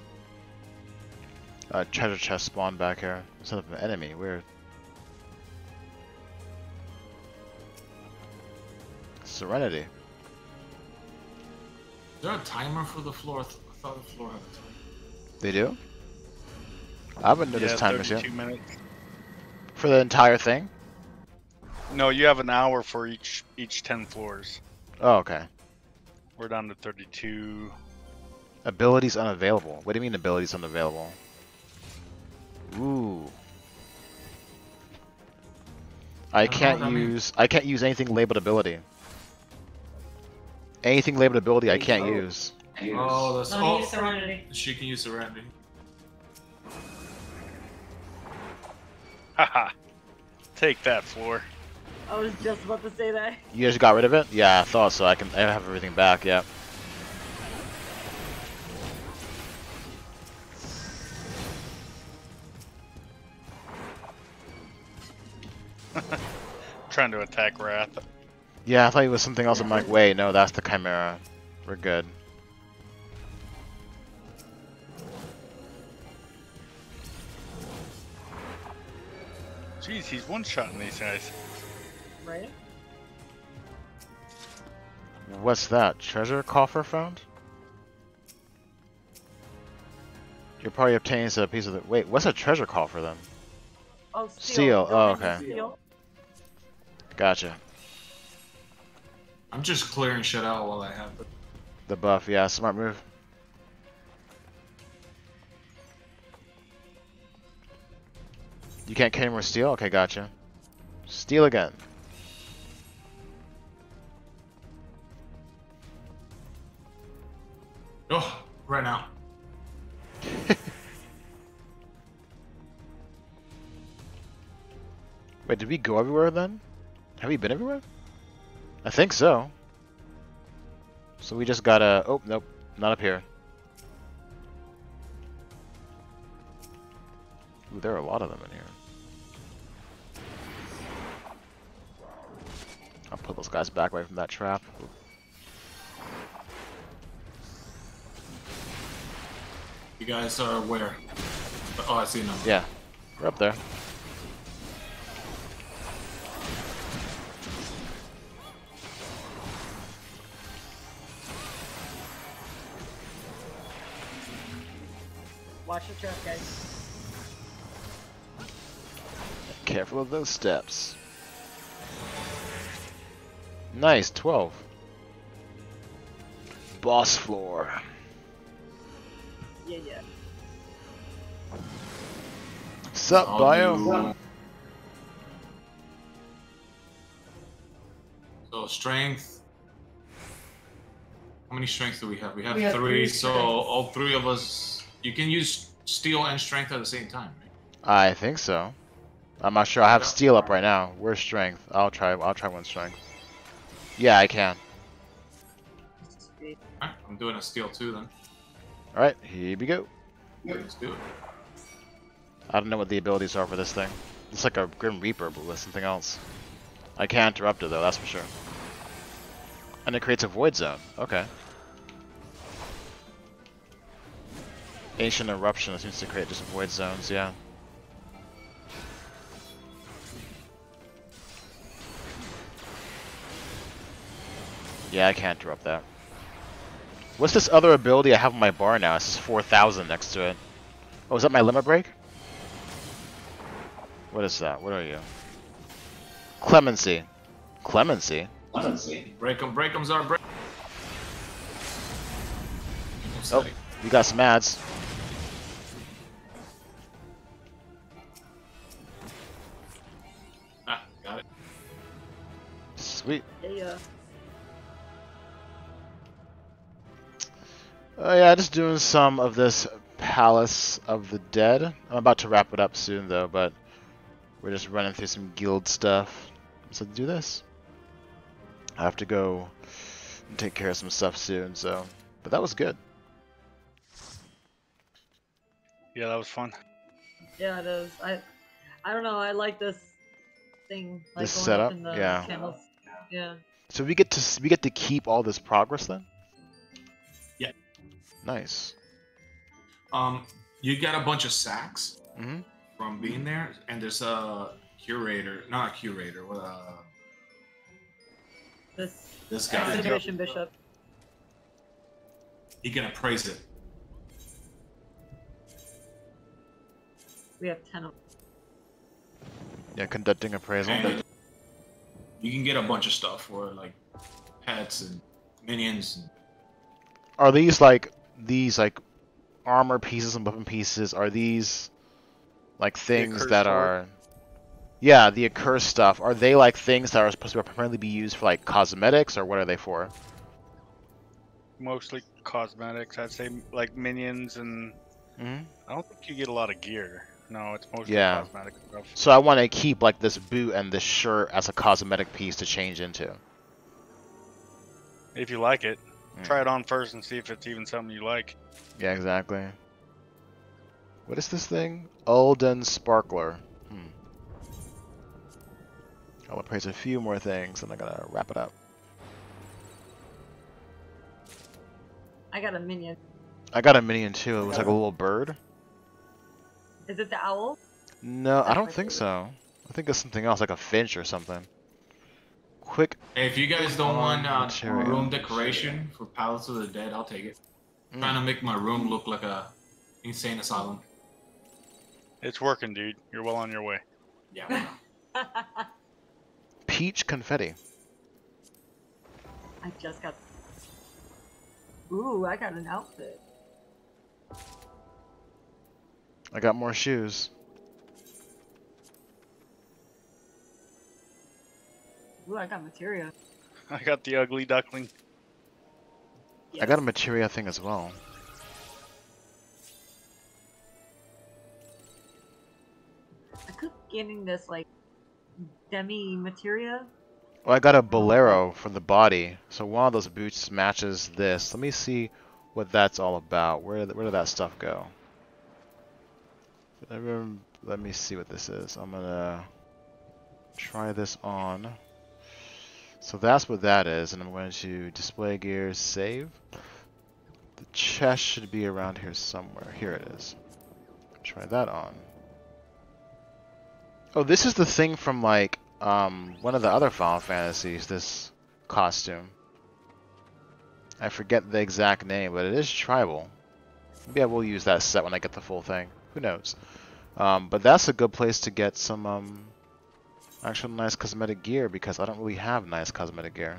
Uh, treasure chest spawned back here. Instead of an enemy. Weird. Serenity. Is there a timer for the floor? I thought the floor had a timer. They do? I haven't noticed Yeah, timers yet. thirty-two minutes. For the entire thing? No, you have an hour for each each ten floors. Oh, okay. We're down to thirty-two. Abilities unavailable. What do you mean abilities unavailable? Ooh. I I don't know can't what that means. use I can't use anything labeled ability. Anything labeled ability I can't Oh. use. Oh, that's No, oh, use Serenity. she can use Serenity. Haha. Take that, floor. I was just about to say that. You just got rid of it? Yeah, I thought so. I can I have everything back, yeah. Trying to attack Wrath. Yeah, I thought it was something else. I'm like, wait, no, that's the Chimera. We're good. Jeez, he's one-shotting these guys. Right? What's that? Treasure coffer found? You're probably obtaining a piece of the. Wait, what's a treasure coffer then? Oh, Steel, steel. oh, Building okay. Steel. Gotcha. I'm just clearing shit out while I have it. The buff, yeah, smart move. You can't carry more steel? Okay, gotcha. Steel again. Oh, right now. Wait, did we go everywhere then? Have we been everywhere? I think so. So we just gotta. Oh, nope. Not up here. Ooh, there are a lot of them in here. I'll put those guys back away from that trap. Ooh. You guys are where? Oh, I see them. Yeah, we're up there. Watch the trap, guys. Careful of those steps. Nice, twelve. Boss floor. Yeah, yeah. Sup, I'll bio? do- So strength. How many strengths do we have? We have, We have three, three so strengths. all three of us. You can use steel and strength at the same time, right? I think so. I'm not sure. I have Yeah. steel up right now. Where's strength? I'll try. I'll try one strength. Yeah, I can. Sweet. Alright, I'm doing a steel too then. All right, here we go. Let's do it. I don't know what the abilities are for this thing. It's like a Grim Reaper, but with something else. I can't interrupt it though. That's for sure. And it creates a void zone. Okay. Ancient Eruption seems to create just void zones. Yeah. Yeah, I can't interrupt that. What's this other ability I have on my bar now? It says four thousand next to it. Oh, is that my limit break? What is that? What are you? Clemency. Clemency? Clemency. Break 'em, break 'em's our break. Oh, we got some ads. Ah, got it. Sweet. Yeah, yeah. Oh yeah, just doing some of this Palace of the Dead. I'm about to wrap it up soon though, but we're just running through some guild stuff. So do this. I have to go and take care of some stuff soon, so but that was good. Yeah, that was fun. Yeah, it is. I, I don't know. I like this thing. Like This going setup? up in the Yeah. channels. Yeah. So we get to we get to keep all this progress then? Yeah. Nice. Um, you get a bunch of sacks Mm-hmm. from being there, and there's a curator, not a curator, what uh, This this guy. exhibition bishop. He can appraise it. We have ten of Yeah, conducting appraisal. And you can get a bunch of stuff for like pets and minions. And Are these like these like armor pieces and weapon pieces? Are these like things accursed that sword? are? Yeah, the accursed stuff. Are they like things that are supposed to primarily be used for like cosmetics, or what are they for? Mostly cosmetics, I'd say, like minions, and Mm-hmm. I don't think you get a lot of gear. No, it's mostly Yeah. cosmetic stuff. So I want to keep like this boot and this shirt as a cosmetic piece to change into. If you like it, Mm. try it on first and see if it's even something you like. Yeah, exactly. What is this thing? Ulden Sparkler. Hmm. I'll appraise a few more things and I'm gonna wrap it up. I got a minion. I got a minion too. It was like a little bird. Is it the owl? No, I don't think so. I think it's something else, like a finch or something. Quick. Hey, if you guys don't Um, want uh, material. room decoration for Palace of the Dead, I'll take it. Mm. Trying to make my room look like a insane asylum. It's working, dude. You're well on your way. Yeah. Peach confetti. I just got. Ooh, I got an outfit. I got more shoes. Ooh, I got materia. I got the ugly duckling. I got a materia thing as well. I keep getting this like demi materia. Oh, I got a bolero for the body. So one of those boots matches this. Let me see what that's all about. Where did, where did that stuff go? Everyone, let me see what this is. I'm gonna try this on. So that's what that is, and I'm going to display gear, save. The chest should be around here somewhere. Here it is. Try that on. Oh, this is the thing from like um one of the other Final Fantasies. This costume. I forget the exact name, but it is tribal. Maybe I will use that set when I get the full thing. Who knows? Um, but that's a good place to get some um, Actual nice cosmetic gear, because I don't really have nice cosmetic gear.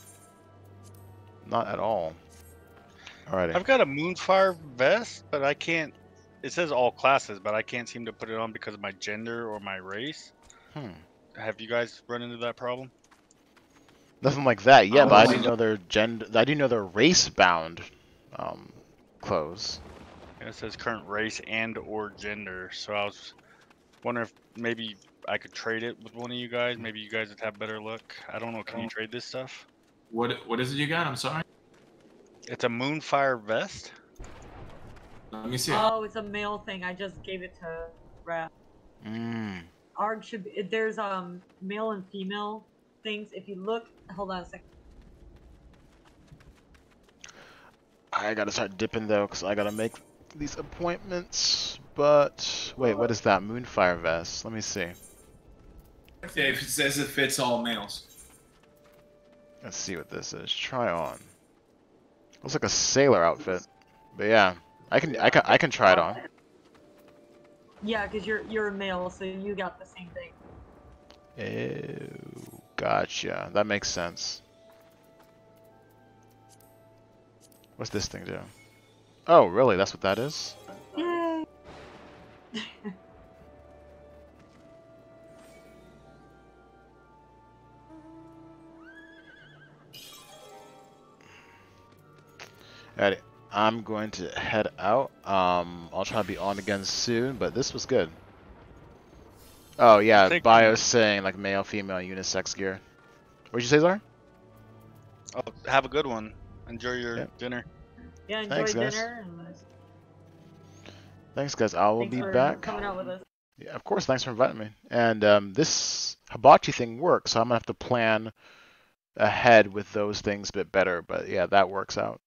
Not at all. Alrighty. I've got a Moonfire vest, but I can't. It says all classes, but I can't seem to put it on because of my gender or my race. Hmm. Have you guys run into that problem? Nothing like that yet, Oh, but I my do know they're gender. I do know they're race-bound um, clothes. And it says current race and or gender. So I was wondering if maybe I could trade it with one of you guys. Maybe you guys would have better luck. I don't know. Can you trade this stuff? What what is it you got? I'm sorry. It's a Moonfire vest. Let me see. it. Oh, it's a male thing. I just gave it to Raph. Mmm. Arg should be, there's um male and female things. If you look, hold on a second. I gotta start dipping though, because I gotta make these appointments. But wait, what is that? Moonfire vest. Let me see. Yeah, if it says it fits all males. Let's see what this is. Try on. Looks like a sailor outfit. But yeah, I can I can I can try it on. Yeah, because you're you're a male, so you got the same thing. Oh, gotcha. That makes sense. What's this thing do? Oh, really? That's what that is? Yay! Alrighty. I'm going to head out. Um, I'll try to be on again soon, but this was good. Oh yeah, Thank bio's saying like male, female, unisex gear. What'd you say, Zara? Oh, have a good one. Enjoy your Yep. dinner. Yeah, enjoy Thanks, guys. dinner. And Thanks, guys. I will thanks be for back. coming out with us. Yeah, of course. Thanks for inviting me. And um, this hibachi thing works, so I'm gonna have to plan ahead with those things a bit better. But yeah, that works out.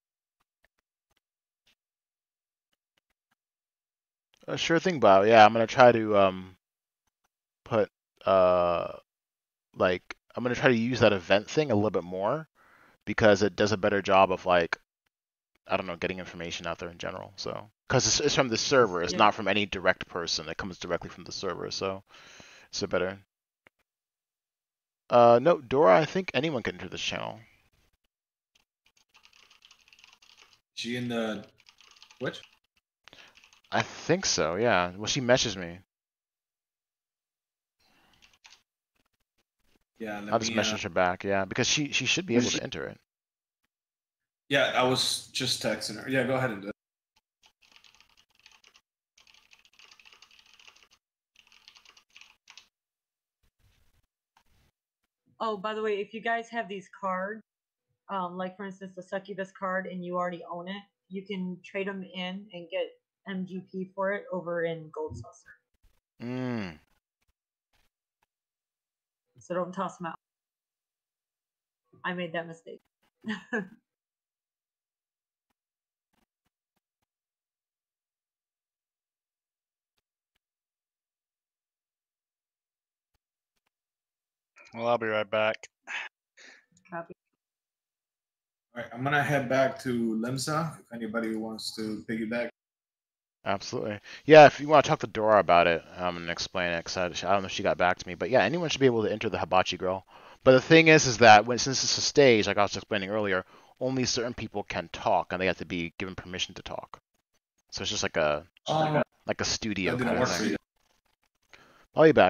Uh, sure thing, Bio. Yeah, I'm gonna try to um put uh like I'm gonna try to use that event thing a little bit more because it does a better job of like I don't know getting information out there in general. So because it's, it's from the server, it's Yeah. not from any direct person. It comes directly from the server, so it's a better. Uh, no, Dora. I think anyone can enter this channel. She in the which? I think so. Yeah. Well, she messaged me. Yeah, let I'll just me, message uh, her back. Yeah, because she she should be Was able she- to enter it. Yeah, I was just texting her. Yeah, go ahead and do it. Oh, by the way, if you guys have these cards, um, like for instance the Succubus card, and you already own it, you can trade them in and get M G P for it over in Gold Saucer. Mm. So don't toss them out. I made that mistake. Well, I'll be right back. Copy. All right, I'm gonna head back to Limsa. If anybody wants to piggyback. Absolutely. Yeah, if you want to talk to Dora about it um, and explain it, because I, I don't know if she got back to me, but yeah, anyone should be able to enter the Hibachi Girl. But the thing is, is that when since it's a stage, like I was explaining earlier, only certain people can talk, and they have to be given permission to talk. So it's just like a Oh, like a studio that didn't kind of work for thing. you. I'll be back.